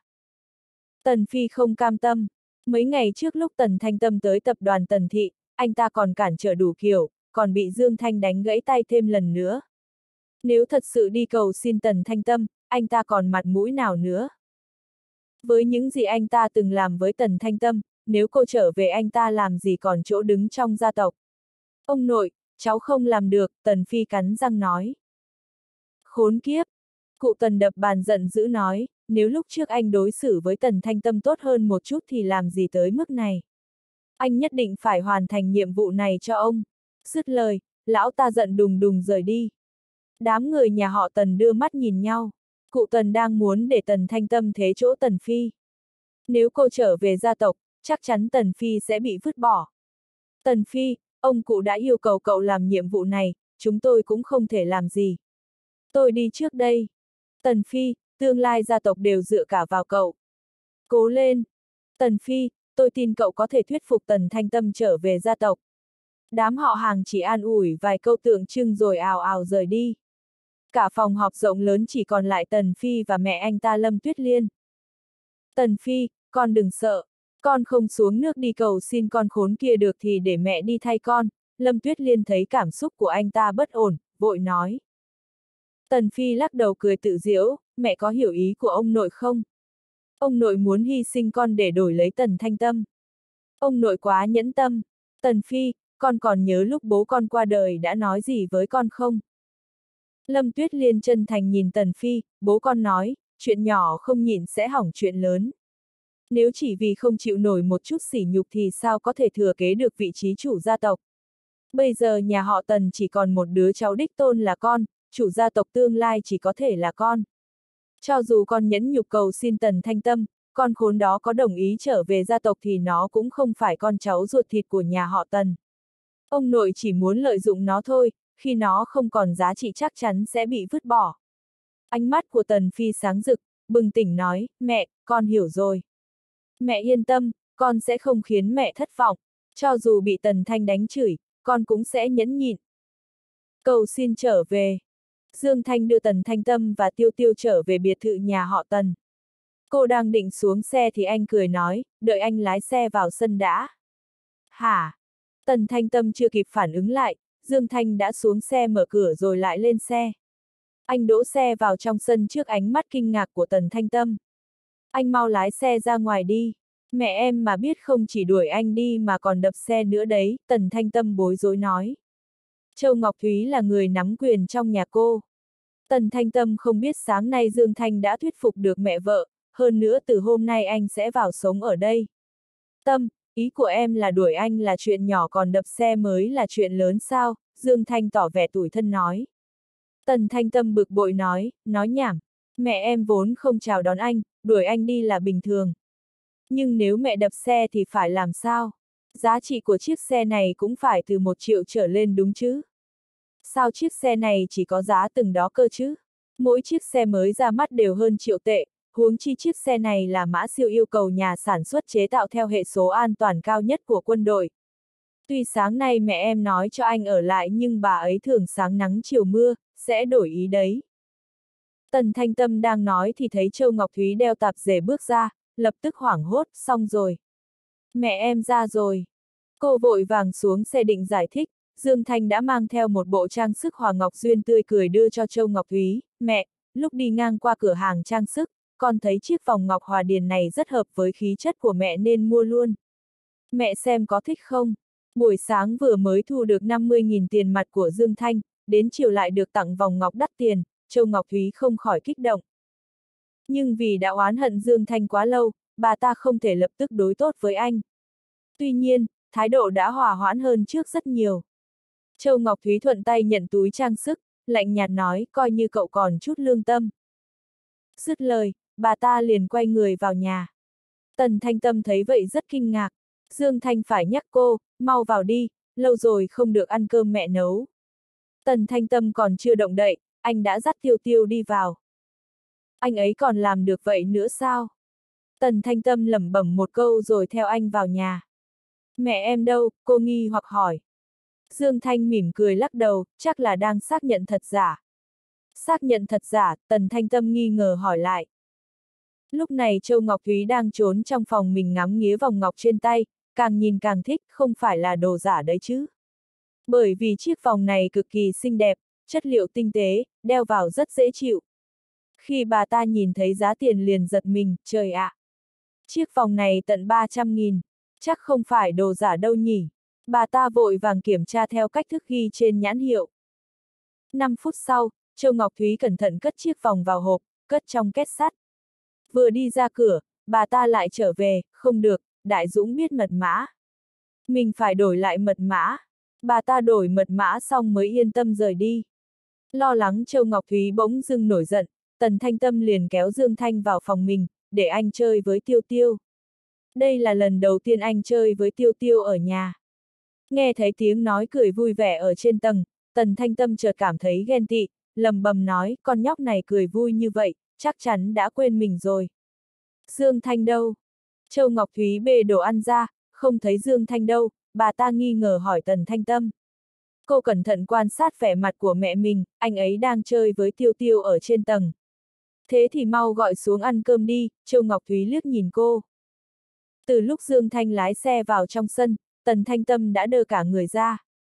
Tần Phi không cam tâm. Mấy ngày trước lúc Tần Thanh Tâm tới tập đoàn Tần Thị, anh ta còn cản trở đủ kiểu, còn bị Dương Thanh đánh gãy tay thêm lần nữa. Nếu thật sự đi cầu xin Tần Thanh Tâm, anh ta còn mặt mũi nào nữa? Với những gì anh ta từng làm với Tần Thanh Tâm, nếu cô trở về anh ta làm gì còn chỗ đứng trong gia tộc. Ông nội, cháu không làm được, Tần Phi cắn răng nói. Khốn kiếp! Cụ Tần đập bàn giận dữ nói, nếu lúc trước anh đối xử với Tần Thanh Tâm tốt hơn một chút thì làm gì tới mức này. Anh nhất định phải hoàn thành nhiệm vụ này cho ông. Dứt lời, lão ta giận đùng đùng rời đi. Đám người nhà họ Tần đưa mắt nhìn nhau. Cụ Tần đang muốn để Tần Thanh Tâm thế chỗ Tần Phi. Nếu cô trở về gia tộc, chắc chắn Tần Phi sẽ bị vứt bỏ. Tần Phi, ông cụ đã yêu cầu cậu làm nhiệm vụ này, chúng tôi cũng không thể làm gì. Tôi đi trước đây. Tần Phi, tương lai gia tộc đều dựa cả vào cậu. Cố lên. Tần Phi, tôi tin cậu có thể thuyết phục Tần Thanh Tâm trở về gia tộc. Đám họ hàng chỉ an ủi vài câu tượng trưng rồi ào ào rời đi. Cả phòng họp rộng lớn chỉ còn lại Tần Phi và mẹ anh ta Lâm Tuyết Liên. Tần Phi, con đừng sợ. Con không xuống nước đi cầu xin con khốn kia được thì để mẹ đi thay con. Lâm Tuyết Liên thấy cảm xúc của anh ta bất ổn, vội nói. Tần Phi lắc đầu cười tự giễu, mẹ có hiểu ý của ông nội không? Ông nội muốn hy sinh con để đổi lấy Tần Thanh Tâm. Ông nội quá nhẫn tâm. Tần Phi, con còn nhớ lúc bố con qua đời đã nói gì với con không? Lâm Tuyết Liên chân thành nhìn Tần Phi, bố con nói, chuyện nhỏ không nhịn sẽ hỏng chuyện lớn. Nếu chỉ vì không chịu nổi một chút sỉ nhục thì sao có thể thừa kế được vị trí chủ gia tộc. Bây giờ nhà họ Tần chỉ còn một đứa cháu đích tôn là con, chủ gia tộc tương lai chỉ có thể là con. Cho dù con nhẫn nhục cầu xin Tần Thanh Tâm, con khốn đó có đồng ý trở về gia tộc thì nó cũng không phải con cháu ruột thịt của nhà họ Tần. Ông nội chỉ muốn lợi dụng nó thôi, khi nó không còn giá trị chắc chắn sẽ bị vứt bỏ. Ánh mắt của Tần Phi sáng rực, bừng tỉnh nói, mẹ, con hiểu rồi. Mẹ yên tâm, con sẽ không khiến mẹ thất vọng, cho dù bị Tần Thanh đánh chửi, con cũng sẽ nhẫn nhịn. Cầu xin trở về. Dương Thanh đưa Tần Thanh Tâm và Tiêu Tiêu trở về biệt thự nhà họ Tần. Cô đang định xuống xe thì anh cười nói, đợi anh lái xe vào sân đã. Hả? Tần Thanh Tâm chưa kịp phản ứng lại, Dương Thanh đã xuống xe mở cửa rồi lại lên xe. Anh đỗ xe vào trong sân trước ánh mắt kinh ngạc của Tần Thanh Tâm. Anh mau lái xe ra ngoài đi. Mẹ em mà biết không chỉ đuổi anh đi mà còn đập xe nữa đấy, Tần Thanh Tâm bối rối nói. Châu Ngọc Thúy là người nắm quyền trong nhà cô. Tần Thanh Tâm không biết sáng nay Dương Thanh đã thuyết phục được mẹ vợ, hơn nữa từ hôm nay anh sẽ vào sống ở đây. Tâm, ý của em là đuổi anh là chuyện nhỏ còn đập xe mới là chuyện lớn sao, Dương Thanh tỏ vẻ tủi thân nói. Tần Thanh Tâm bực bội nói nhảm, mẹ em vốn không chào đón anh, đuổi anh đi là bình thường. Nhưng nếu mẹ đập xe thì phải làm sao? Giá trị của chiếc xe này cũng phải từ 1 triệu trở lên đúng chứ? Sao chiếc xe này chỉ có giá từng đó cơ chứ? Mỗi chiếc xe mới ra mắt đều hơn triệu tệ, huống chi chiếc xe này là mã siêu yêu cầu nhà sản xuất chế tạo theo hệ số an toàn cao nhất của quân đội. Tuy sáng nay mẹ em nói cho anh ở lại nhưng bà ấy thường sáng nắng chiều mưa, sẽ đổi ý đấy. Tần Thanh Tâm đang nói thì thấy Châu Ngọc Thúy đeo tạp dề bước ra, lập tức hoảng hốt, xong rồi. Mẹ em ra rồi. Cô vội vàng xuống xe định giải thích, Dương Thanh đã mang theo một bộ trang sức Hòa Ngọc Duyên tươi cười đưa cho Châu Ngọc Thúy, mẹ, lúc đi ngang qua cửa hàng trang sức, con thấy chiếc vòng ngọc hòa điền này rất hợp với khí chất của mẹ nên mua luôn. Mẹ xem có thích không? Buổi sáng vừa mới thu được 50.000 tiền mặt của Dương Thanh, đến chiều lại được tặng vòng ngọc đắt tiền, Châu Ngọc Thúy không khỏi kích động. Nhưng vì đã oán hận Dương Thanh quá lâu, bà ta không thể lập tức đối tốt với anh. Tuy nhiên, thái độ đã hòa hoãn hơn trước rất nhiều. Châu Ngọc Thúy thuận tay nhận túi trang sức, lạnh nhạt nói, coi như cậu còn chút lương tâm. Dứt lời, bà ta liền quay người vào nhà. Tần Thanh Tâm thấy vậy rất kinh ngạc. Dương Thanh phải nhắc cô, mau vào đi, lâu rồi không được ăn cơm mẹ nấu. Tần Thanh Tâm còn chưa động đậy, anh đã dắt Tiêu Tiêu đi vào. Anh ấy còn làm được vậy nữa sao? Tần Thanh Tâm lẩm bẩm một câu rồi theo anh vào nhà. Mẹ em đâu? Cô nghi hoặc hỏi. Dương Thanh mỉm cười lắc đầu, chắc là đang xác nhận thật giả. Xác nhận thật giả, Tần Thanh Tâm nghi ngờ hỏi lại. Lúc này Châu Ngọc Thúy đang trốn trong phòng mình ngắm nghía vòng ngọc trên tay, càng nhìn càng thích, không phải là đồ giả đấy chứ. Bởi vì chiếc vòng này cực kỳ xinh đẹp, chất liệu tinh tế, đeo vào rất dễ chịu. Khi bà ta nhìn thấy giá tiền liền giật mình, trời ạ! Chiếc vòng này tận 300.000, chắc không phải đồ giả đâu nhỉ. Bà ta vội vàng kiểm tra theo cách thức ghi trên nhãn hiệu. 5 phút sau, Châu Ngọc Thúy cẩn thận cất chiếc vòng vào hộp, cất trong két sắt. Vừa đi ra cửa, bà ta lại trở về, không được, Đại Dũng biết mật mã. Mình phải đổi lại mật mã. Bà ta đổi mật mã xong mới yên tâm rời đi. Lo lắng Châu Ngọc Thúy bỗng dưng nổi giận, Tần Thanh Tâm liền kéo Dương Thanh vào phòng mình, để anh chơi với Tiêu Tiêu. Đây là lần đầu tiên anh chơi với Tiêu Tiêu ở nhà. Nghe thấy tiếng nói cười vui vẻ ở trên tầng, Tần Thanh Tâm chợt cảm thấy ghen tị, lầm bầm nói, con nhóc này cười vui như vậy, chắc chắn đã quên mình rồi. Dương Thanh đâu? Châu Ngọc Thúy bê đồ ăn ra, không thấy Dương Thanh đâu, bà ta nghi ngờ hỏi Tần Thanh Tâm. Cô cẩn thận quan sát vẻ mặt của mẹ mình, anh ấy đang chơi với Tiêu Tiêu ở trên tầng. Thế thì mau gọi xuống ăn cơm đi, Châu Ngọc Thúy liếc nhìn cô. Từ lúc Dương Thanh lái xe vào trong sân, Tần Thanh Tâm đã đơ cả người ra.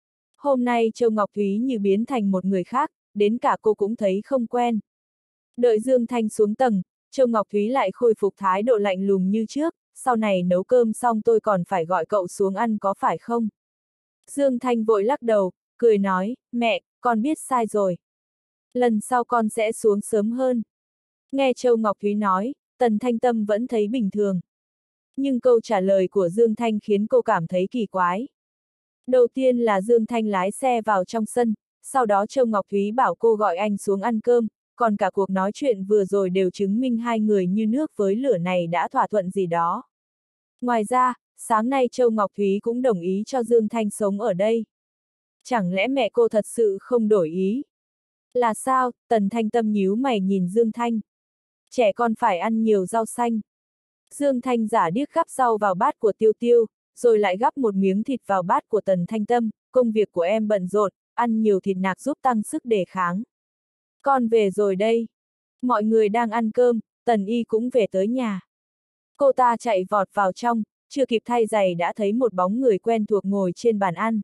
Hôm nay Châu Ngọc Thúy như biến thành một người khác, đến cả cô cũng thấy không quen. Đợi Dương Thanh xuống tầng, Châu Ngọc Thúy lại khôi phục thái độ lạnh lùng như trước, sau này nấu cơm xong tôi còn phải gọi cậu xuống ăn có phải không? Dương Thanh vội lắc đầu, cười nói, mẹ, con biết sai rồi. Lần sau con sẽ xuống sớm hơn. Nghe Châu Ngọc Thúy nói, Tần Thanh Tâm vẫn thấy bình thường. Nhưng câu trả lời của Dương Thanh khiến cô cảm thấy kỳ quái. Đầu tiên là Dương Thanh lái xe vào trong sân, sau đó Châu Ngọc Thúy bảo cô gọi anh xuống ăn cơm, còn cả cuộc nói chuyện vừa rồi đều chứng minh hai người như nước với lửa này đã thỏa thuận gì đó. Ngoài ra, sáng nay Châu Ngọc Thúy cũng đồng ý cho Dương Thanh sống ở đây. Chẳng lẽ mẹ cô thật sự không đổi ý? Là sao? Tần Thanh Tâm nhíu mày nhìn Dương Thanh. Trẻ con phải ăn nhiều rau xanh. Dương Thanh giả điếc gắp rau vào bát của Tiêu Tiêu, rồi lại gắp một miếng thịt vào bát của Tần Thanh Tâm, công việc của em bận rộn, ăn nhiều thịt nạc giúp tăng sức đề kháng. Con về rồi đây. Mọi người đang ăn cơm, Tần Y cũng về tới nhà. Cô ta chạy vọt vào trong, chưa kịp thay giày đã thấy một bóng người quen thuộc ngồi trên bàn ăn.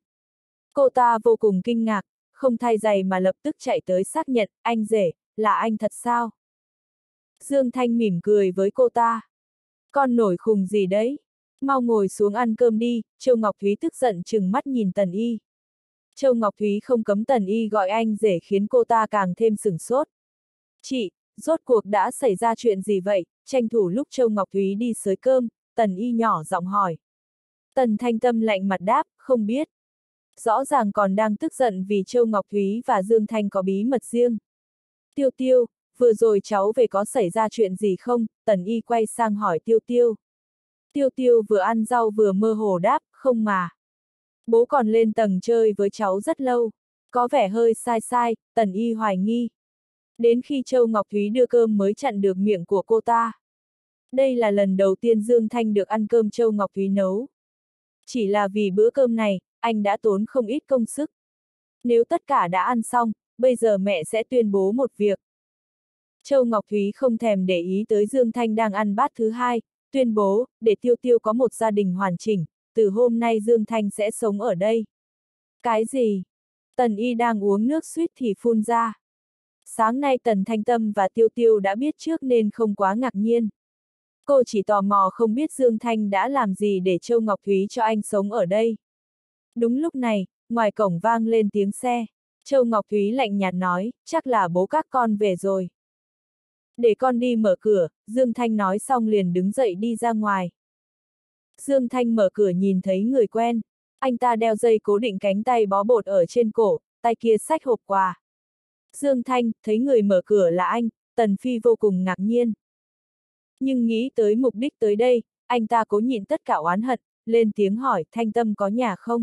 Cô ta vô cùng kinh ngạc, không thay giày mà lập tức chạy tới xác nhận, anh rể, là anh thật sao? Dương Thanh mỉm cười với cô ta. Con nổi khùng gì đấy? Mau ngồi xuống ăn cơm đi, Châu Ngọc Thúy tức giận trừng mắt nhìn Tần Y. Châu Ngọc Thúy không cấm Tần Y gọi anh rể khiến cô ta càng thêm sửng sốt. Chị, rốt cuộc đã xảy ra chuyện gì vậy? Tranh thủ lúc Châu Ngọc Thúy đi xới cơm, Tần Y nhỏ giọng hỏi. Tần Thanh Tâm lạnh mặt đáp, không biết. Rõ ràng còn đang tức giận vì Châu Ngọc Thúy và Dương Thanh có bí mật riêng. Tiêu Tiêu, vừa rồi cháu về có xảy ra chuyện gì không? Tần Y quay sang hỏi Tiêu Tiêu. Tiêu Tiêu vừa ăn rau vừa mơ hồ đáp, không mà. Bố còn lên tầng chơi với cháu rất lâu. Có vẻ hơi sai sai, Tần Y hoài nghi. Đến khi Châu Ngọc Thúy đưa cơm mới chặn được miệng của cô ta. Đây là lần đầu tiên Dương Thanh được ăn cơm Châu Ngọc Thúy nấu. Chỉ là vì bữa cơm này, anh đã tốn không ít công sức. Nếu tất cả đã ăn xong, bây giờ mẹ sẽ tuyên bố một việc. Châu Ngọc Thúy không thèm để ý tới Dương Thanh đang ăn bát thứ hai, tuyên bố, để Tiêu Tiêu có một gia đình hoàn chỉnh, từ hôm nay Dương Thanh sẽ sống ở đây. Cái gì? Tần Y đang uống nước suýt thì phun ra. Sáng nay Tần Thanh Tâm và Tiêu Tiêu đã biết trước nên không quá ngạc nhiên. Cô chỉ tò mò không biết Dương Thanh đã làm gì để Châu Ngọc Thúy cho anh sống ở đây. Đúng lúc này, ngoài cổng vang lên tiếng xe. Châu Ngọc Thúy lạnh nhạt nói, chắc là bố các con về rồi. Để con đi mở cửa, Dương Thanh nói xong liền đứng dậy đi ra ngoài. Dương Thanh mở cửa nhìn thấy người quen. Anh ta đeo dây cố định cánh tay bó bột ở trên cổ, tay kia xách hộp quà. Dương Thanh, thấy người mở cửa là anh, Tần Phi vô cùng ngạc nhiên. Nhưng nghĩ tới mục đích tới đây, anh ta cố nhịn tất cả oán hận, lên tiếng hỏi, Thanh Tâm có nhà không?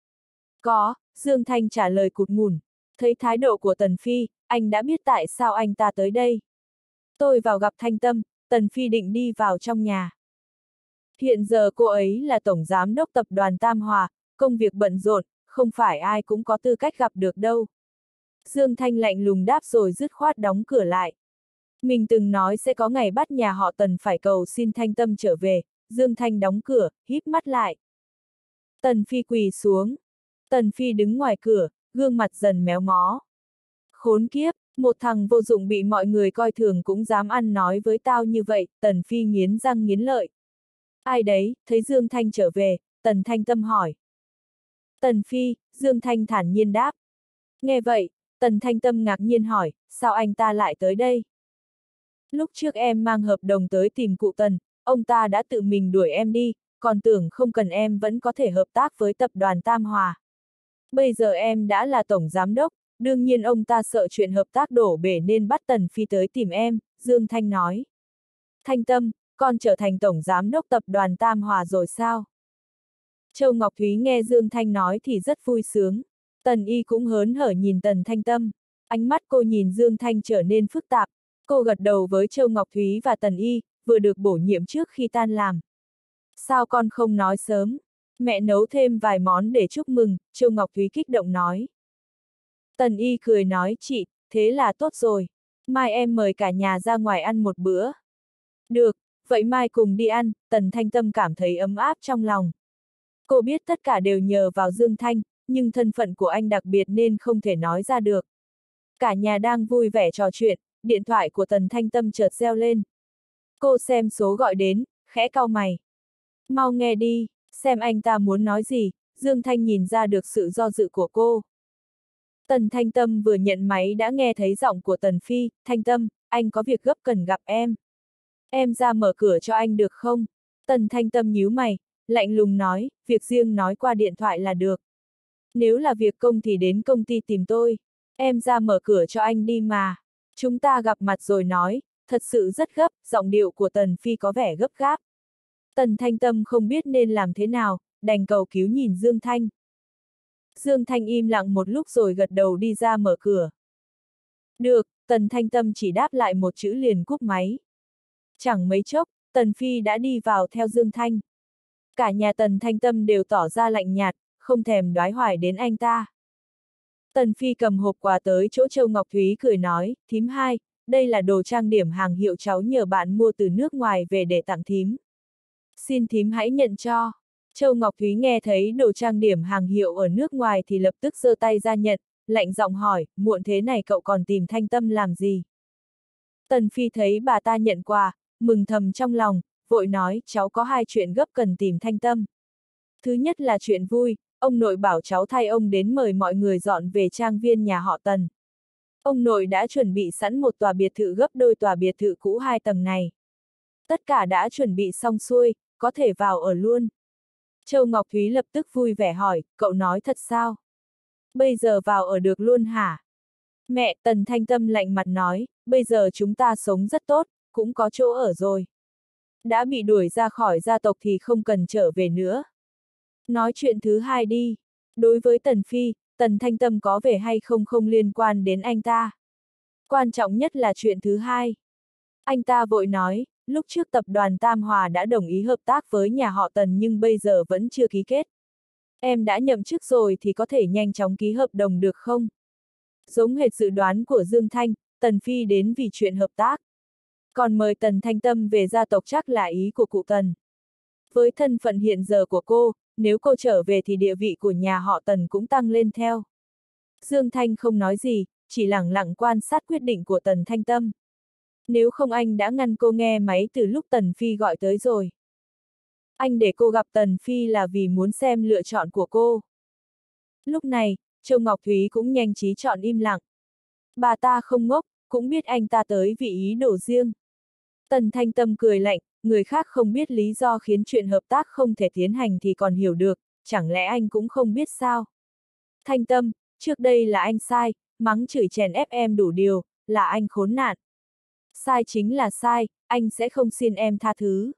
Có, Dương Thanh trả lời cụt ngùn. Thấy thái độ của Tần Phi, anh đã biết tại sao anh ta tới đây. Tôi vào gặp Thanh Tâm, Tần Phi định đi vào trong nhà. Hiện giờ cô ấy là tổng giám đốc tập đoàn Tam Hòa, công việc bận rộn, không phải ai cũng có tư cách gặp được đâu. Dương Thanh lạnh lùng đáp rồi dứt khoát đóng cửa lại. Mình từng nói sẽ có ngày bắt nhà họ Tần phải cầu xin Thanh Tâm trở về, Dương Thanh đóng cửa, híp mắt lại. Tần Phi quỳ xuống. Tần Phi đứng ngoài cửa, gương mặt dần méo mó. Khốn kiếp, một thằng vô dụng bị mọi người coi thường cũng dám ăn nói với tao như vậy, Tần Phi nghiến răng nghiến lợi. Ai đấy, thấy Dương Thanh trở về, Tần Thanh Tâm hỏi. Tần Phi, Dương Thanh thản nhiên đáp. Nghe vậy, Tần Thanh Tâm ngạc nhiên hỏi, sao anh ta lại tới đây? Lúc trước em mang hợp đồng tới tìm cụ Tần, ông ta đã tự mình đuổi em đi, còn tưởng không cần em vẫn có thể hợp tác với tập đoàn Tam Hòa. Bây giờ em đã là tổng giám đốc, đương nhiên ông ta sợ chuyện hợp tác đổ bể nên bắt Tần Phi tới tìm em, Dương Thanh nói. Thanh Tâm, con trở thành tổng giám đốc tập đoàn Tam Hòa rồi sao? Châu Ngọc Thúy nghe Dương Thanh nói thì rất vui sướng. Tần Y cũng hớn hở nhìn Tần Thanh Tâm. Ánh mắt cô nhìn Dương Thanh trở nên phức tạp. Cô gật đầu với Châu Ngọc Thúy và Tần Y, vừa được bổ nhiệm trước khi tan làm. Sao con không nói sớm? Mẹ nấu thêm vài món để chúc mừng, Châu Ngọc Thúy kích động nói. Tần Y cười nói chị, thế là tốt rồi. Mai em mời cả nhà ra ngoài ăn một bữa. Được, vậy mai cùng đi ăn, Tần Thanh Tâm cảm thấy ấm áp trong lòng. Cô biết tất cả đều nhờ vào Dương Thanh, nhưng thân phận của anh đặc biệt nên không thể nói ra được. Cả nhà đang vui vẻ trò chuyện, điện thoại của Tần Thanh Tâm chợt reo lên. Cô xem số gọi đến, khẽ cau mày. Mau nghe đi, xem anh ta muốn nói gì, Dương Thanh nhìn ra được sự do dự của cô. Tần Thanh Tâm vừa nhận máy đã nghe thấy giọng của Tần Phi, Thanh Tâm, anh có việc gấp cần gặp em. Em ra mở cửa cho anh được không? Tần Thanh Tâm nhíu mày, lạnh lùng nói, việc riêng nói qua điện thoại là được. Nếu là việc công thì đến công ty tìm tôi. Em ra mở cửa cho anh đi mà. Chúng ta gặp mặt rồi nói, thật sự rất gấp, giọng điệu của Tần Phi có vẻ gấp gáp. Tần Thanh Tâm không biết nên làm thế nào, đành cầu cứu nhìn Dương Thanh. Dương Thanh im lặng một lúc rồi gật đầu đi ra mở cửa. Được, Tần Thanh Tâm chỉ đáp lại một chữ liền cúp máy. Chẳng mấy chốc, Tần Phi đã đi vào theo Dương Thanh. Cả nhà Tần Thanh Tâm đều tỏ ra lạnh nhạt, không thèm đoái hoài đến anh ta. Tần Phi cầm hộp quà tới chỗ Châu Ngọc Thúy cười nói, thím hai, đây là đồ trang điểm hàng hiệu cháu nhờ bạn mua từ nước ngoài về để tặng thím. Xin thím hãy nhận cho. Châu Ngọc Thúy nghe thấy đồ trang điểm hàng hiệu ở nước ngoài thì lập tức giơ tay ra nhận, lạnh giọng hỏi, muộn thế này cậu còn tìm Thanh Tâm làm gì? Tần Phi thấy bà ta nhận quà, mừng thầm trong lòng, vội nói, cháu có hai chuyện gấp cần tìm Thanh Tâm. Thứ nhất là chuyện vui, ông nội bảo cháu thay ông đến mời mọi người dọn về trang viên nhà họ Tần. Ông nội đã chuẩn bị sẵn một tòa biệt thự gấp đôi tòa biệt thự cũ 2 tầng này. Tất cả đã chuẩn bị xong xuôi, có thể vào ở luôn. Châu Ngọc Thúy lập tức vui vẻ hỏi, cậu nói thật sao? Bây giờ vào ở được luôn hả? Mẹ, Tần Thanh Tâm lạnh mặt nói, bây giờ chúng ta sống rất tốt, cũng có chỗ ở rồi. Đã bị đuổi ra khỏi gia tộc thì không cần trở về nữa. Nói chuyện thứ hai đi. Đối với Tần Phi, Tần Thanh Tâm có về hay không không liên quan đến anh ta. Quan trọng nhất là chuyện thứ hai. Anh ta vội nói, lúc trước tập đoàn Tam Hòa đã đồng ý hợp tác với nhà họ Tần nhưng bây giờ vẫn chưa ký kết. Em đã nhậm chức rồi thì có thể nhanh chóng ký hợp đồng được không? Giống hệt dự đoán của Dương Thanh, Tần Phi đến vì chuyện hợp tác. Còn mời Tần Thanh Tâm về gia tộc chắc là ý của cụ Tần. Với thân phận hiện giờ của cô, nếu cô trở về thì địa vị của nhà họ Tần cũng tăng lên theo. Dương Thanh không nói gì, chỉ lẳng lặng quan sát quyết định của Tần Thanh Tâm. Nếu không anh đã ngăn cô nghe máy từ lúc Tần Phi gọi tới rồi. Anh để cô gặp Tần Phi là vì muốn xem lựa chọn của cô. Lúc này, Châu Ngọc Thúy cũng nhanh trí chọn im lặng. Bà ta không ngốc, cũng biết anh ta tới vì ý đồ riêng. Tần Thanh Tâm cười lạnh, người khác không biết lý do khiến chuyện hợp tác không thể tiến hành thì còn hiểu được, chẳng lẽ anh cũng không biết sao? Thanh Tâm, trước đây là anh sai, mắng chửi chèn ép em đủ điều, là anh khốn nạn. Sai chính là sai, anh sẽ không xin em tha thứ.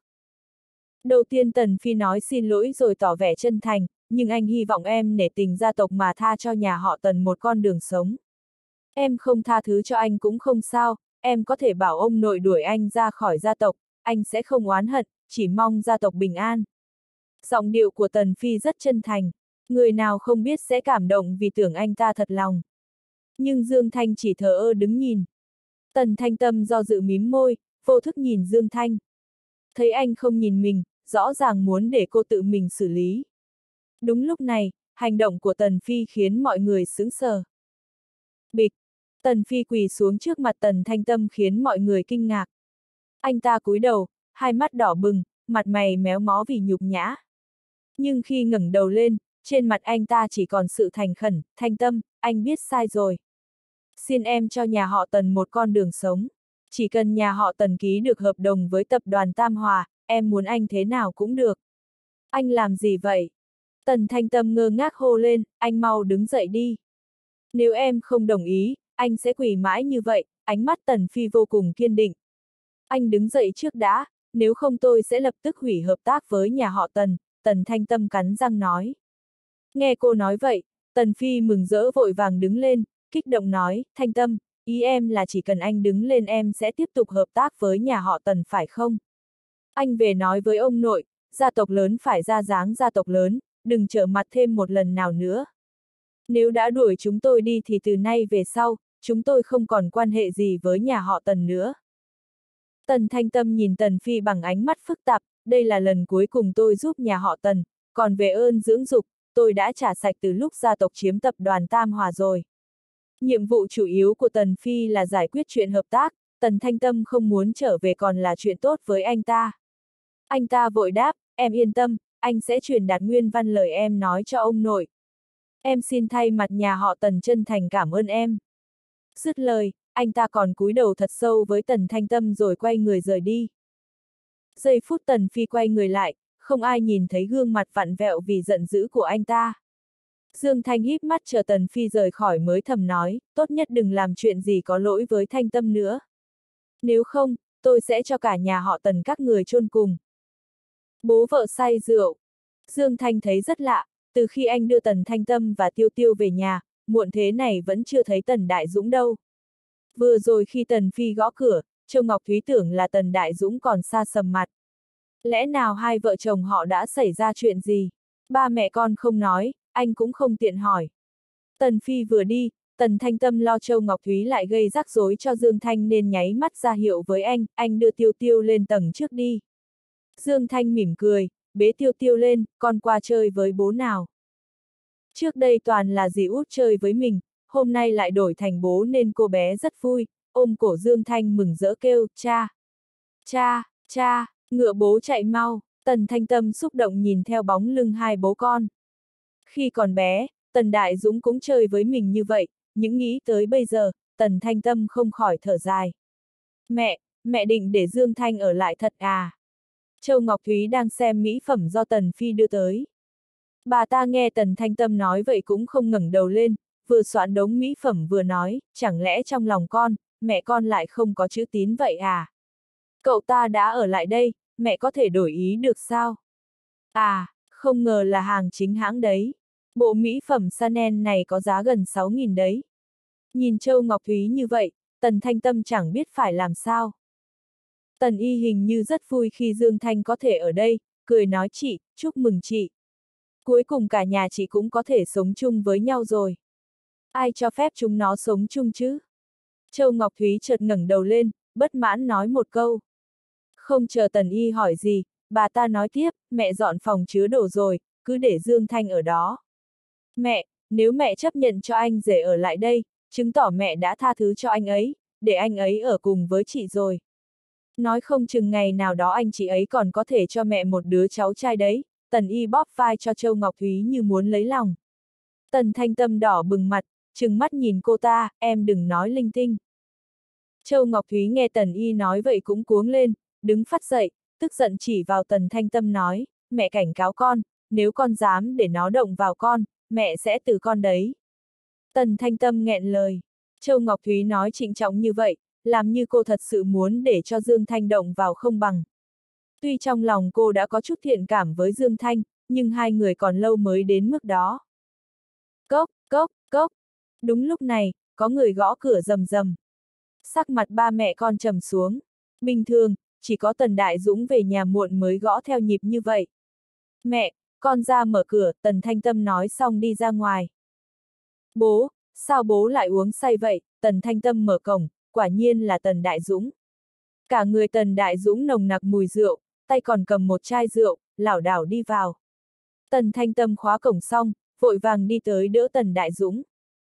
Đầu tiên Tần Phi nói xin lỗi rồi tỏ vẻ chân thành, nhưng anh hy vọng em nể tình gia tộc mà tha cho nhà họ Tần một con đường sống. Em không tha thứ cho anh cũng không sao, em có thể bảo ông nội đuổi anh ra khỏi gia tộc, anh sẽ không oán hận, chỉ mong gia tộc bình an. Giọng điệu của Tần Phi rất chân thành, người nào không biết sẽ cảm động vì tưởng anh ta thật lòng. Nhưng Dương Thanh chỉ thờ ơ đứng nhìn. Tần Thanh Tâm do dự mím môi, vô thức nhìn Dương Thanh. Thấy anh không nhìn mình, rõ ràng muốn để cô tự mình xử lý. Đúng lúc này, hành động của Tần Phi khiến mọi người sững sờ. Bịch! Tần Phi quỳ xuống trước mặt Tần Thanh Tâm khiến mọi người kinh ngạc. Anh ta cúi đầu, hai mắt đỏ bừng, mặt mày méo mó vì nhục nhã. Nhưng khi ngẩng đầu lên, trên mặt anh ta chỉ còn sự thành khẩn, Thanh Tâm, anh biết sai rồi. Xin em cho nhà họ Tần một con đường sống. Chỉ cần nhà họ Tần ký được hợp đồng với tập đoàn Tam Hòa, em muốn anh thế nào cũng được. Anh làm gì vậy? Tần Thanh Tâm ngơ ngác hô lên, anh mau đứng dậy đi. Nếu em không đồng ý, anh sẽ quỳ mãi như vậy, ánh mắt Tần Phi vô cùng kiên định. Anh đứng dậy trước đã, nếu không tôi sẽ lập tức hủy hợp tác với nhà họ Tần, Tần Thanh Tâm cắn răng nói. Nghe cô nói vậy, Tần Phi mừng rỡ vội vàng đứng lên, kích động nói, Thanh Tâm, ý em là chỉ cần anh đứng lên em sẽ tiếp tục hợp tác với nhà họ Tần phải không? Anh về nói với ông nội, gia tộc lớn phải ra dáng gia tộc lớn, đừng trở mặt thêm một lần nào nữa. Nếu đã đuổi chúng tôi đi thì từ nay về sau, chúng tôi không còn quan hệ gì với nhà họ Tần nữa. Tần Thanh Tâm nhìn Tần Phi bằng ánh mắt phức tạp, đây là lần cuối cùng tôi giúp nhà họ Tần, còn về ơn dưỡng dục, tôi đã trả sạch từ lúc gia tộc chiếm tập đoàn Tam Hòa rồi. Nhiệm vụ chủ yếu của Tần Phi là giải quyết chuyện hợp tác, Tần Thanh Tâm không muốn trở về còn là chuyện tốt với anh ta. Anh ta vội đáp, em yên tâm, anh sẽ truyền đạt nguyên văn lời em nói cho ông nội. Em xin thay mặt nhà họ Tần chân thành cảm ơn em. Dứt lời, anh ta còn cúi đầu thật sâu với Tần Thanh Tâm rồi quay người rời đi. Giây phút Tần Phi quay người lại, không ai nhìn thấy gương mặt vặn vẹo vì giận dữ của anh ta. Dương Thanh híp mắt chờ Tần Phi rời khỏi mới thầm nói, tốt nhất đừng làm chuyện gì có lỗi với Thanh Tâm nữa. Nếu không, tôi sẽ cho cả nhà họ Tần các người chôn cùng. Bố vợ say rượu. Dương Thanh thấy rất lạ, từ khi anh đưa Tần Thanh Tâm và Tiêu Tiêu về nhà, muộn thế này vẫn chưa thấy Tần Đại Dũng đâu. Vừa rồi khi Tần Phi gõ cửa, Châu Ngọc Thúy tưởng là Tần Đại Dũng còn xa sầm mặt. Lẽ nào hai vợ chồng họ đã xảy ra chuyện gì? Ba mẹ con không nói, anh cũng không tiện hỏi. Tần Phi vừa đi, Tần Thanh Tâm lo Châu Ngọc Thúy lại gây rắc rối cho Dương Thanh nên nháy mắt ra hiệu với anh đưa Tiêu Tiêu lên tầng trước đi. Dương Thanh mỉm cười, bế Tiêu Tiêu lên, con qua chơi với bố nào. Trước đây toàn là dì út chơi với mình, hôm nay lại đổi thành bố nên cô bé rất vui, ôm cổ Dương Thanh mừng rỡ kêu, cha. Cha, cha, ngựa bố chạy mau, Tần Thanh Tâm xúc động nhìn theo bóng lưng hai bố con. Khi còn bé, Tần Đại Dũng cũng chơi với mình như vậy, những nghĩ tới bây giờ, Tần Thanh Tâm không khỏi thở dài. Mẹ định để Dương Thanh ở lại thật à? Châu Ngọc Thúy đang xem mỹ phẩm do Tần Phi đưa tới. Bà ta nghe Tần Thanh Tâm nói vậy cũng không ngẩng đầu lên, vừa soạn đống mỹ phẩm vừa nói, chẳng lẽ trong lòng con, mẹ con lại không có chữ tín vậy à? Cậu ta đã ở lại đây, mẹ có thể đổi ý được sao? À, không ngờ là hàng chính hãng đấy. Bộ mỹ phẩm Chanel này có giá gần 6.000 đấy. Nhìn Châu Ngọc Thúy như vậy, Tần Thanh Tâm chẳng biết phải làm sao. Tần Y hình như rất vui khi Dương Thanh có thể ở đây, cười nói chị, chúc mừng chị. Cuối cùng cả nhà chị cũng có thể sống chung với nhau rồi. Ai cho phép chúng nó sống chung chứ? Châu Ngọc Thúy chợt ngẩng đầu lên, bất mãn nói một câu. Không chờ Tần Y hỏi gì, bà ta nói tiếp, mẹ dọn phòng chứa đồ rồi, cứ để Dương Thanh ở đó. Mẹ, nếu mẹ chấp nhận cho anh rể ở lại đây, chứng tỏ mẹ đã tha thứ cho anh ấy, để anh ấy ở cùng với chị rồi. Nói không chừng ngày nào đó anh chị ấy còn có thể cho mẹ một đứa cháu trai đấy, Tần Y bóp vai cho Châu Ngọc Thúy như muốn lấy lòng. Tần Thanh Tâm đỏ bừng mặt, trừng mắt nhìn cô ta, em đừng nói linh tinh. Châu Ngọc Thúy nghe Tần Y nói vậy cũng cuống lên, đứng phắt dậy, tức giận chỉ vào Tần Thanh Tâm nói, mẹ cảnh cáo con, nếu con dám để nó động vào con, mẹ sẽ từ con đấy. Tần Thanh Tâm nghẹn lời. Châu Ngọc Thúy nói trịnh trọng như vậy, làm như cô thật sự muốn để cho Dương Thanh động vào không bằng. Tuy trong lòng cô đã có chút thiện cảm với Dương Thanh, nhưng hai người còn lâu mới đến mức đó. Cốc, cốc, cốc. Đúng lúc này, có người gõ cửa rầm rầm. Sắc mặt ba mẹ con trầm xuống. Bình thường, chỉ có Tần Đại Dũng về nhà muộn mới gõ theo nhịp như vậy. Mẹ, con ra mở cửa, Tần Thanh Tâm nói xong đi ra ngoài. Bố, sao bố lại uống say vậy? Tần Thanh Tâm mở cổng, quả nhiên là Tần Đại Dũng. Cả người Tần Đại Dũng nồng nặc mùi rượu, tay còn cầm một chai rượu, lảo đảo đi vào. Tần Thanh Tâm khóa cổng xong, vội vàng đi tới đỡ Tần Đại Dũng.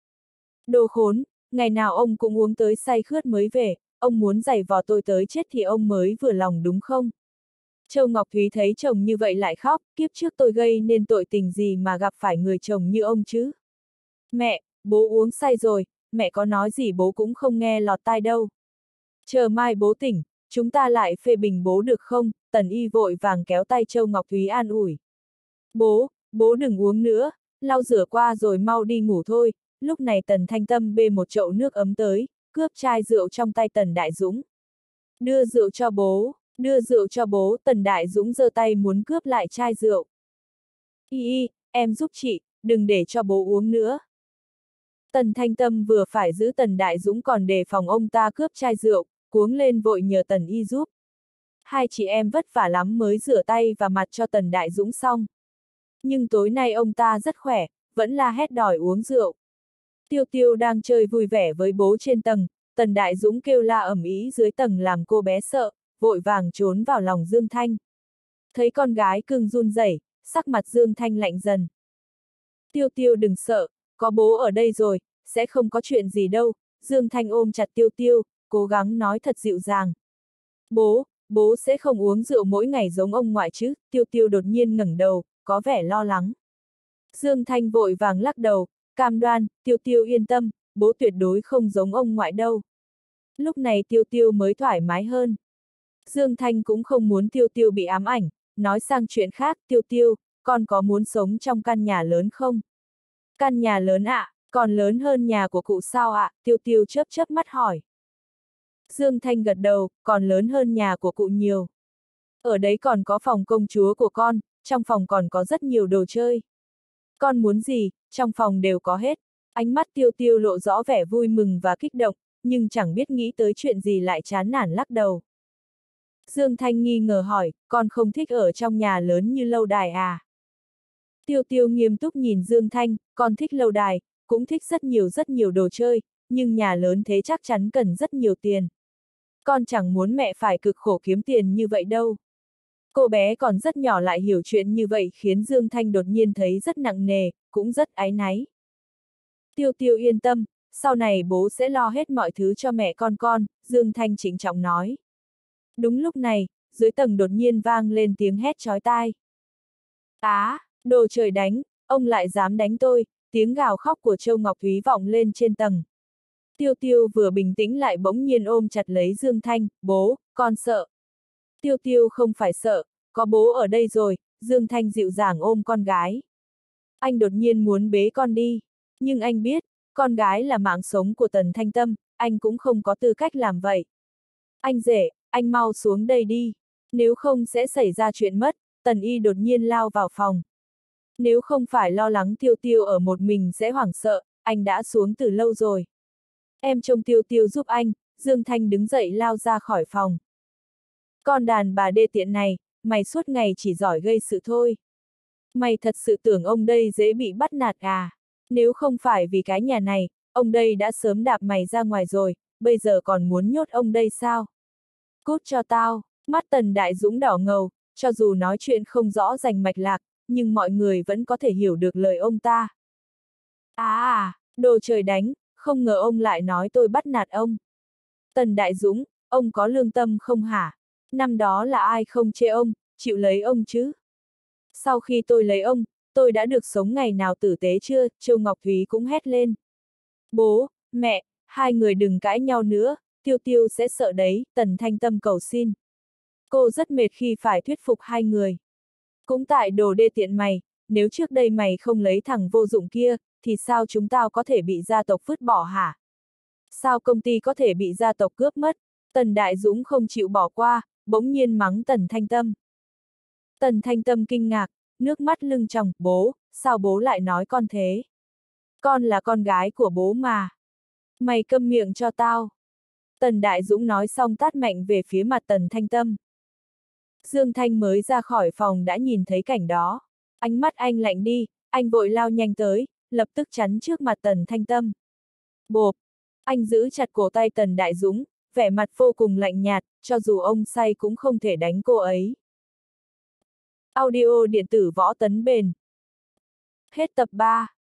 Đồ khốn, ngày nào ông cũng uống tới say khướt mới về, ông muốn giày vò tôi tới chết thì ông mới vừa lòng đúng không? Châu Ngọc Thúy thấy chồng như vậy lại khóc, kiếp trước tôi gây nên tội tình gì mà gặp phải người chồng như ông chứ? Mẹ, bố uống say rồi, mẹ có nói gì bố cũng không nghe lọt tai đâu. Chờ mai bố tỉnh, chúng ta lại phê bình bố được không? Tần Y vội vàng kéo tay Châu Ngọc Thúy an ủi. Bố đừng uống nữa, lau rửa qua rồi mau đi ngủ thôi. Lúc này Tần Thanh Tâm bê một chậu nước ấm tới, cướp chai rượu trong tay Tần Đại Dũng. Đưa rượu cho bố, Tần Đại Dũng giơ tay muốn cướp lại chai rượu. Em giúp chị, đừng để cho bố uống nữa. Tần Thanh Tâm vừa phải giữ Tần Đại Dũng còn đề phòng ông ta cướp chai rượu, cuống lên vội nhờ Tần Y giúp. Hai chị em vất vả lắm mới rửa tay và mặt cho Tần Đại Dũng xong. Nhưng tối nay ông ta rất khỏe, vẫn la hét đòi uống rượu. Tiêu Tiêu đang chơi vui vẻ với bố trên tầng, Tần Đại Dũng kêu la ầm ĩ dưới tầng làm cô bé sợ, vội vàng trốn vào lòng Dương Thanh. Thấy con gái cưng run rẩy, sắc mặt Dương Thanh lạnh dần. Tiêu Tiêu đừng sợ, có bố ở đây rồi, sẽ không có chuyện gì đâu. Dương Thanh ôm chặt Tiêu Tiêu, cố gắng nói thật dịu dàng. Bố sẽ không uống rượu mỗi ngày giống ông ngoại chứ? Tiêu Tiêu đột nhiên ngẩng đầu, có vẻ lo lắng. Dương Thanh vội vàng lắc đầu, cam đoan, Tiêu Tiêu yên tâm, bố tuyệt đối không giống ông ngoại đâu. Lúc này Tiêu Tiêu mới thoải mái hơn. Dương Thanh cũng không muốn Tiêu Tiêu bị ám ảnh, nói sang chuyện khác, Tiêu Tiêu, con có muốn sống trong căn nhà lớn không? Căn nhà lớn ạ, còn lớn hơn nhà của cụ sao ạ? Tiêu Tiêu chớp chớp mắt hỏi. Dương Thanh gật đầu, còn lớn hơn nhà của cụ nhiều. Ở đấy còn có phòng công chúa của con, trong phòng còn có rất nhiều đồ chơi. Con muốn gì, trong phòng đều có hết. Ánh mắt Tiêu Tiêu lộ rõ vẻ vui mừng và kích động, nhưng chẳng biết nghĩ tới chuyện gì lại chán nản lắc đầu. Dương Thanh nghi ngờ hỏi, con không thích ở trong nhà lớn như lâu đài à? Tiêu Tiêu nghiêm túc nhìn Dương Thanh, con thích lâu đài, cũng thích rất nhiều đồ chơi, nhưng nhà lớn thế chắc chắn cần rất nhiều tiền. Con chẳng muốn mẹ phải cực khổ kiếm tiền như vậy đâu. Cô bé còn rất nhỏ lại hiểu chuyện như vậy khiến Dương Thanh đột nhiên thấy rất nặng nề, cũng rất áy náy. Tiêu Tiêu yên tâm, sau này bố sẽ lo hết mọi thứ cho mẹ con, Dương Thanh trịnh trọng nói. Đúng lúc này, dưới tầng đột nhiên vang lên tiếng hét chói tai. Đồ trời đánh, ông lại dám đánh tôi, tiếng gào khóc của Châu Ngọc Thúy vọng lên trên tầng. Tiêu Tiêu vừa bình tĩnh lại bỗng nhiên ôm chặt lấy Dương Thanh, bố, con sợ. Tiêu Tiêu không phải sợ, có bố ở đây rồi, Dương Thanh dịu dàng ôm con gái. Anh đột nhiên muốn bế con đi, nhưng anh biết, con gái là mạng sống của Tần Thanh Tâm, anh cũng không có tư cách làm vậy. Anh rể, anh mau xuống đây đi, nếu không sẽ xảy ra chuyện mất. Tần Y đột nhiên lao vào phòng. Nếu không phải lo lắng Tiêu Tiêu ở một mình sẽ hoảng sợ, anh đã xuống từ lâu rồi. Em trông Tiêu Tiêu giúp anh, Dương Thanh đứng dậy lao ra khỏi phòng. Con đàn bà đê tiện này, mày suốt ngày chỉ giỏi gây sự thôi. Mày thật sự tưởng ông đây dễ bị bắt nạt à? Nếu không phải vì cái nhà này, ông đây đã sớm đạp mày ra ngoài rồi, bây giờ còn muốn nhốt ông đây sao? Cút cho tao, mắt Tần Đại Dũng đỏ ngầu, cho dù nói chuyện không rõ rành mạch lạc, nhưng mọi người vẫn có thể hiểu được lời ông ta. Đồ trời đánh, không ngờ ông lại nói tôi bắt nạt ông. Tần Đại Dũng, ông có lương tâm không hả? Năm đó là ai không chê ông, chịu lấy ông chứ? Sau khi tôi lấy ông, tôi đã được sống ngày nào tử tế chưa? Châu Ngọc Thúy cũng hét lên. Bố, mẹ, hai người đừng cãi nhau nữa, Tiêu Tiêu sẽ sợ đấy, Tần Thanh Tâm cầu xin. Cô rất mệt khi phải thuyết phục hai người. Cũng tại đồ đê tiện mày, nếu trước đây mày không lấy thằng vô dụng kia, thì sao chúng tao có thể bị gia tộc vứt bỏ hả? Sao công ty có thể bị gia tộc cướp mất? Tần Đại Dũng không chịu bỏ qua, bỗng nhiên mắng Tần Thanh Tâm. Tần Thanh Tâm kinh ngạc, nước mắt lưng tròng, bố, sao bố lại nói con thế? Con là con gái của bố mà. Mày câm miệng cho tao. Tần Đại Dũng nói xong tát mạnh về phía mặt Tần Thanh Tâm. Dương Thanh mới ra khỏi phòng đã nhìn thấy cảnh đó. Ánh mắt anh lạnh đi, anh vội lao nhanh tới, lập tức chắn trước mặt Tần Thanh Tâm. Bộp! Anh giữ chặt cổ tay Tần Đại Dũng, vẻ mặt vô cùng lạnh nhạt, cho dù ông say cũng không thể đánh cô ấy. Audio điện tử Võ Tấn Bền. Hết tập 3.